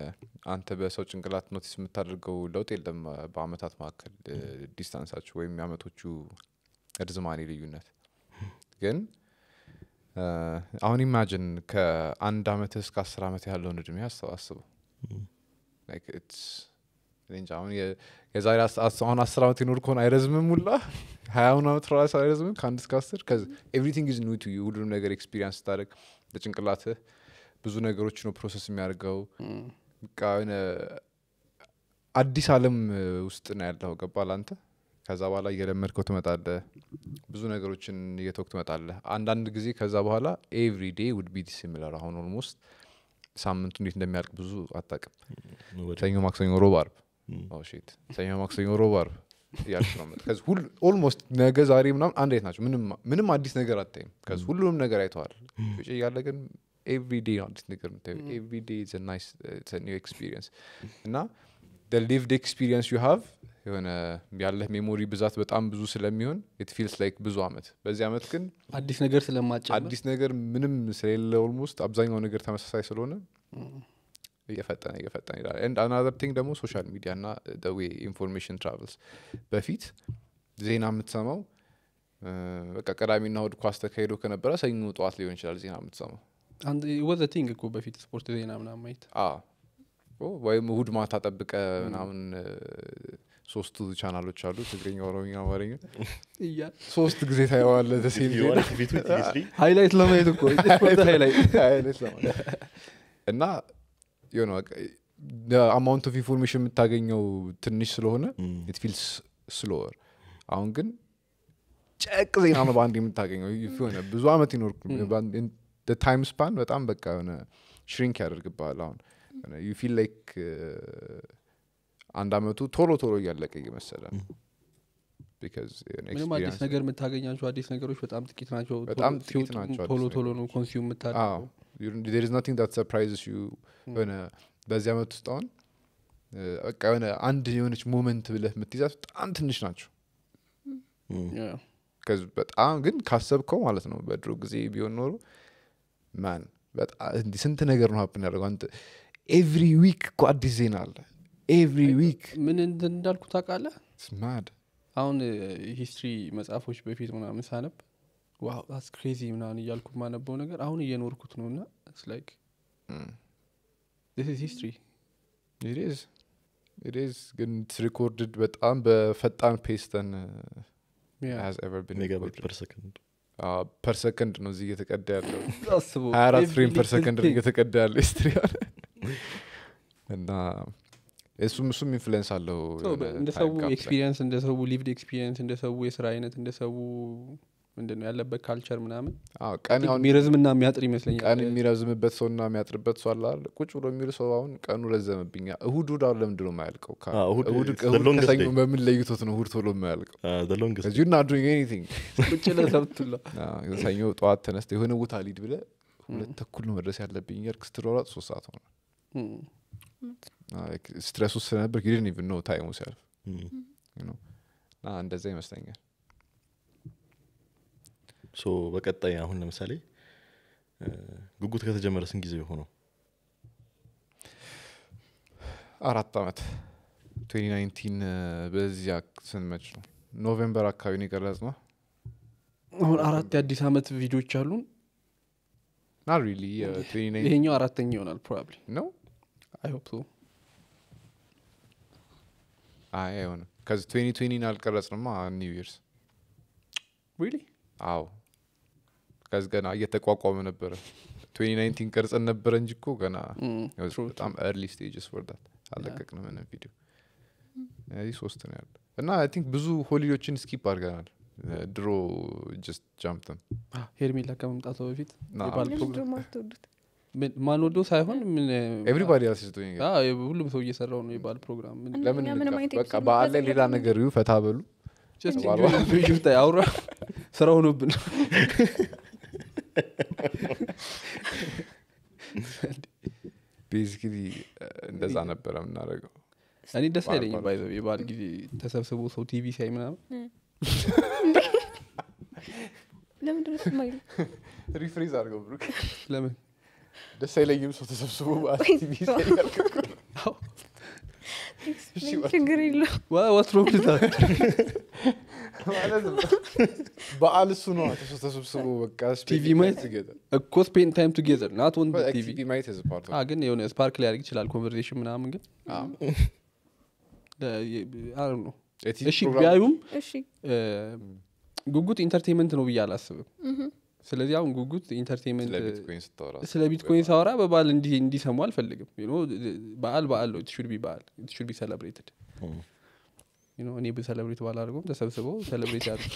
አንተ በሰው ጭንቅላት ኖቲስ የምታደርገው ለውጥ የለም በአመታት መካከል ዲስታንሳችሁ ወይም የአመቶቹ እርዝማኔ ልዩነት ግን አሁን ኢማጂን ከአንድ አመት እስከ 10 አመት ያለውን እድሜ አስተዋስበው like it's እንጃ አሁን የዛሬ አሁን 10 አመት ይኖር ከሆነ አይረዝምም ሁላ 20 አመት ራሱ አይረዝምም ከአንድ እስከ 10 cuz everything is new to you ሁሉንም ነገር ኤክስፒሪየንስ ታደርግ በጭንቅላትህ ብዙ ነገሮች ነው ፕሮሰስ የሚያደርገው ቃነ አዲስ ዓለም ውስጥ ነው ያለው ገባል አንተ ከዛ በኋላ እየለመድከው ትመጣለህ ብዙ ነገሮችን እየተወክ ትመጣለህ አንዳንድ ጊዜ ከዛ በኋላ every day would be similar አሁን almost ሳምንቱ እንዴት እንደሚያልቅ ብዙ አጣቀም ሰኞ ማክሰኞ ሮብ ዓርብ ኦ ሺት ሰኞ ማክሰኞ ሮብ ዓርብ ያልኩ ነው ከዛ ሁሉ almost ነገ ዛሬ ምናምን አንድ አይነት ናቸው ምንም አዲስ ነገር አታይም ከዛ ሁሉንም ነገር አይተዋል እሺ ያለ ግን every day አዲስ ነገር ነው every day is a nice it's a new experience እና the lived experience you have የሆነ ያለህ ሜሞሪ ብዛት በጣም ብዙ ስለሚሆን it feels like ብዙ አመት በዚህ አመት ግን አዲስ ነገር ስለማጨምር አዲስ ነገር ምንም ስለሌለ almost አብዛኛው ነገር ተመሳሳይ ስለሆነ እየፈጠነ ይላል and another thing ደግሞ ሶሻል ሚዲያ እና the way information travels በፊት ዜና የምትሰማው በቃ ቀዳሚና እሁድ ኳስ ተካሂዶ ከነበረ ሰኞ ጠዋት ሊሆን ይችላል ዜና የምትሰማው አንድ was a thing እኮ በፊት ስፖርት ዜና ምናምን ማየት ወይም እሁድ ማታ ጠብቀ ምናምን ሶስቱ ቻናሎች አሉ ትግርኛ ኦሮምኛ አማርኛ ሶስት ጊዜ ታየዋለህ ተሲል ሃይላይት ለማየት እኮ ስፖርት ሃይላይት ለማየት እና you know the amount of information የምታገኘው ትንሽ ስለሆነ it feels slower አሁን ግን ጨቅ ዜና ነው ባንድ የምታገኘው ይሆነ ብዙ አመት ይኖርኩ the time span በጣም በቃ የሆነ shrink ያደርግብሃል አሁን you feel like አንድ አመቱ ቶሎ እያለቀ ይመስላል because ምንም አዲስ ነገር የምታገኛቸው አዲስ ነገሮች በጣም ጥቂት ናቸው ቶሎ ነው ኮንሱም የምታደርገው there is nothing that surprises you when በዚህ አመት ውስጥ አሁን በቃ የሆነ አንድ የሆነች ሞመንት ብለህ የምትይዛት በጣም ትንሽ ናቸው ከዚ በጣም ግን ካሰብከው ማለት ነው በድሮ ጊዜ ቢሆን ኖሮ ማን በጣም ስንት ነገር ነው happen ያደርገው አንተ every week እኮ አዲስ ዜና አለ every week ምን እንዳልኩ ታውቃለህ it's mad አሁን ሂስትሪ መጽሐፎች በፊት ምናምን ሳነብ ዋው that's crazy ምናምን እያልኩ ማነበው ነገር አሁን እየኖርኩት ነውና it's like this is history it is ግን it's recorded በጣም በፈጣን ፔስ than has ever been megabyte per second per second ነው እዚህ እየተቀዳ ያለው አስቡ 24 ፍሬም per second እየተቀዳ ያለው ሂስትሪ እና እሱም ኢንፍሉዌንስ አለው እንደ ሰው ኤክስፒሪየንስ እንደ ሰው ሊቭድ ኤክስፒሪየንስ እንደ ሰው የሥራ አይነት እንደ ሰው ምንድነው ያለበት ካልቸር ምናምን ቀን ያው የሚረዝምና የሚያጥር ይመስለኛል ቀን የሚረዝምበት ሰውና የሚያጥርበት ሰው አለ ቁጭ ብሎ የሚል ሰው አሁን ቀኑ ረዘመብኛ እሁድ አሁን ለምንድነው የማያልቀው እሁድ ከሰኞ በምን ለይቶት ነው እሁድ ቶሎ የማያልቀው the longest you're not doing anything ቁጭ ለሰብቱላ ሰኞ ጠዋት ተነስተ የሆነ ቦታ ሊድ ብለ 2:30 ነው መድረስ ያለብኝ ያርክ ስትሮራ 3 ሰዓት ሆነ ስትሬስ ውስጥ ነበር you didn't even know time yourself you know እንደዛ ይመስለኛል ሶ በቀጣይ አሁን ለምሳሌ ጉጉት ከተጀመረ ስንት ጊዜ ሆነው 4 አመት 2019 በዚያ ስንመጭ ነው ኖቬምበር አካባቢ ነው የቀረጽነው አሁን 4 የአዲስ አመት ቪዲዮዎች አሉን not really 2019 ይሄኛው አራተኛ ይሆናል probably no I hope so አይሆነ cuz 2020 አልቀረጽንማ new years really አዎ ከዛ ገና እየተቋቋመ ነበር 2019 ቀርጸን ነበር እንጂ እኮ ገና በጣም early stages for that አለቀቅነው እና ቪዲዮ እዚህ 3 ነው ያለው እና I think ብዙ ሆሊዎችን ስኪፕ አድርገናል ድሮ just jump them ሄርሜላ ከመምጣቱ በፊት የባል ፕሮግራም ማስተውዱት ማን ወዶ ሳይሆን ምን everybody else is doing it ሁሉም ሰው እየሰራው ነው የባል ፕሮግራም ለምን በቃ በአለ ሌላ ነገር ይው ፈታ በሉ just you አውራ ስራው ነው ብን basically እንደዛ ነበር የምናደርገው እኔ ደስ አይለኝም ባይዘው የባል ጊዜ ተሰብስቦ ሰው ቲቪ ሳይ ምናምን ለምን ድረስ ማይል ሪፍሬዝ አድርገው ብሩክ ለምን ደስ አይለኝም ሰው ተሰብስቦ ቲቪ ሳይ ችግር የለው what's wrong with that ማለት ነው በዓል እሱ ነው ተሰብስቦ በቃ ቲቪ ማየት እኮ spend time together not on the TV ቲቪ ማየት is part of ግን የሆነ ስፓርክ ሊያደርግ ይችላል ኮንቨርሴሽን ምናምን ግን I don't know እሺ ቢያዩም እሺ ጉጉት ኢንተርቴይንመንት ነው ብዬ አላስብም ስለዚህ አሁን ጉጉት ኢንተርቴይንመንት ስለ ቢትኮይን ሳወራ በበዓል እንዲሰሙ አልፈልግም በዓል ነው it should be celebrated እኔ በሰለብሬት ባላደርገውም ተሰብስበው ሰለብሬት ያድርጉ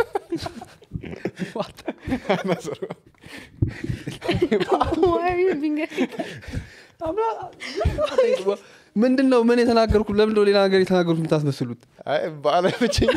ምንድነው ምን የተናገርኩ ለምን ሌላ ነገር የተናገርኩ የምታስመስሉት በዓል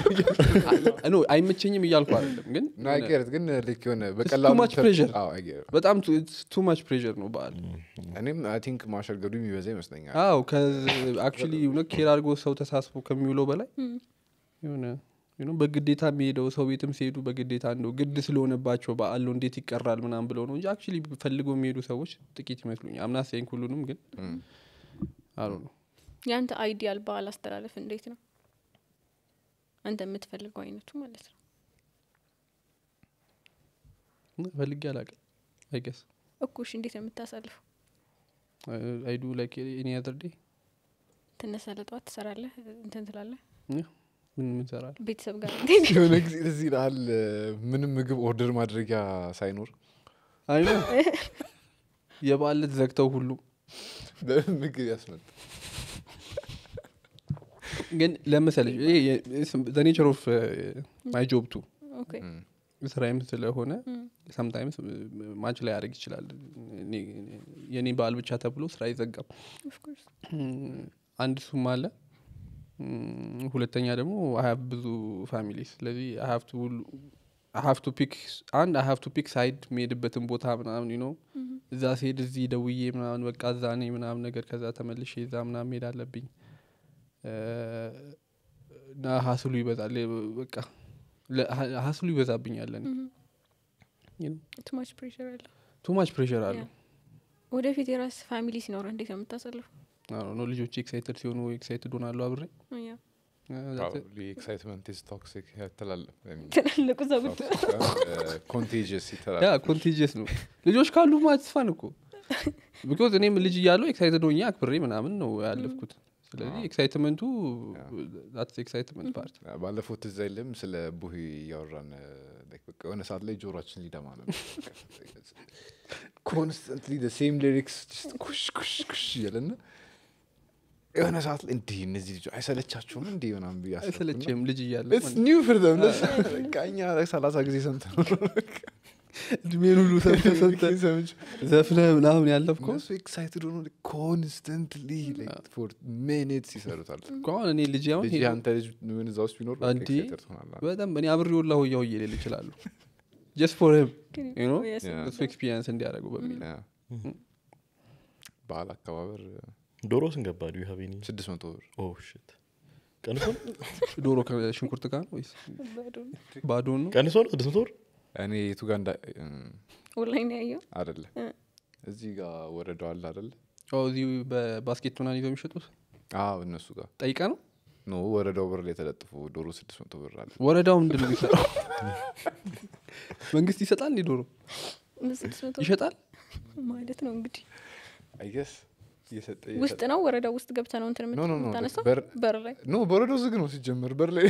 አይመቸኝም እያልኩ አይደለም ግን ናይገርት ግን ልክ የሆነ በቀላሉ በጣም too much pressure ነው በዓል እኔም I think ማሸርገዱ የሚበዛ ይመስለኛል actually ኬር አድርጎ ሰው ተሳስቦ ከሚውለው በላይ የሆነ በግዴታ የሚሄደው ሰው ቤትም ሲሄዱ በግዴታ እንደው ግድ ስለሆነባቸው በዓል ነው እንዴት ይቀራል ምናምን ብለው ነው እንጂ actually ፈልገው የሚሄዱ ሰዎች ጥቂት ይመስሉኛል አምና ሳይንክ ሁሉንም ግን አሉ ነው ያንተ አይዲያል በዓል አስተላለፍ እንዴት ነው አንተ የምትፈልገው አይነቱ ማለት ነው ፈልጌ አላውቅም I guess እኩሽ እንዴት ነው የምታሳልፈው I do like any other day ትነሳለህ ጠዋት ትሰራለህ እንትን ትላለህ ምን ትሰራለህ ቤተሰብ ጋር የሆነ ጊዜ እዚህ ይላል ምንም ምግብ ኦርደር ማድረጊያ ሳይኖር አይነ የበዓል ዘግተው ሁሉ ምግብ ያስመጣ ግን ለምሳሌ the nature of my job too okay ስራዬም ስለሆነ sometimes ማች ላይ ያደርግ ይችላል የኔ በዓል ብቻ ተብሎ ስራ ይዘጋም of course አንድ ሱም አለ ሁለተኛ ደግሞ I have ብዙ ፋሚሊስ ስለዚህ I have to pick side መሄድበትን ቦታ ምናምን እዛ ሲሄድ እዚህ ደውዬ ምናምን በቃ እዛ ነኝ ምናምን ነገር ከዛ ተመልሼ እዛ ምናምን መሄድ አለብኝ እና ሀስሉ ይበዛል በቃ ሀስሉ ይበዛብኛል እኔ too much pressure አለው ወደፊት የራስ ፋሚሊ ሲኖር እንዴት ነው የምታሳልፈው ነው ልጆች ኤክሳይትድ ሲሆኑ ኤክሳይትድ ሆናሉ አብሬ probably excitement is toxic ያተላልፍ ትልቁ ሰውት contagious contagious ነው ልጆች ካሉ ማትፋን እኮ because እኔም ልጅ እያለሁ ኤክሳይትድ ሆኜ አክብሬ ምናምን ነው ያለፍኩት ስለዚህ ኤክሳይትመንቱ that's excitement part ባለፈው ትዝ አይልም ስለ ቡሂ ያወራን በቃ የሆነ ሰዓት ላይ ጆሮአችን ሊደማ ነበር constantly the same lyrics just kush ያለና የሆነ ሰዓት ላይ እንዴ እነዚህ ልጅ አይሰለቻቸውም እንዴ ምናምን ቢያስብ አይሰለችም ልጅ እያለሁ it's new for them ካኛ 30 ጊዜ ሰምተን ድሜን ሁሉ ሰምተን ዘፍነ ምናምን ያለፍኩ so excited ሆኖ constantly like for minutes ይሰሩታል አሁን እኔ ልጅ አሁን አንተ ልጅ ምን እዛው ቢኖር excited ሆናለሁ በጣም እኔ አብሬው ላው ያው ይሌል ይችላል just for him so experience እንዲያደርጉ በሚል በዓል አከባበር ዶሮ ስንገባ do you have any 600 ብር oh shit ቀንሶ ዶሮ ከሽንኩርት ጋር ወይስ ባዶ ነው ቀንሶ ነው 600 ብር እኔ የቱ ጋር ኦንላይን ያየው አይደለ እዚህ ጋር ወረዳው አለ አይደለ እዚህ በባስኬት ምናምን ይዘው የሚሸጡት እነሱ ጋር ጠይቃ ነው ነው ወረዳው ብር ላይ ተለጥፎ ዶሮ 600 ብር አለ ወረዳው ምንድነው የሚሰራው መንግስት ይሰጣል እንዴ ዶሮ ይሸጣል ማለት ነው እንግዲህ I guess ውስጥ ነው ወረዳው ውስጥ ገብታ ነው እንትን የምታነሳው በር ላይ ነው በረዶ ዝግ ነው ሲጀምር በር ላይ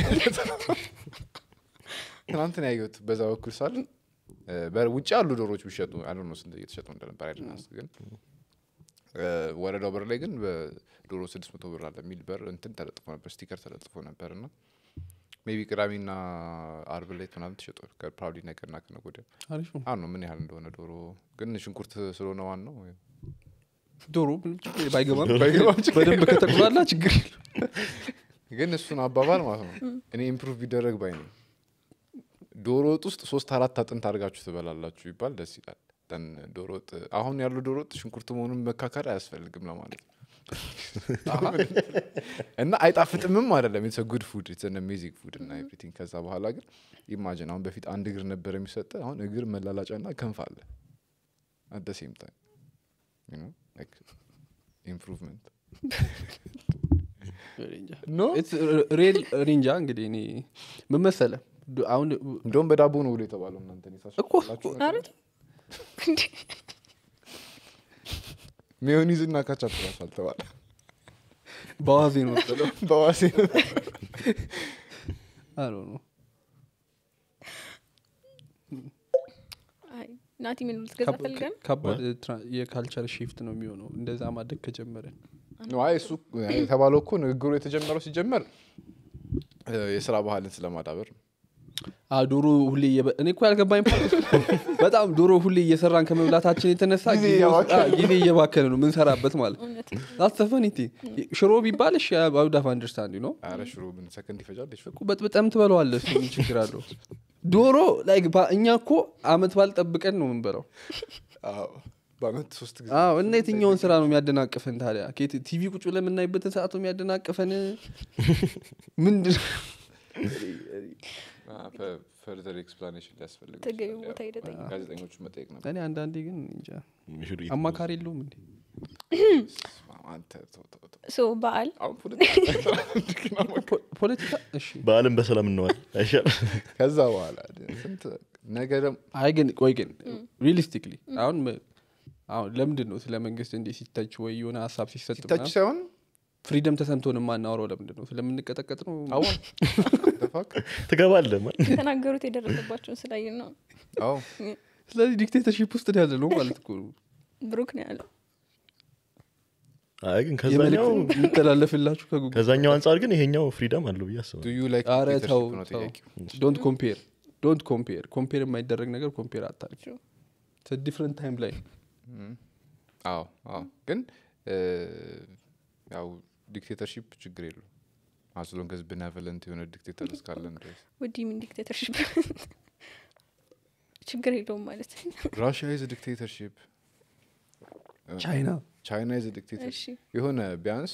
ትናንትና ያየሁት በዛ በኩል ሳል ውጭ ያሉ ዶሮዎች ቢሸጡ I don't know ስንት እየተሸጡ እንደነበር አይደናስ ግን ወረዳው በር ላይ ግን በዶሮ 600 ብር አለ የሚል በር እንትን ተለጥፎ ነበር ስቲከር ተለጥፎ ነበርና ሜቢ ቅዳሜና አርብ ላይ ምናምን ተሸጧል probably ነገርና ከነገ ወዲያ አሪፍ ነው አሁን ምን ያህል እንደሆነ ዶሮ ግን ሽንኩርት ስለሆነ ዋን ነው ዶሮ ባይገባም በደንብ ከተቆላላ ችግር ግን እሱን አባባል ማለት ነው እኔ ኢምፕሩቭ ቢደረግ ባይ ነው ዶሮ ወጥ ውስጥ 3-4 አጥንት አድርጋችሁ ትበላላችሁ ይባል ደስ ይላል ደን ዶሮ ወጥ አሁን ያለው ዶሮ ወጥ ሽንኩርት መሆኑን መካከር አያስፈልግም ለማለት እና አይጣፍጥምም አይደለም it's a good food it's an amazing food and everything ከዛ በኋላ ግን ኢማጂን አሁን በፊት አንድ እግር ነበር የሚሰጥ አሁን እግር መላላጫና ክንፍ አለ at the same time you know like improvement ኖ ኢትስ ሪል ሪንጃ እንግዲህ እኔ ምን መሰለህ አሁን እንደውም በዳቦ ነው ብሎ የተባለው እናንተ እኮ አረት ሜዮኒዝ እና ካቻፕ ራሱ አልተባለ በዋዜ ነው መሰለው በዋሴ አይ ዶንት ኖ አይ ናቲ ምን ልትገዛ ፈልገን ከባድ የካልቸር ሺፍት ነው የሚሆነው እንደዛ ማድረግ ከጀመረን ነው አይ እሱ የተባለው እኮ ንግግሩ የተጀመረው ሲጀመር የሥራ ባህልን ስለማዳበር ዶሮ ሁሌ እኔ እኮ ያልገባኝ በጣም ዶሮ ሁሌ እየሰራን ከመብላታችን የተነሳ ጊዜ እየባከነ ነው ምን ሰራበት ማለት አስተፈኒቲ ሽሮ ቢባል እሺ አውድ ኦፍ አንደርስታንድ ዩ ኖ አረ ሽሮ ምን ሰከንድ ይፈጃል እሺ በጣም ትበለዋለህ እሱ ምን ችግር አለው ዶሮ ላይክ እኛ እኮ አመት ባልጠብቀን ነው የምንበላው አዎ በአመት 3 ጊዜ እና የትኛውን ስራ ነው የሚያደናቅፈን ታዲያ ቲቪ ቁጭ ብለን የምናይበትን ሰዓት ነው የሚያደናቅፈን ምንድን ፈርዘር ኤክስፕላኔሽን ሊያስፈልግ ተገቢ ቦታ ሄደጠኝ ጋዜጠኞቹ መጠየቅ ነበር እኔ አንዳንዴ ግን እንጃ አማካሪ የለውም እንዴ አንተ ሶ በዓል አሁን ፖለቲካ እሺ በዓልን በሰላም እንዋል አይሻል ከዛ በኋላ ስንት ነገር አይ ግን ቆይ ግን ሪሊስቲክሊ አሁን ለምንድን ነው ስለ መንግስት እንዴ ሲታች ወይ የሆነ ሐሳብ ሲሰጥ ሲታች ሳይሆን ፍሪደም ተሰምቶን ማናወራው ለምንድን ነው ስለምንቀጠቀጥ ነው አሁን ተፋክ ትገባለህ ማለት የተናገሩት የደረሰባቸውን ስላየን ነው አዎ ስለዚህ ዲክቴተርሺፕ ውስጥ ያለ ነው ማለት እኮ ብሩክ ነው ያለው አይ ግን ከዛኛው እንተላለፍላችሁ ከዛኛው አንፃር ግን ይሄኛው ፍሪደም አለው ብዬ አስባለሁ ዱ ዩ ላይክ አረታው ዶንት ኮምፔር የማይደረግ ነገር ኮምፔር አታርግ ዲፍረንት ታይም ላይ አዎ ግን ያው ዲክቴተርሺፕ ችግር የለው as long as benevolent የሆነ ዲክቴተር እስካለን ድረስ ወዲ ምን ዲክቴተርሺፕ ችግር የለውም ማለት ራሽያ is a dictatorship ቻይና is a dictatorship የሆነ ቢያንስ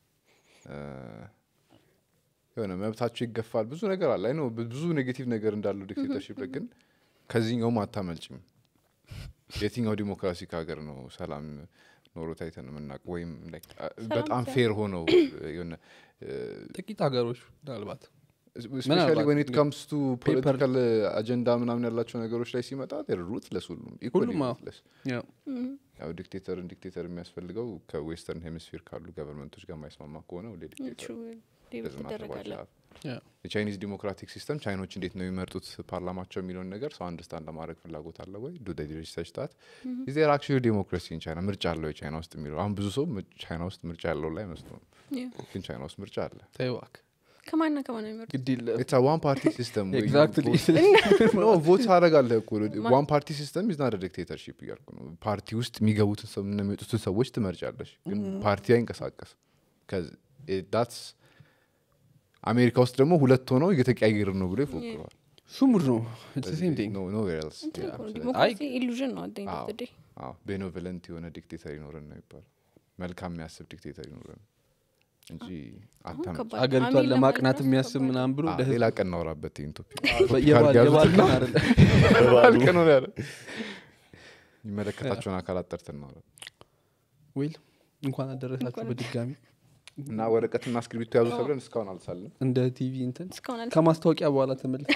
የሆነ መብታቸው ይገፋል ብዙ ነገር አለ አይ ነው ብዙ ኔጌቲቭ ነገር እንዳለው ዲክቴተርሺፕ ግን ከዚህኛው ማታመልጭም የትኛው ዲሞክራሲ ከሀገር ነው ሰላም ኖሮ ታይተን ምናቅ ወይም በጣም ፌር ሆነው የሆነ ጥቂት ሀገሮች ምናልባት especially when it comes to political agenda ምናምን ያላቸው ነገሮች ላይ ሲመጣ ruthless ሁሉም equally ruthless ያው ዲክቴተር የሚያስፈልገው ከዌስተርን ሄሚስፌር ካሉ ገቨርንመንቶች ጋር ማይስማማ ከሆነ ወደ ዲክቴተር የቻይኒዝ ዲሞክራቲክ ሲስተም ቻይኖች እንዴት ነው የሚመርጡት ፓርላማቸው የሚለውን ነገር ሰው አንደርስታንድ ለማድረግ ፍላጎት አለ ወይ ዱ ዴይ ሪሰርች ታት is there actually democracy in China ምርጫ አለው ቻይና ውስጥ የሚለው አሁን ብዙ ሰው ቻይና ውስጥ ምርጫ ያለው ላይ መስሎ ግን ቻይና ውስጥ ምርጫ አለ ታይዋክ ከማንና ከማን የሚመርጡት ግዲል it's a one party system exactly no vote አደረጋለህ እኮ one party system is not a dictatorship ያልኩ ነው ፓርቲ ውስጥ የሚገቡትን ሰው እና የሚወጡትን ሰዎች ትመርጫለሽ ግን ፓርቲ አይንቀሳቀስ cuz that's አሜሪካ ውስጥ ደግሞ ሁለት ሆነው እየተቀያየሩ ነው ብሎ ይፎክራል ሱሙር ነው it's the same thing no else ዲሞክራሲ ኢሉዥን ነው አደኝ ተደ ቤኖቨለንት የሆነ ዲክቴተር ይኖረን ነው ይባላል መልካም የሚያስብ ዲክቴተር ይኖረን እንጂ አገሪቷን ለማቅናት የሚያስብ ምናምን ብሎ ሌላ ቀን እናወራበት ኢንቶፒክ የባልቀን አይደል ባልቀን ነው ያለ ይመለከታቸውን አካላት ጠርተን ነው ዌል እንኳን አደረሳችሁ በድጋሚ እና ወረቀትና እስክሪብቶ ያዙ ተብለን እስካሁን አልሳለም እንደ ቲቪ እንትን ከማስታወቂያ በኋላ ተመልሰ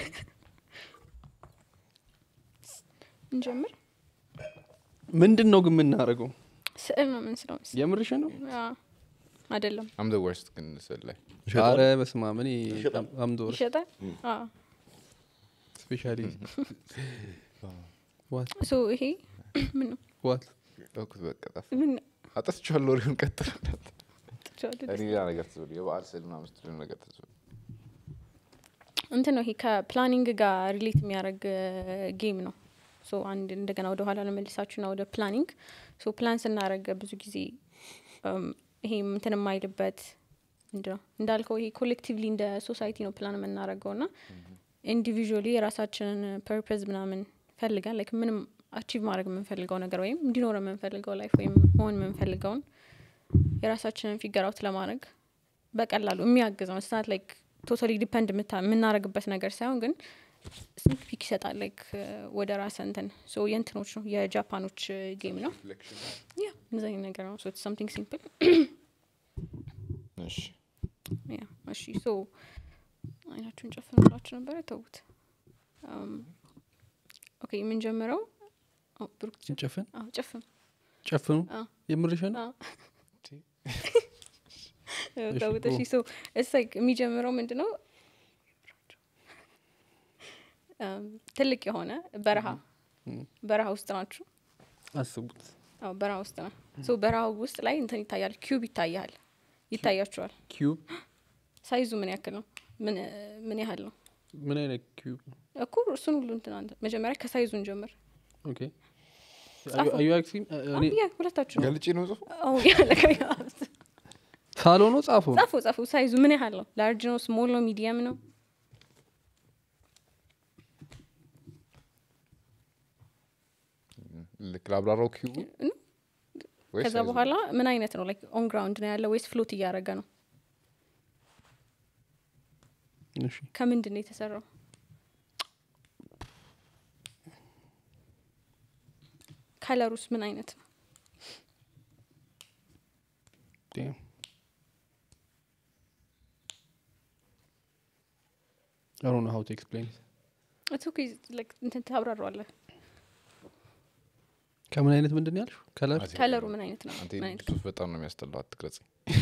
እንጀምር ምንድነው ግን የምናደርገው ስዕል ነው ምን ስለው የምርሽ ነው አይደለም I'm the worst ግን ስዕል ላይ አረ በስመ አብ እኔ I'm the worst ይሸጣል especially what so ይሄ ምን ነው what ኦክስ በቃ ምን አጥፍቻለሁ ወሬውን ቀጥል ተጫወተ እኔ ያ ነገር ተዘው የበዓል ስዕል ምናምን ስትሉ ነገር ተዘው እንትን ነው ይሄ ከፕላኒንግ ጋር ሪሌት የሚያደርግ ጌም ነው ሶ አንድ እንደገና ወደ ኋላ ለመልሳችሁና ወደ ፕላኒንግ ሶ ፕላን ስናደርግ ብዙ ጊዜ ይሄ እንትን የማይልበት እንዳልከው ይሄ ኮሌክቲቭሊ እንደ ሶሳይቲ ነው ፕላን የምናደርገውና ኢንዲቪጁዋሊ የራሳችንን ፐርፐዝ ምናምን ፈልጋን ላይክ ምንም አቺቭ ማድረግ የምንፈልገው ነገር ወይም እንዲኖር የምንፈልገው ላይፍ ወይም መሆን የምንፈልገውን የራሳችንን ፊገር አውት ለማድረግ በቀላሉ የሚያግዘው ስናት ላይክ ቶታሊ ዲፔንድ የምናደርግበት ነገር ሳይሆን ግን ስኒክ ፒክ ይሰጣል ላይክ ወደ ራስ እንትን ሶ የእንትኖች ነው የጃፓኖች ጌም ነው ያ እንደዚህ ነገር ነው ሶ ኢትስ something simple እሺ ያ እሺ ሶ አይናችሁን ጨፍኑላችሁ ነበር ተውት ኦኬ ምን ጀመረው ብሩክ ጨፍን ጨፍን ጨፍኑ የምርሽን ተውት እሺ ሶ እሰይ የሚጀምረው ምንድነው ትልቅ የሆነ በረሃ ውስጥ ናችሁ አስቡት በረሃ ውስጥ ነው ሶ በረሃ ውስጥ ላይ እንትን ይታያል ኪዩብ ይታያችኋል ኪዩብ ሳይዙ ምን ያክል ነው ምን ያህል ነው ምን አይነት ኪዩብ እኮ እሱን ሁሉ እንትን አንተ መጀመሪያ ከሳይዙን ጀምር ኦኬ አዩ አክሲም እኔ ሁለታችሁ ገልጪ ነው ጽፉ ያ ለካያ ሳሎኑ ጻፉ ሳይዙ ምን ያህል ነው ላርጅ ነው ስሞል ነው ሚዲየም ነው ለክላብራራው ኪዩብ ከዛ በኋላ ምን አይነት ነው ላይክ ኦን ግራውንድ ነው ያለው ወይስ ፍሎት እያደረገ ነው እሺ ከምንድን ነው የተሰራው ከለሩስ ምን አይነት ነው I don't know how to explain it. It's okay like እንትን ታብራራዋለህ ከምን አይነት ምንድን ነው ያልሽው ከለሩ ምን አይነት ነው ምን አይነት ነው በጣም ነው የሚያስጠላው አትቅረጽ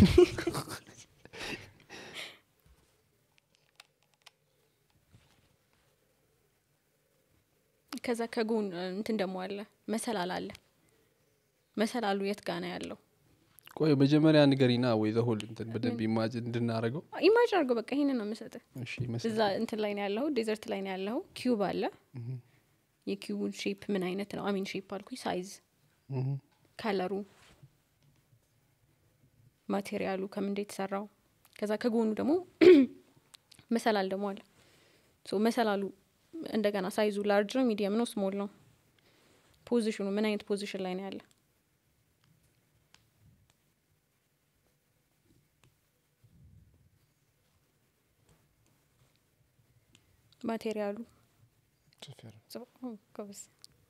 ከዛ ከጎን እንትን ደሞ አለ መሰላሉ የት ጋር ነው ያለው ቆይ መጀመሪያ ንገሪና ወይ ዘሆል እንትን በደንብ ኢማጂን እንድናረገው ኢማጂን አድርገው በቃ ይሄንን ነው የምሰጥህ እሺ መሰለኝ እዛ እንትን ላይ ነው ያለው ዴዘርት ላይ ነው ያለው ኪዩብ አለ የኪዩቡን ሼፕ ምን አይነት ነው አሚን ሼፕ አልኩኝ ሳይዝ ከለሩ ማቴሪያሉ ከምን እንደተሰራው ከዛ ከጎኑ ደግሞ መሰላል ደግሞ አለ ሶ መሰላሉ እንደገና ሳይዙ ላርጅ ነው ሚዲየም ነው ስሞል ነው ፖዚሽኑ ምን አይነት ፖዚሽን ላይ ነው ያለው ማቴሪያሉ ኮብስ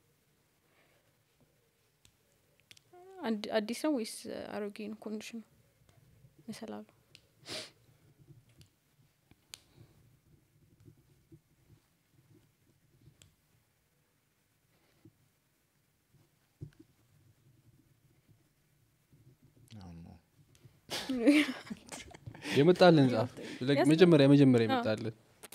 አዲስ ነው ወይስ አሮጌ ነው ኮንዲሽኑ መሰላሉ የመጣልን ጻፍ መጀመሪያ የመጣልን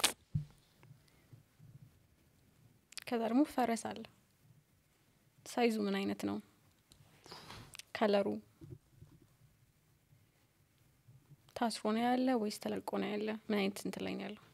ከዛ ደግሞ ፈረስ አለ ሳይዙ ምን አይነት ነው ከለሩ ታስሮ ነው ያለ ወይስ ተለቆ ነው ያለ ምን አይነት እንትን ላይ ነው ያለው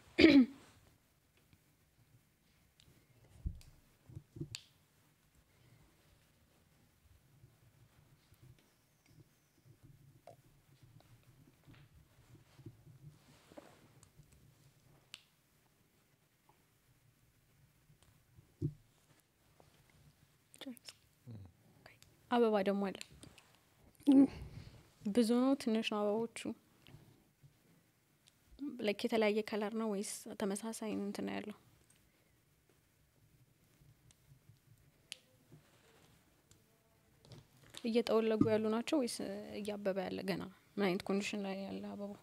አበባ ደግሞ አለ ብዙ ነው ትንሽ ነው አበቦቹ ላይክ የተለያየ ከለር ነው ወይስ ተመሳሳይ እንትን ነው ያለው እየተወለጉ ያሉ ናቸው ወይስ እያበበ ያለ ገና ምን አይነት ኮንዲሽን ላይ ያለ አበባ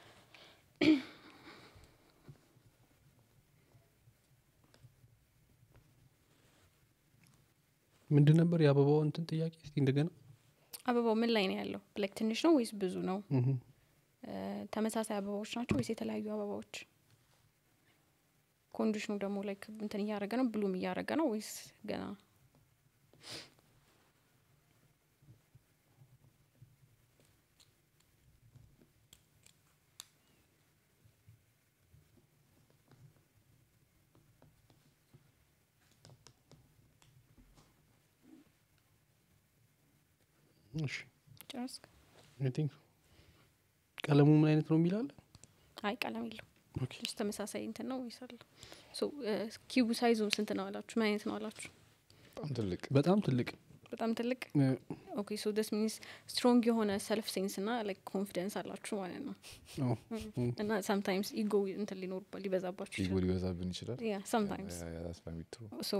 ምንድን ነበር የአበባው እንትን ጥያቄ እስቲ እንደገና አበባው ምን ላይ ነው ያለው ላይክ ትንሽ ነው ወይስ ብዙ ነው ተመሳሳይ አበባዎች ናቸው ወይስ የተለያዩ አበባዎች ኮንዲሽኑ ደግሞ ላይክ እንትን እያደረገ ነው ብሉም እያደረገ ነው ወይስ ገና እሺ ጨረስክ I think ቀለሙ ምን አይነት ነው የሚላል አይ ቀለም የለው ኦኬ ተመሳሳይ እንትን ነው ይሰራል ሶ ኪዩብ ሳይዙ ስንት ነው አላችሁ ምን አይነት ነው አላችሁ በጣም ትልቅ ኦኬ ሶ this means strong የሆነ self sense እና like confidence አላችሁ ማለት ነው እና sometimes ego እንትን ሊበዛባችሁ ego ሊበዛብን ይችላል yeah sometimes yeah that's very true so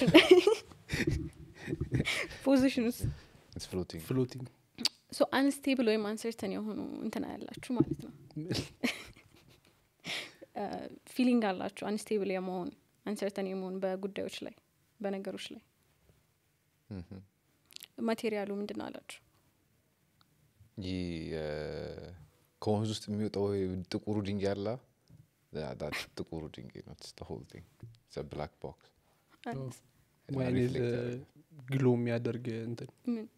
position it's floating so unstable ወይ uncertain የሆኑ እንትን ያላችሁ ማለት ነው ፊሊንግ አላችሁ አንስቴብል የመሆን አንሰርተን የመሆን በጉዳዮች ላይ በነገሮች ላይ ማቴሪያሉ ምንድነው አላችሁ ከወንዝ ውስጥ የሚወጣው ጥቁሩ ድንጋይ አለ that ጥቁሩ ድንጋይ ነው the whole thing it's a black box when is ግሎ የሚያደርግ እንትን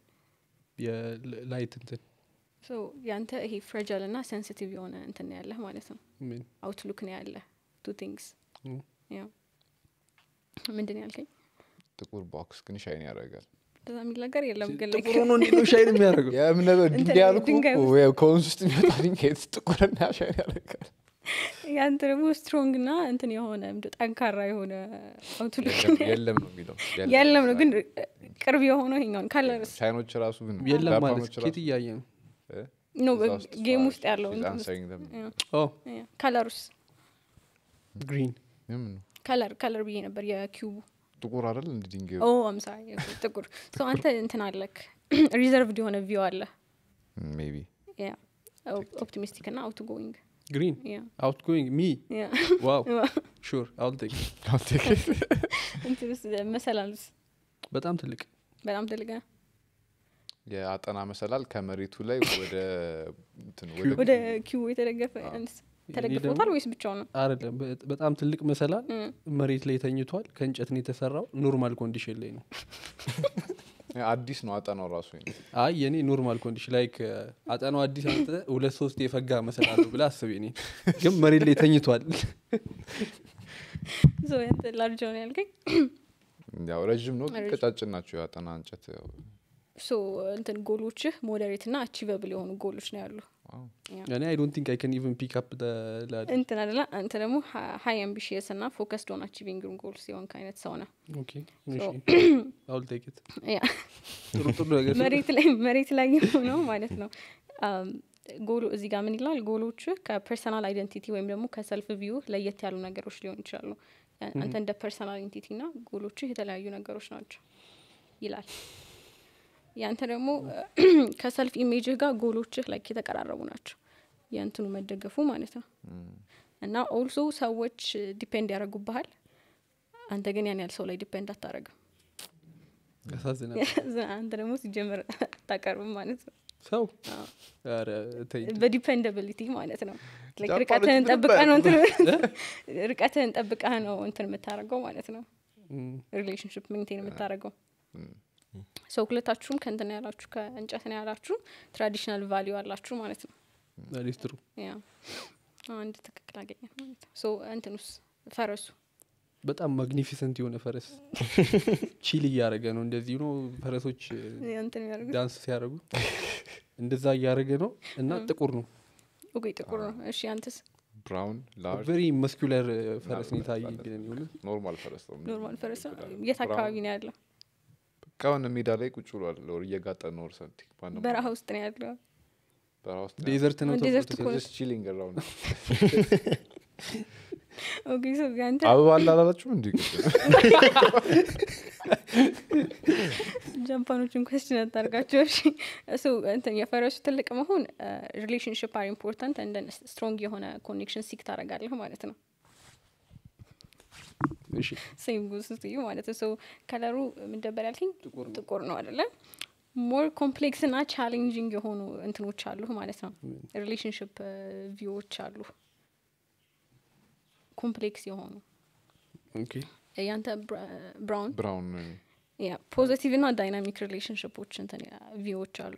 የላይት እንትን ሶ ያንተ ይሄ ፍራጃይል እና ሴንሲቲቭ የሆነ እንትን ነው ያለህ ማለት ነው አውትሉክ ነው ያለህ two things ያ ምንድነው ያልከኝ ጥቁር ቦክስ ግን ሻይን ያደርጋል እንደዛ የሚል ነገር የለም ግን ጥቁር ነው እንዴ ሻይን የሚያደርገው ያምነው ድንጋይ ያልኩ ወይ ከወንዝ ውስጥ የሚወጣ ድንጋይ ጥቁርና ሻይን ያደርጋል ያንተ ደግሞ ስትሮንግ እና እንትን የሆነ ጠንካራ የሆነ አውትሉክ የለም ነው የሚለው የለም ነው ግን ቅርብ የሆነ ይሄኛው ካለርስ ቻይኖች ራሱ ግን የለም ማለት ከት ይያየ ነው ነው ጌም ውስጥ ያለው ካለርስ ግሪን ከለር ብዬ ነበር የኪዩቡ ጥቁር አይደል እንደ ድንጋይ አምሳ ጥቁር ሶ አንተ እንትን አለክ ሪዘርቭድ የሆነ ቪው አለ ሜቢ ያ ኦፕቲሚስቲክ እና አውትጎይንግ green outgoing me wow sure I'll take it እንትስ መሰላልስ በጣም ትልቅ የአጠና መሰላል ከመሬቱ ላይ ወደ ወደ ኪው የተደገፈ ተደግፎታል ወይስ ብቻው ነው አይደለም በጣም ትልቅ መሰላል መሬት ላይ ተኝቷል ከእንጨት ነው የተሰራው ኖርማል ኮንዲሽን ላይ ነው አዲስ ነው አጠናው ራሱ አይ የኔ ኖርማል ኮንዲሽን ላይክ አጠናው አዲስ አንተ 2-3 የፈጋ መሰላል ብላ አስበኝ እኔ ግን መሬት ላይ ተኝቷል ሶ ያንተ ላርጅ ነው ያልከኝ ያው ረጅም ነው ቀጫጭን ናቸው ያጠና እንጨት ሶ እንትን ጎሎችህ ሞዴሬት እና አቺቨብል የሆኑ ጎሎች ነው ያሉ እኔ I don't think I can even pick up the ladder እንትን አይደለ አንተ ደግሞ high ambitious እና focused on achieving your goals የሆን kind ሰው ነህ okay I'll take it yeah መሬት ላይ ነው ማለት ነው ጎሉ እዚህ ጋር ምን ይላል ጎሎች ከፐርሰናል አይደንቲቲ ወይም ደግሞ ከሰልፍ ቪው ለየት ያሉ ነገሮች ሊሆን ይችላሉ አንተ እንደ ፐርሰናል አይደንቲቲ እና ጎሎች የተለያዩ ነገሮች ናቸው ይላል ያንተ ደግሞ ከሰልፍ ኢሜጅ ጋር ጎሎችህ ላይ የተቀራረቡ ናቸው ያንተኑ መደገፉ ማለት ነው እና ኦልሶ ሰዎች ዲፔንድ ያደርጉብሃል አንተ ግን ያን ያህል ሰው ላይ ዲፔንድ አታረግም ያሳዝናል አንተ ደግሞ ሲጀምር ታቀርብ ማለት ነው ሰው አረ ተይ በዲፔንደቢሊቲ ማለት ነው ርቀትህን ጠብቀህ ነው እንትን የምታረገው ማለት ነው ሪሌሽንሺፕ ሜንቴን የምታረገው ሰው ሁለታችሁም ከእንትን ያላችሁ ከእንጨት ነው ያላችሁ ትራዲሽናል ቫልዩ አላችሁ ማለት ነው that is true ያ አንድ ትክክል አገኘ ማለት ነው ሶ እንትንስ ፈረሱ በጣም ማግኒፊሰንት የሆነ ፈረስ ቺሊ ያረገ ነው እንደዚህ ነው ፈረሶች እንትን ያረጉ ዳንስ ሲያረጉ እንደዛ ያረገ ነው እና ጥቁር ነው ኦኬ ጥቁር ነው እሺ አንተስ ብራውን ላርጅ very muscular ፈረስ ነው ታይኝ ግን ይሁን ኖርማል ፈረስ ነው የት አካባቢ ነው ያለው ካውን ሜዳ ላይ ቁጭ ብሏል ሎር እየጋጠ ነው ወርሰንት በረሃ ውስጥ ነው ያለው በረሃ ውስጥ ዴዘርት ነው just chilling around ኦኬ ሶ ጋንተ አበባ አላላችሁ እንዴ ጃፓኖችን question አታርጋቸው እሺ ሶ እንትን የፈረሱ ትልቅ መሆን relationship are important and then strong የሆነ connection ሲክ ታረጋለህ ማለት ነው እሺ ሴም ጉስት እዩ ማለት ነው ሶ ከለሩ ምን ደበር ያልከኝ ጥቁር ነው አይደለ ሞር ኮምፕሌክስ እና ቻሌንጂንግ የሆኑ እንትኖች አሉ ማለት ነው ሪሌሽንሺፕ ቪውዎች አሉ ኮምፕሌክስ የሆኑ ኦኬ ያንተ ብራውን ያ ፖዚቲቭ እና ዳይናሚክ ሪሌሽንሺፖች እንትን ቪውዎች አሉ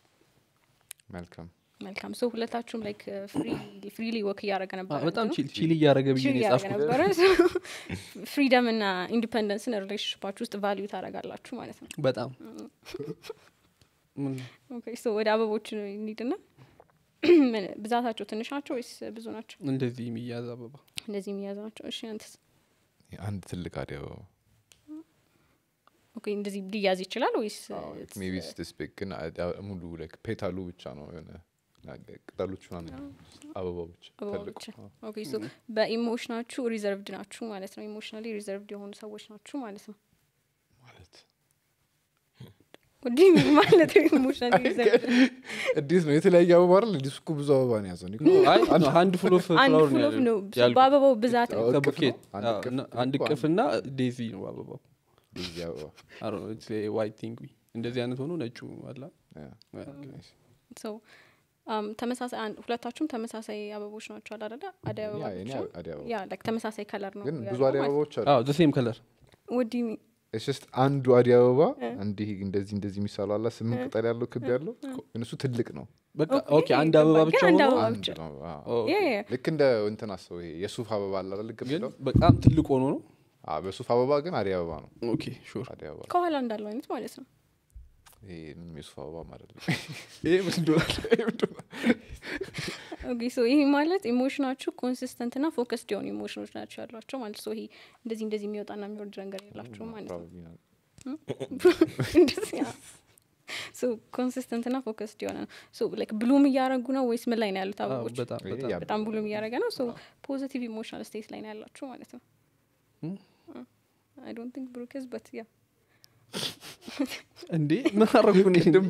መልካም ሶ ሁለታችሁም ላይክ ፍሪሊ ወክ ያረጋ ነበር በጣም ቺሊ ያረጋ ብዬ ነው ጻፍኩት ፍሪደም እና ኢንዲፔንደንስ እና ሪሌሽንሺፓችሁ ውስጥ ቫልዩ ታረጋላችሁ ማለት ነው በጣም ኦኬ ሶ ወደ አበቦች እንሂድና ብዛታቸው ትንሽ ናቸው ወይስ ብዙ ናቸው እንደዚህ የሚያዝ አበባ እንደዚህ የሚያዝ ናቸው እሺ አንተስ አንድ ትልቅ አደባ ኦኬ እንደዚህ ሊያዝ ይችላል ወይስ ሜቢ this big ግን ሙሉ like ፔታሉ ብቻ ነው የሆነ ቅጠሎቹ ነው አበባዎች ትልቅ ኦኬ ሶ በኢሞሽናችሁ ሪዘርቭድ ናችሁ ማለት ነው ኢሞሽናሊ ሪዘርቭድ የሆኑ ሰዎች ናችሁ ማለት ነው ወዲ ማለት ኢሞሽናል ዩዘር እንዴት ነው የተለያየ አበባ አይደል እንዴ እኮ ብዙ አበባ ነው ያዘው ኖ አይ ሃንድ ፉል ኦፍ ፍላወር ነው በአበባው ብዛት ነው ከቡኬት አንድ ቅፍና ዴዚ ነው አበባው ዴዚ አበባ አሮ ኢትስ ዋይት ቲንግ እንደዚህ አይነት ሆኖ ነጩ አላ ሶ ተመሳሳይ ሁለታችሁም ተመሳሳይ አበቦች ናቸው አይደል አደይ አበባ ያ ላይክ ተመሳሳይ ከለር ነው ግን ብዙ አደይ አበቦች አሉ አዎ ዘ ሴም ከለር ወዲ it's just አንዱ አደይ አበባ እንዲህ እንደዚህ የሚሳለው አላ 8 ቅጠል ያለው ክብ ያለው እነሱ ትልቅ ነው በቃ ኦኬ አንድ አበባ ብቻ ነው ልክ እንደ እንትን አሰው ይሄ የሱፍ አበባ አለ አይደል ግን በጣም ትልቅ ሆኖ ነው በሱፍ አበባ ግን አደይ አበባ ነው ኦኬ ሹር አደይ አበባ ከኋላ እንዳለው አይነት ማለት ነው ይሄ ምንም የሱፍ አበባ ማለት ነው ይሄ ምንድነው ኦኬ ሶ ይሄ ማለት ኢሞሽናችሁ ኮንሲስተንት እና ፎከስድ የሆኑ ኢሞሽኖች ናቸው ያሏቸው ማለት ሶ ይሄ እንደዚህ የሚወጣና የሚወርድ ነገር የላችሁም ማለት ነው እንደዚህ ሶ ኮንሲስተንት እና ፎከስድ የሆነ ነው ሶ ላይክ ብሉም እያረጉ ነው ወይስ ምን ላይ ነው ያሉት አበቦች በጣም ብሉም እያረገ ነው ሶ ፖዚቲቭ ኢሞሽናል ስቴት ላይ ነው ያላችሁ ማለት ነው I don't think Brooke is but yeah እንዴ ምን አረጉ ነው እንደም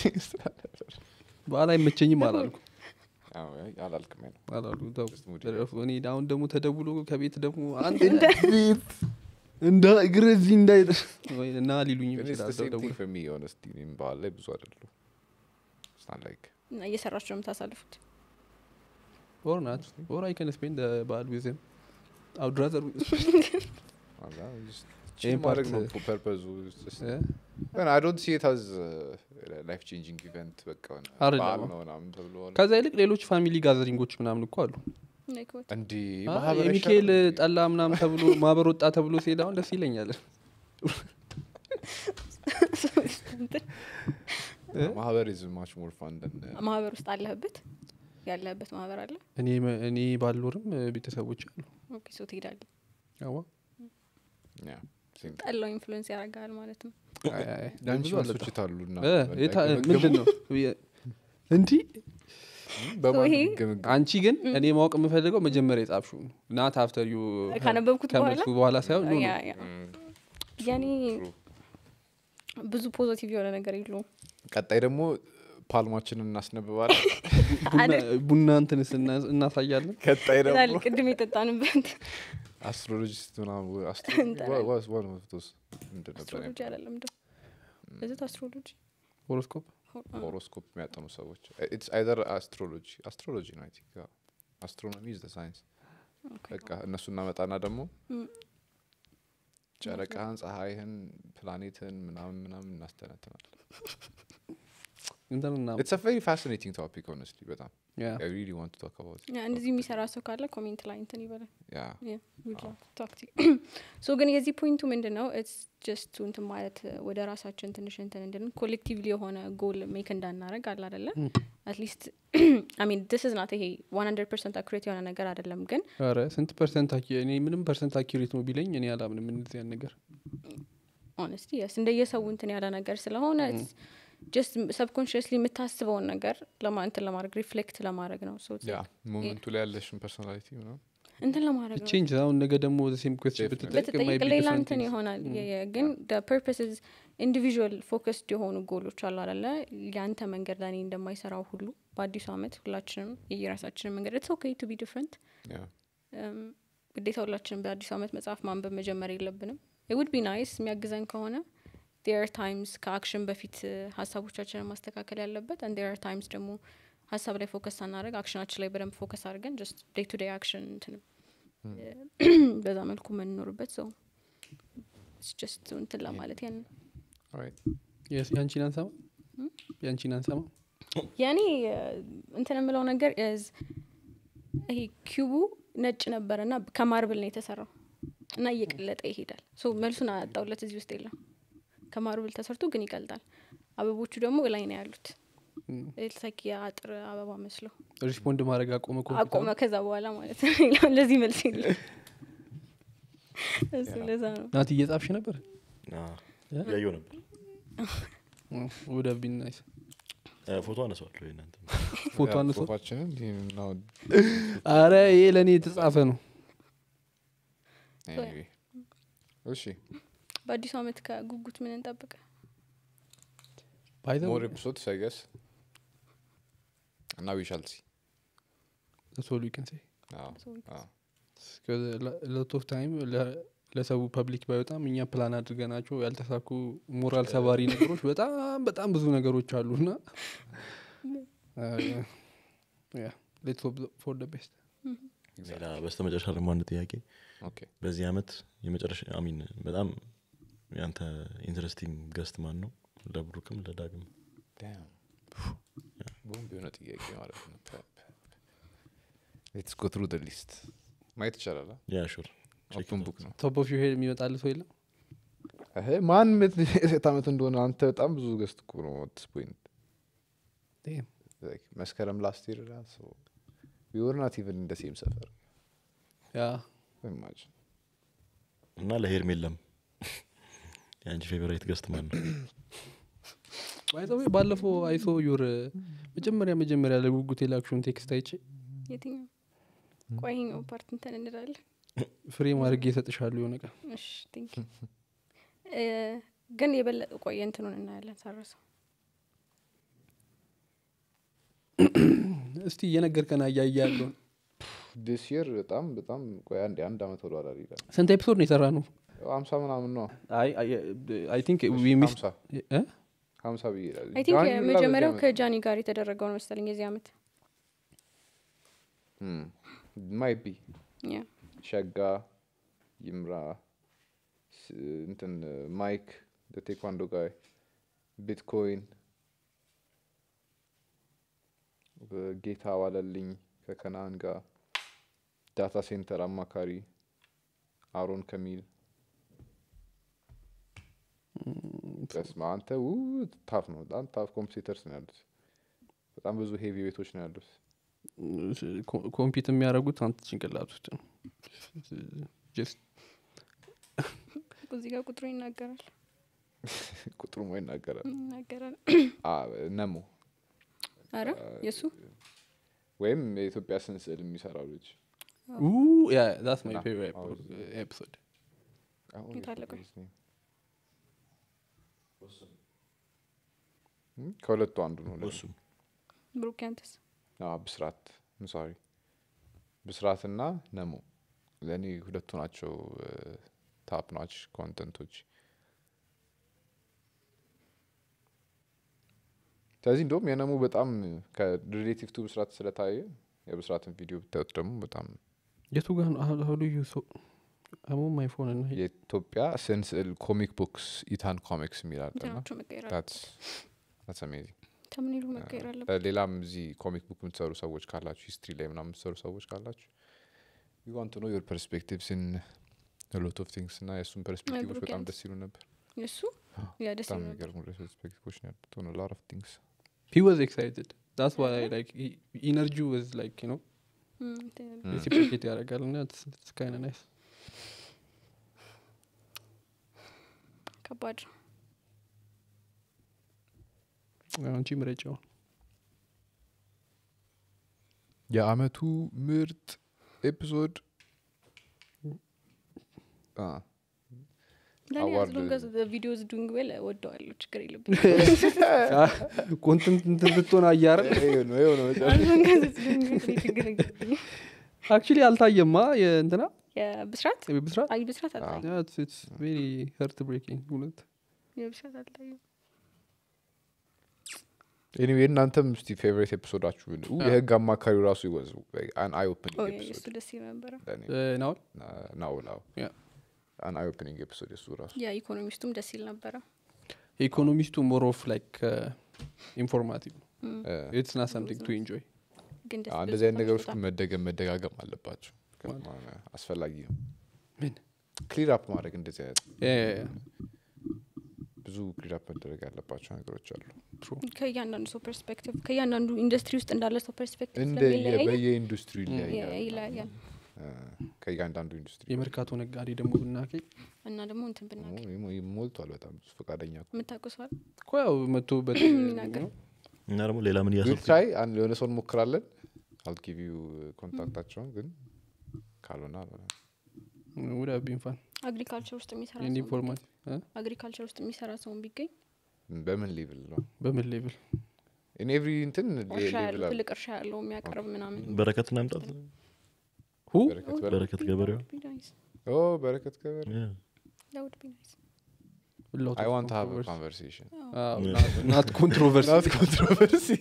ባላ አይመቸኝም አላልኩ አላልክም ነው አላልኩ እኔ ዳውን ደግሞ ተደውሎ ከቤት ደግሞ አንተ እንደ ግረዚ እንዳይደ ወይ እና ሊሉኝ ይችላል ደውሎ for me honestly እኔም ባላ ብዙ አይደለም it's not like እና እየሰራችሁ ነው የምታሳልፉት or not or I can spend the ball with him I would rather change part of purpose and I don't see it as a life changing event በቃ ነው ምናምን ተብሎ ከዛ ይልቅ ሌሎች ፋሚሊ ጋዘሪንጎች ምናምን እኮ አሉ እንዴ ማህበረሰብ ሚካኤል ጠላ ምናምን ተብሎ ማህበር ወጣ ተብሎ ሲሄድ አሁን ደስ ይለኛል ማህበር is much more fun than ማህበር ውስጥ ያለህበት ማህበር አለ እኔ ባልኖርም ቤተሰቦች አሉ ኦኬ ሶ ትሄዳለህ አዎ ያ ጠላው ኢንፍሉዌንስ ያደርጋል ማለት ነው ዳንስ ወስችታሉና ምንድነው እንዴ አንቺ ግን እኔ ማወቅ የምፈልገው መጀመሪያ የጻፍሽው ናት አፍተር ዩ ካነበብኩት በኋላ ሳይሆን ነው ያኔ ብዙ ፖዚቲቭ የሆነ ነገር የለውም ቀጣይ ደግሞ ፓልማችንን እናስነብባለን ቡና እንትን እናሳያለን ቀጣይ ደግሞ ቅድም የጠጣንበት አስትሮሎጂስት ምናምን was one of those አስትሮሎጂ አይደለም እንደው እዚህ አስትሮሎጂ ሆሮስኮፕ የሚያጠኑ ሰዎች it's either astrology ነው I think astronomy is the science በቃ እነሱ እናመጣና ደግሞ ጨረቃህን ፀሐይህን ፕላኔትን ምናምን እናስተነትናለን it's a very fascinating topic honestly በጣም I really want to talk about it እንደዚህ የሚሰራ ሰው ካለ ኮሜንት ላይ እንትን ይበላል yeah we'd love to talk to you so ግን የዚህ ፖይንቱ ምንድነው it's just to እንትን ማለት ወደ ራሳችን ትንሽ እንትን እንደልን ኮሌክቲቭሊ የሆነ ጎል ሜክ እንዳናረግ አለ አይደለ at least I mean this is not a 100% accurate የሆነ ነገር አይደለም ግን አረ ስንት ፐርሰንት እኔ ምንም ፐርሰንት አኪዩሬት ነው ቢለኝ እኔ አላምንም እንደዚህ ያን ነገር honestly yes እንደየሰው እንትን ያለ ነገር ስለሆነ just subconsciously የምታስበውን ነገር ለማድረግ ሪፍሌክት ለማድረግ ነው so ያ ሞመንቱ ላይ ያለሽን ፐርሰናሊቲ ነው እንትን ለማድረግ ነው ቼንጅ አሁን ነገ ደግሞ the same question ብትጠይቅ ማይ ቢ ሌላ እንትን ይሆናል ግን the purpose is individual focused የሆኑ ጎሎች አሉ አይደለ ያንተ መንገድ ላይ እንደማይሰራው ሁሉ በአዲሱ አመት ሁላችንም የራሳችንን መንገድ it's okay to be different ግዴታ ሁላችንም በአዲሱ አመት መጽሐፍ ማንበብ መጀመር የለብንም it would be nice የሚያግዘን ከሆነ there are times ከአክሽን በፊት ሀሳቦቻችንን ማስተካከል ያለበት and there are times ደግሞ ሀሳብ ላይ ፎከስ አናደርግ አክሽናችን ላይ በደንብ ፎከስ አድርገን just day to day action እንትን በዛ መልኩ መንኖርበት so it's just እንትን ለማለት ያን alright yes ያንቺን አንሰማ ያኔ እንትን የምለው ነገር is ይሄ ኪዩቡ ነጭ ነበርና ከማርብል ነው የተሰራው እና እየቀለጠ ይሄዳል so መልሱን አጣውለት እዚህ ውስጥ የለም ከማርብል ተሰርቶ ግን ይቀልጣል አበቦቹ ደግሞ ላይ ነው ያሉት እልሰክ ያጥር አበባ መስሎ ሪስፖንድ ማድረግ አቆመ ከዛ በኋላ ማለት ነው ለዚህ መልስ የለም እሱ ለዛ ነው ናቲ እየጻፍሽ ነበር ያየው ነበር would have been nice ፎቶ አነሳዋለሁ እናንተ ፎቶ አነሳው ፎቶአችንን ነው አረ ይሄ ለኔ የተጻፈ ነው እሺ በአዲሱ አመት ከጉጉት ምን እንጠብቅ by the more way episodes I guess and now we shall see that's all you can say አዎ because a lot of time ለሰው ፐብሊክ ባይወጣም እኛ ፕላን አድርገናቸው ያልተሳኩ ሞራል ሰባሪ ነገሮች በጣም ብዙ ነገሮች አሉና yeah let's hope for the best ሌላ በስተመጨረሻ ደግሞ አንድ ጥያቄ ኦኬ በዚህ አመት የመጨረሻ አሚን በጣም ያንተ ኢንትረስቲንግ ገስት ማን ነው ለብሩክም ለዳግም damn ቦምብ የሆነ ጥያቄ ማለት ነው let's go through the list ማየት ይቻላል ያ ሹር ኦፕን ቡክ ነው top of your head የሚመጣል ሰው የለም ማን የታመት እንደሆነ አንተ በጣም ብዙ ገስት እኮ ነው at this point damn like መስከረም last year so we were not even in the same ሰፈር yeah imagine እና ለሄርሜላም ያንቺ ፌቨራይት ገስት ማን ነው by the way ባለፈው I saw your መጀመሪያ ለጉጉት የላክሽውን ቴክስት አይቼ የትኛው ቆይኛው ፓርት እንትን እንላለን ፍሬም አድርጌ እሰጥሻለሁ የሆነ ቀን እሺ ቴንክ ዩ ግን የበለጠ ቆይ እንትኑን እናያለን ሳረሰው እስቲ የነገርከና ያያያለው this year በጣም ቆይ አንድ አመት ወደ ኋላ ይላል ስንት ኤፒሶድ ነው የሰራነው 50 ምናምን ነው I think we missed 50 ቢይላል አይ ቲንክ የመጀመሪያው ከጃኒ ጋር የተደረገው ነው መሰለኝ የዚህ አመት might be yeah ሸጋ ይምራ እንትን ማይክ the taekwondo guy bitcoin ጌታ ዋለልኝ ከከናን ጋር ዳታ ሴንተር አማካሪ አሮን ከሚል ተስማ አንተ ታፍ ነው በጣም ታፍ ኮምፒውተርስ ነው ያሉት በጣም ብዙ ሄቪ ዌቶች ነው ያሉት ኮምፒውተር የሚያደርጉት አንተ ጭንቅላት ውስጥ ነው just እዚህ ጋር ቁጥሩ ይናገራል ቁጥሩ ምን ይናገራል ነሞ አረ የሱ ወይም የኢትዮጵያ ስንስል የሚሰራው ልጅ yeah that's my favorite episode ከሁለቱ አንዱ ነው እሱ ብሩክ ያንተስ ብስራት sorry ብስራትና ነሞ ለኔ ሁለቱ ናቸው ታፕ ናች ኮንተንቶች ስለዚህ እንደውም የነሙ በጣም ከሪሌቲቭ ቱ ብስራት ስለታየ የብስራትን ቪዲዮ ብታዩት ደግሞ በጣም የቱ ጋር ነው how do you so I'm on my phone and የኢትዮጵያ ስንስል ኮሚክ ቡክስ ኢታን ኮሚክስ የሚላል that's amazing ተምኒሉ መቀየር አለበት ሌላም እዚህ ኮሚክ ቡክ የምትሰሩ ሰዎች ካላችሁ ሂስትሪ ላይ ምናምን የምትሰሩ ሰዎች ካላችሁ you want to know your perspectives in a lot of things እና የሱን ፐርስፔክቲቮች በጣም ደስ ይሉ ነበር የሱ ያ ደስ ይላል በጣም የሚገርሙ ፐርስፔክቲቮች ነው ያሉት on a lot of things he was excited that's why like energy was like you know reciprocate ያደርጋል እና it's kind of nice ከባድ አንቺ ምረጫው የአመቱ ምርጥ ኤፒሶድ ለኔ አዝሎንጋስ ቪዲዮስ ዱንግ ዌል ወደዋለሁ ችግር የለብኝ ኮንተንት እንትን ብትሆን አያረን ነው አዝሎንጋስ ዱንግ ችግር የለብኝ actually አልታየማ የእንትና የብስራት አይ ብስራት አልታየም yeah it's very heartbreaking ሁለት የብስራት አልታየም anyway እናንተም እስቲ ፌቨሪት ኤፒሶዳችሁ የህግ አማካሪው ራሱ ይወዝ an eye opening episode እሱ ደስ ይነበረ ናው yeah an eye opening episode እሱ ራሱ ያ ኢኮኖሚስቱም ደስ ይል ነበረ ኢኮኖሚስቱ more of like informative it's not something to enjoy ግን ደስ እንደዚህ አይነት ነገሮች መደጋገም አለባቸው አስፈላጊ ነው ምን ክሊር አፕ ማድረግ እንደዚህ አይነት ብዙ ክሊር አፕ መደረግ ያለባቸው ነገሮች አሉ ከያንዳንዱ ሰው ፐርስፔክቲቭ ከያንዳንዱ ኢንዱስትሪ ውስጥ እንዳለ ሰው ፐርስፔክቲቭ እንደ በየኢንዱስትሪ ይለያያል ከያንዳንዱ ኢንዱስትሪ የመርካቶ ነጋዴ ደግሞ ብናከይ እና ደግሞ እንትን ብናከይ ሞልቷል በጣም ብዙ ፈቃደኛ የምታውቁሰዋል እኮ ያው መጥቶበት እና ደግሞ ሌላ ምን ያሰብኩ ትራይ አንድ የሆነ ሰው እንሞክራለን I'll give you ኮንታክታቸውን ግን ካልሆነ would have been fun አግሪካልቸር ውስጥ የሚሰራ and ሰው informative አግሪካልቸር ውስጥ የሚሰራ ሰው ቢገኝ በምን ሌቭል ነው በምን ሌቭል in every እንትን ሌቭል አለ ትልቅ እርሻ ያለው የሚያቀርብ ምናምን በረከት እናምጣት who በረከት ገበሬው በረከት ገበሬ that would be nice I want to have a conversation not controversy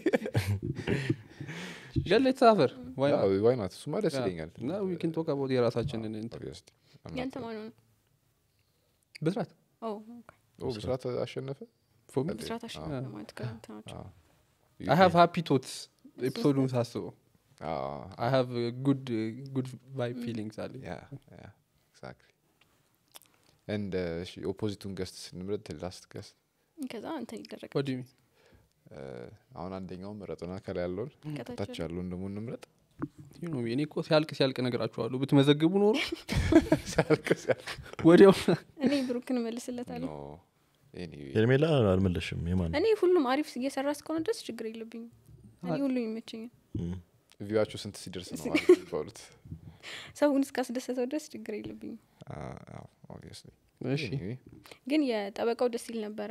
let's have her why not እሱማ ደስ ይለኛል now we can talk about የራሳችንን obviously ያንተ ማን ነው ብስራት ብስራት አሸነፈ ብስራት አሸነፈ ማለት ከእንትናቸው I have happy thoughts episodeውን ሳስበው I have good vibe feelings አለ yeah exactly and she opposite guest ስንምረጥ the last guest ከዛ እንትን ይደረጋል what do you mean አሁን አንደኛው መረጥና ከላይ ያለውን ታች ያለውን ደግሞ እንምረጥ you know እኔ እኮ ሲያልቅ ነገራችኋለሁ ብትመዘግቡ ኖሮ ሲያልቅ ወዲያው እኔ ብሩክን መልስለታለሁ ሄርሜላ አልመለሽም የማን እኔ ሁሉም አሪፍ እየሰራ እስከሆነ ድረስ ችግር የለብኝም እኔ ሁሉ ይመቸኛል ቪዋቹ ስንት ሲደርስ ነው ማለት ሰውን እስካስደሰተው ድረስ ችግር የለብኝም obviously እሺ ግን የጠበቃው ደስ ይል ነበረ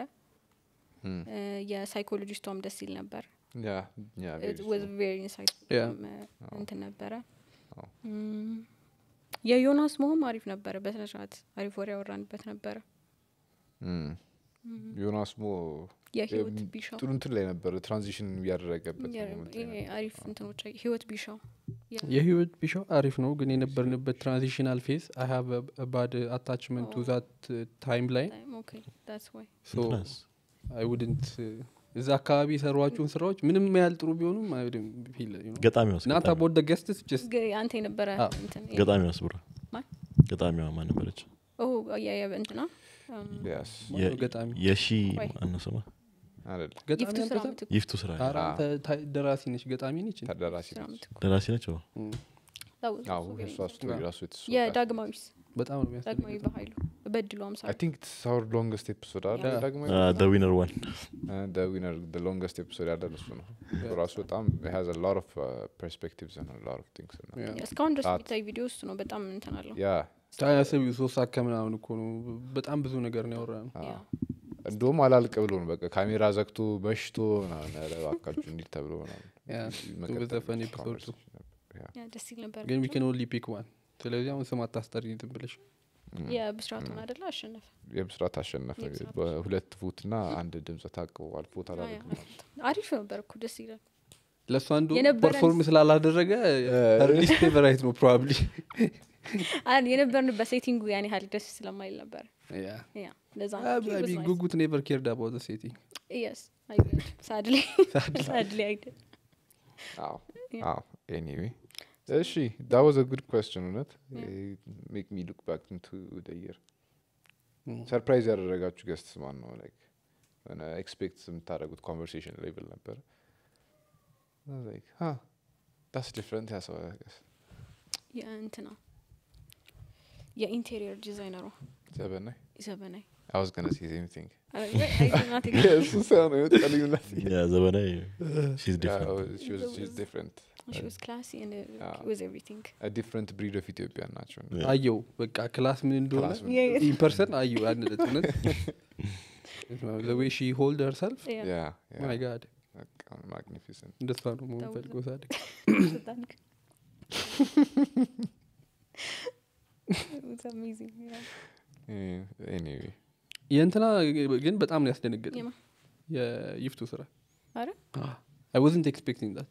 የሳይኮሎጂስቷም ደስ ይል ነበር it was very insightful እንትን ነበረ የዮናስ መሆን አሪፍ ነበረ በስነስርዓት አሪፍ ወሬ ያወራንበት ነበረ ዮናስ ሞ የህይወት ቢሻው ጥሩ እንትን ላይ ነበር ትራንዚሽን ያደረገበት አሪፍ እንትኖች ህይወት ቢሻው የህይወት ቢሻው አሪፍ ነው ግን የነበርንበት ትራንዚሽናል ፌዝ I have a bad attachment to that timeline okay that's why so I wouldn't እዛ አካባቢ ሰሯቸውን ስራዎች ምንም ያህል ጥሩ ቢሆኑም I wouldn't feel you know ገጣሚው not about the guests just አንተ የነበረ እንትን ገጣሚው አስብራ ገጣሚው ማን ነበረች ያ እንትና yes ገጣሚ የሺ አነሰማ አይደል ገጣሚ ይፍቱ ስራ ደራሲ ነች ገጣሚ ነች ደራሲ ነች እሷ ስቶሪ ራሱ የዳግማዊስ በጣም ነው የሚያስፈልግ ዳግማዊ በኃይሉ በድሉ 50 I think it's our longest episode ዳግማዊ the winner one the longest episode ያለው እሱ ነው ራሱ በጣም it has a lot of perspectives and a lot of things እስካሁን ድረስ የሚታይ ቪዲዮ እሱ ነው በጣም እንትን አለው ታያሰብ ሶስት አከምናውን እኮ ነው በጣም ብዙ ነገር ነው ያወራነው እንደውም አላልቅ ብሎ ነው በቃ ካሜራ ዘግቶ መሽቶ ምናምን አካችሁ እንዲል ተብሎ ምናምን በዘፈን ኤፒሶድ ደስ ይል ነበር ግን we can only pick one ስለዚህ አሁን ስም አታስጠሪ እንትን ብለሽ የብስራቱን አይደለ አሸነፈ የብስራት አሸነፈ በሁለት ፉትና አንድ ድምጽ ታቅቧል ፎቶ አላልኩም አሪፍ ነበር እኮ ደስ ይላል ለሱ አንዱ ፐርፎርም ስላላደረገ ሪሊስ ፌቨራይት ነው probably የነበርንበት ሴቲንጉ ያኔ ሀል ደስ ስለማይል ነበር ያ ለዛ ነው ጉጉት never cared about the setting yes I did sadly I did anyway እሺ that was a good question not make me look back into the year surprise ያደረጋችሁ guests ማን ነው like when I expect some ታረጉት conversation level ነበር I was like that's different as well I guess እንትና የኢንቴሪየር ዲዛይነሩ ዘበናይ I was going to say the same thing I did not think yes so no yeah ዘበናይ she's different she's different she was classy and it was everything a different breed of Ethiopian ናቸው አየው በቃ ክላስ ምን እንደሆነ in person አየው አንድ እውነት the way she hold herself yeah my god magnificent እንደሷ ነው የምፈልገው ሳድግ it was amazing anyway የእንትና ግን በጣም ነው ያስደነገጠኝ የይፍቱ ስራ አረ I wasn't expecting that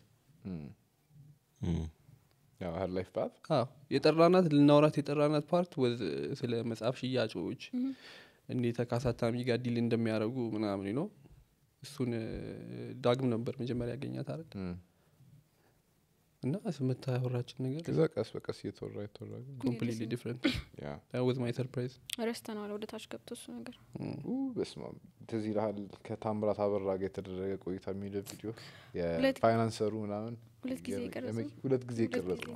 ያው her life path የጠራናት ልናወራት የጠራናት ፓርት ስለ መጽሐፍ ሽያጮች እንዴት ተካሳታሚ ጋር ዲል እንደሚያደርጉ ምናምን ነው እሱን ዳግም ነበር መጀመሪያ ያገኛት አይደል እና ስመታ ያወራችን ነገር ከዛ ቀስ በቀስ እየተወራ completely different yeah that was my surprise ረስተናል ወደ ታች ገብቶ እሱ ነገር በስማ ተዚህ ይላል ከታምራት አበራ ጋር የተደረገ ቆይታ የሚል ቪዲዮ የፋይናንሰሩ ምናምን ሁለት ጊዜ ቀረጸ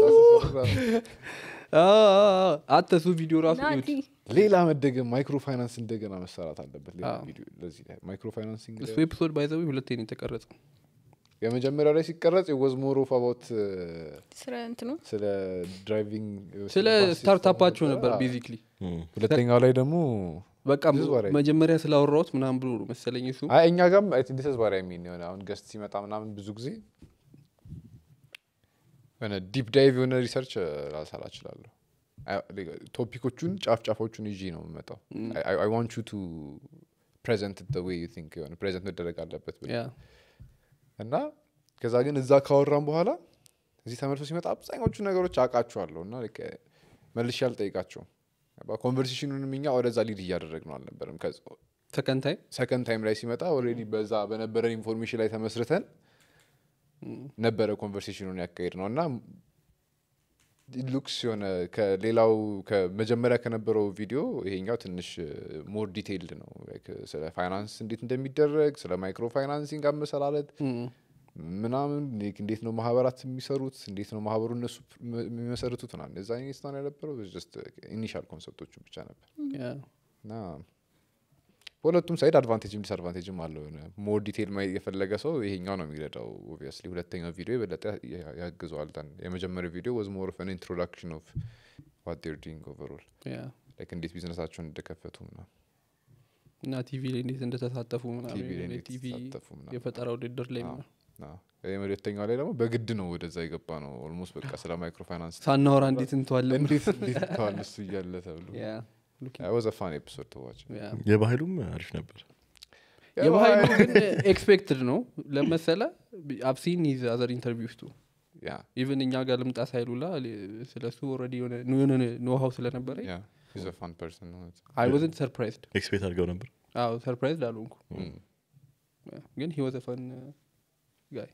አተሱ ቪዲዮ ራሱ ሌላ መደገም ማይክሮ ፋይናንስ እንደገና መሰራት አለበት ሌላ ቪዲዮ ለዚህ ማይክሮ ፋይናንሲንግ እሱ ኤፒሶድ ባይ ዘ ወይ ሁለቴ ነው የተቀረጸው የመጀመሪያው ላይ ሲቀረጽ it was more of about ስለ እንትኑ ስለ ድራይቪንግ ስለ ስታርታፓቸው ነበር ቤዚክሊ ሁለተኛው ላይ ደግሞ በቃ መጀመሪያ ስላወራሁት ምናምን ብሎ ነው መሰለኝ እሱ አይ እኛ ጋርም አይ ቲንክ this is what I mean ነው አሁን ገስት ሲመጣ ምናምን ብዙ ጊዜ እኔ ዲፕ ዳይቭ የሆነ ሪሰርች ላልሰራ እችላለሁ ቶፒኮቹን ጫፍጫፎቹን ይዤ ነው የምመጣው I want you to present it the way you think የሆነ ፕሬዘንት መደረግ አለበት እና ከዛ ግን እዛ ካወራን በኋላ እዚህ ተመልሶ ሲመጣ አብዛኞቹ ነገሮች አውቃቸዋለሁ እና መልሼ አልጠይቃቸውም ኮንቨርሴሽኑንም እኛ ወደዛ ሊድ እያደረግነው አልነበረም ሰከንድ ታይም ላይ ሲመጣ ኦልሬዲ በዛ በነበረን ኢንፎርሜሽን ላይ ተመስርተን ነበረ ኮንቨርሴሽኑን ያካሄድ ነው እና ሉክስ የሆነ ከሌላው ከመጀመሪያ ከነበረው ቪዲዮ ይሄኛው ትንሽ ሞር ዲቴይልድ ነው ስለ ፋይናንስ እንዴት እንደሚደረግ ስለ ማይክሮ ፋይናንሲንግ አመሰራረት ምናምን እንዴት ነው ማህበራት የሚሰሩት እንዴት ነው ማህበሩ እነሱ የሚመሰርቱት እና እዛ ኢንስታን ያለበረው just ኢኒሻል ኮንሰፕቶቹ ብቻ ነበር እና ሁለቱም ሳይድ አድቫንቴጅም ዲስአድቫንቴጅም አለው ሞር ዲቴይል ማየት የፈለገ ሰው ይሄኛው ነው የሚረዳው obviously ሁለተኛው ቪዲዮ በለጠ ያግዘዋል ዳን የመጀመሪያው ቪዲዮ was more of an introduction of what they're doing overall like እንዴት ቢዝነሳቸውን እንደከፈቱ እና ቲቪ ላይ እንዴት እንደተሳተፉ ምናምን ቲቪ የፈጠራ ውድድር ላይ የመደተኛው ላይ ደግሞ በግድ ነው ወደዛ የገባ ነው ኦልሞስት በቃ ስለ ማይክሮ ፋይናንስ ሳናወራ እንዴት እንተዋለን እንዴት እንተዋለን እሱ እያለ ተብሎ it was a fun episode to watch የባህሉም አሪፍ ነበር የባህሉ ግን ኤክስፔክትድ ነው ለመሰለ I've seen his other interviews too even እኛ ጋር ልምጣ ሳይሉላ ስለሱ already የሆነ know how ስለነበረ he's a fun person I wasn't surprised ኤክስፔክት አድርገው ነበር surprised አልሆንኩ ግን he was a fun guy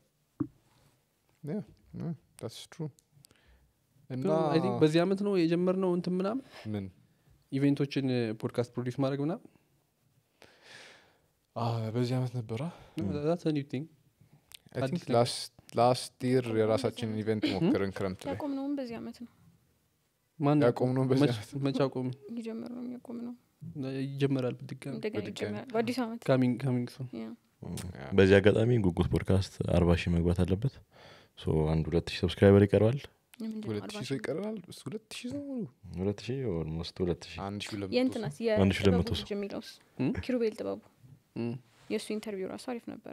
that's true and I think በዚህ አመት ነው የጀመርነው እንትን ምናምን ምን ኢቨንቶችን ፖድካስት ፕሮዲዩስ ማድረግ ምናምን በዚህ አመት ነበር that's a new thing I think last year የራሳችንን ኢቨንት ሞከርን ክረምት ላይ ያቆምነውም በዚህ አመት ነው ማን ያቆምነው በዚህ አመት መቼ አቆም ይጀምራል ያቆምነው ይጀምራል በድጋሚ በአዲስ አመት coming soon በዚህ አጋጣሚ ጉጉት ፖድካስት 40,000 መግባት አለበት ሶ 1-2,000 ሰብስክራይበር ይቀርባል 2,000 ሰው ይቀርባል 2,000 ነው 2,000 ኦልሞስት 2,000 የእንትናስ የጥበቡ ጀሚላውስ ኪሩቤል ጥበቡ የሱ ኢንተርቪው ራሱ አሪፍ ነበር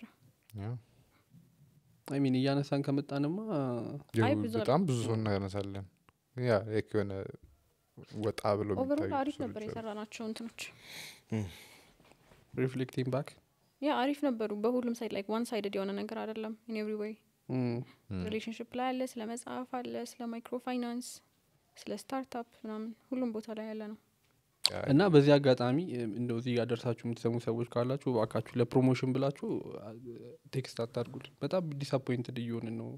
I mean እያነሳን ከመጣንማ በጣም ብዙ ሰው እናነሳለን የሆነ ወጣ ብሎ ኦቨርኦል አሪፍ ነበር የሰራናቸው እንትኖች reflecting back አሪፍ ነበሩ በሁሉም ሳይድ like one sided የሆነ ነገር አይደለም in every way ሪሌሽንሺፕ ላይ አለ ስለ መጽሐፍ አለ ስለ ማይክሮ ፋይናንስ ስለ ስታርታፕ ምናምን ሁሉም ቦታ ላይ ያለ ነው እና በዚህ አጋጣሚ እንደው እዚህ ያደርሳችሁ የምትሰሙ ሰዎች ካላችሁ ባካችሁ ለፕሮሞሽን ብላችሁ ቴክስት አታርጉልን በጣም ዲስአፖይንትድ እየሆነ ነው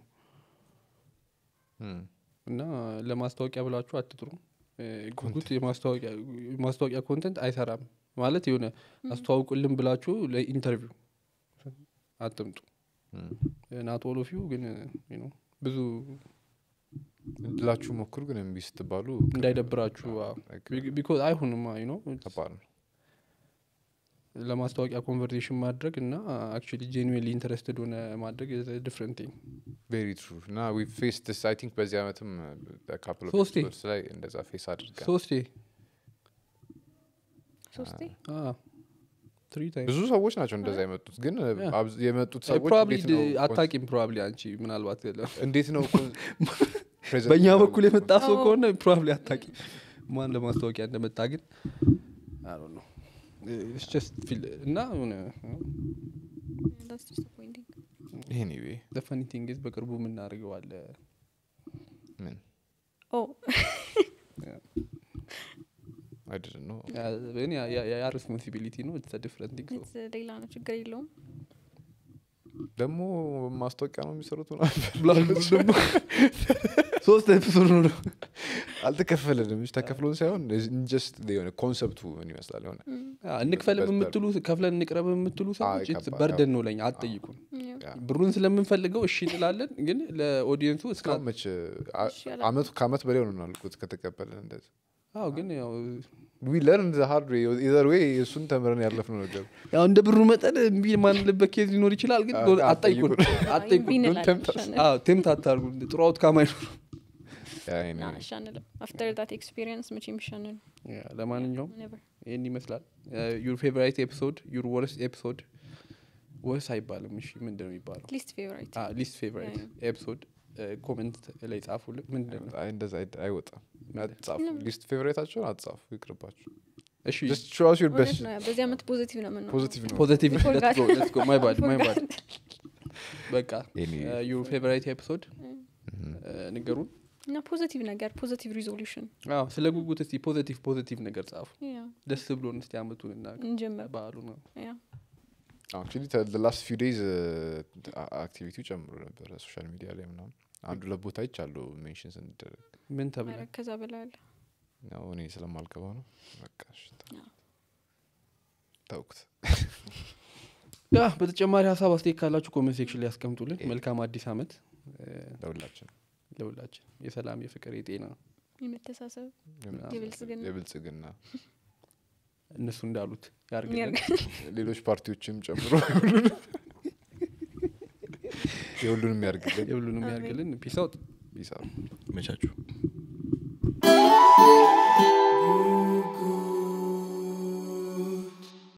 እና ለማስታወቂያ ብላችሁ አትጥሩ ጉጉት የማስታወቂያ ኮንቴንት አይሰራም ማለት የሆነ አስተዋውቁልን ብላችሁ ለኢንተርቪው አትምጡ not all of you ግን ብዙ እንድላችሁ ሞክሩ ግን እምቢ ስትባሉ እንዳይደብራችሁ because አይሆንም ተባለ ለማስታወቂያ ኮንቨርሴሽን ማድረግ እና actually genuinely interested ሆነ ማድረግ is a different thing very true now we faced this I think በዚህ አመትም a couple of episodes ላይ እንደዛ ፌስ አድርገን ሶስቴ 3 times ብዙ ሰዎች ናቸው እንደዛ የመጡት ግን የመጡት ሰዎች probably አታቂም probably አንቺ ምናልባት እንዴት ነው በእኛ በኩል የመጣ ሰው ከሆነ probably አታቂም ማን ለማስታወቂያ እንደመጣ ግን I don't know it's just feel እና that's disappointing anyway the funny thing is በቅርቡ ምን እናደርገው አለ ምን I didn't know when ya responsibility no it's a different thing so it's ሌላ ነው ችግር የለውም ደግሞ ማስታወቂያ ነው የሚሰሩት ነው ደግሞ 3 ኤፒሶድ ነው አልተከፈለንም ተከፍሎን ሳይሆን just የሆነ ኮንሰፕቱ ምን ይመስላል ሆነ እንክፈል በምትሉ ከፍለን እንቅረብ በምትሉ ሰዎች it's burden ነው ለኛ አትጠይቁን ብሩን ስለምንፈልገው እሺ እንላለን ግን ለኦዲየንሱ እስከመች ከአመት በላይ ነው እናልኩት ከተቀበለን እንደዚህ ግን ያው we learned the hard way either way እሱን ተምረን ያለፍነው ነገር ያው እንደ ብሩ መጠን እምቢ ማንልበት ኬዝ ሊኖር ይችላል ግን አትጠይቁን ቴምት አታርጉ ጥሩ አውትካም አይኖር አሻንለም after that experience much impression ለማንኛውም ይሄን ይመስላል your favorite episode your worst episode ወስ አይባልም እሺ ምንድነው የሚባለው ሊስት ፌቨራይት ሊስት ፌቨራይት ኤፒሶድ ኮሜንት ላይ ጻፉልን ምንድነው አይ እንደዛ አይወጣም አትጻፉ ሊስት ፌቨራይታችሁን አትጻፉ ይቅርባችሁ እሺ just show us your best በዚህ አመት ፖዚቲቭ ነው የምንሆነው positive ነው ፖዚቲቭ let's go my bad በቃ your favorite episode ንገሩን እና ፖዚቲቭ ነገር ፖዚቲቭ ሪዞሉሽን ስለ ጉጉት እስቲ ፖዚቲቭ ነገር ጻፉ ደስ ብሎን እስቲ አመቱን እና እንጀምር ባሉ ነው actually the last few days activity ጨምሮ ነበር ሶሻል ሚዲያ ላይ ምናምን አንዱ ለቦታ ይቻሉ ሜንሽንስ እንደደረግ ምን ተብለ ከዛ በላይ አለ ያው እኔ ስለማልከባው ነው በቃ ታውቁት በተጨማሪ ሀሳብ አስተያየት ካላችሁ ኮሜንት ሴክሽን ላይ ያስቀምጡልን መልካም አዲስ አመት ለሁላችን የሰላም የፍቅር የጤና የመተሳሰብ የብልጽግና እነሱ እንዳሉት ያርግልን ሌሎች ፓርቲዎችም ጨምሮ የሁሉንም ያርግልን ፒስ አውት መቻችሁ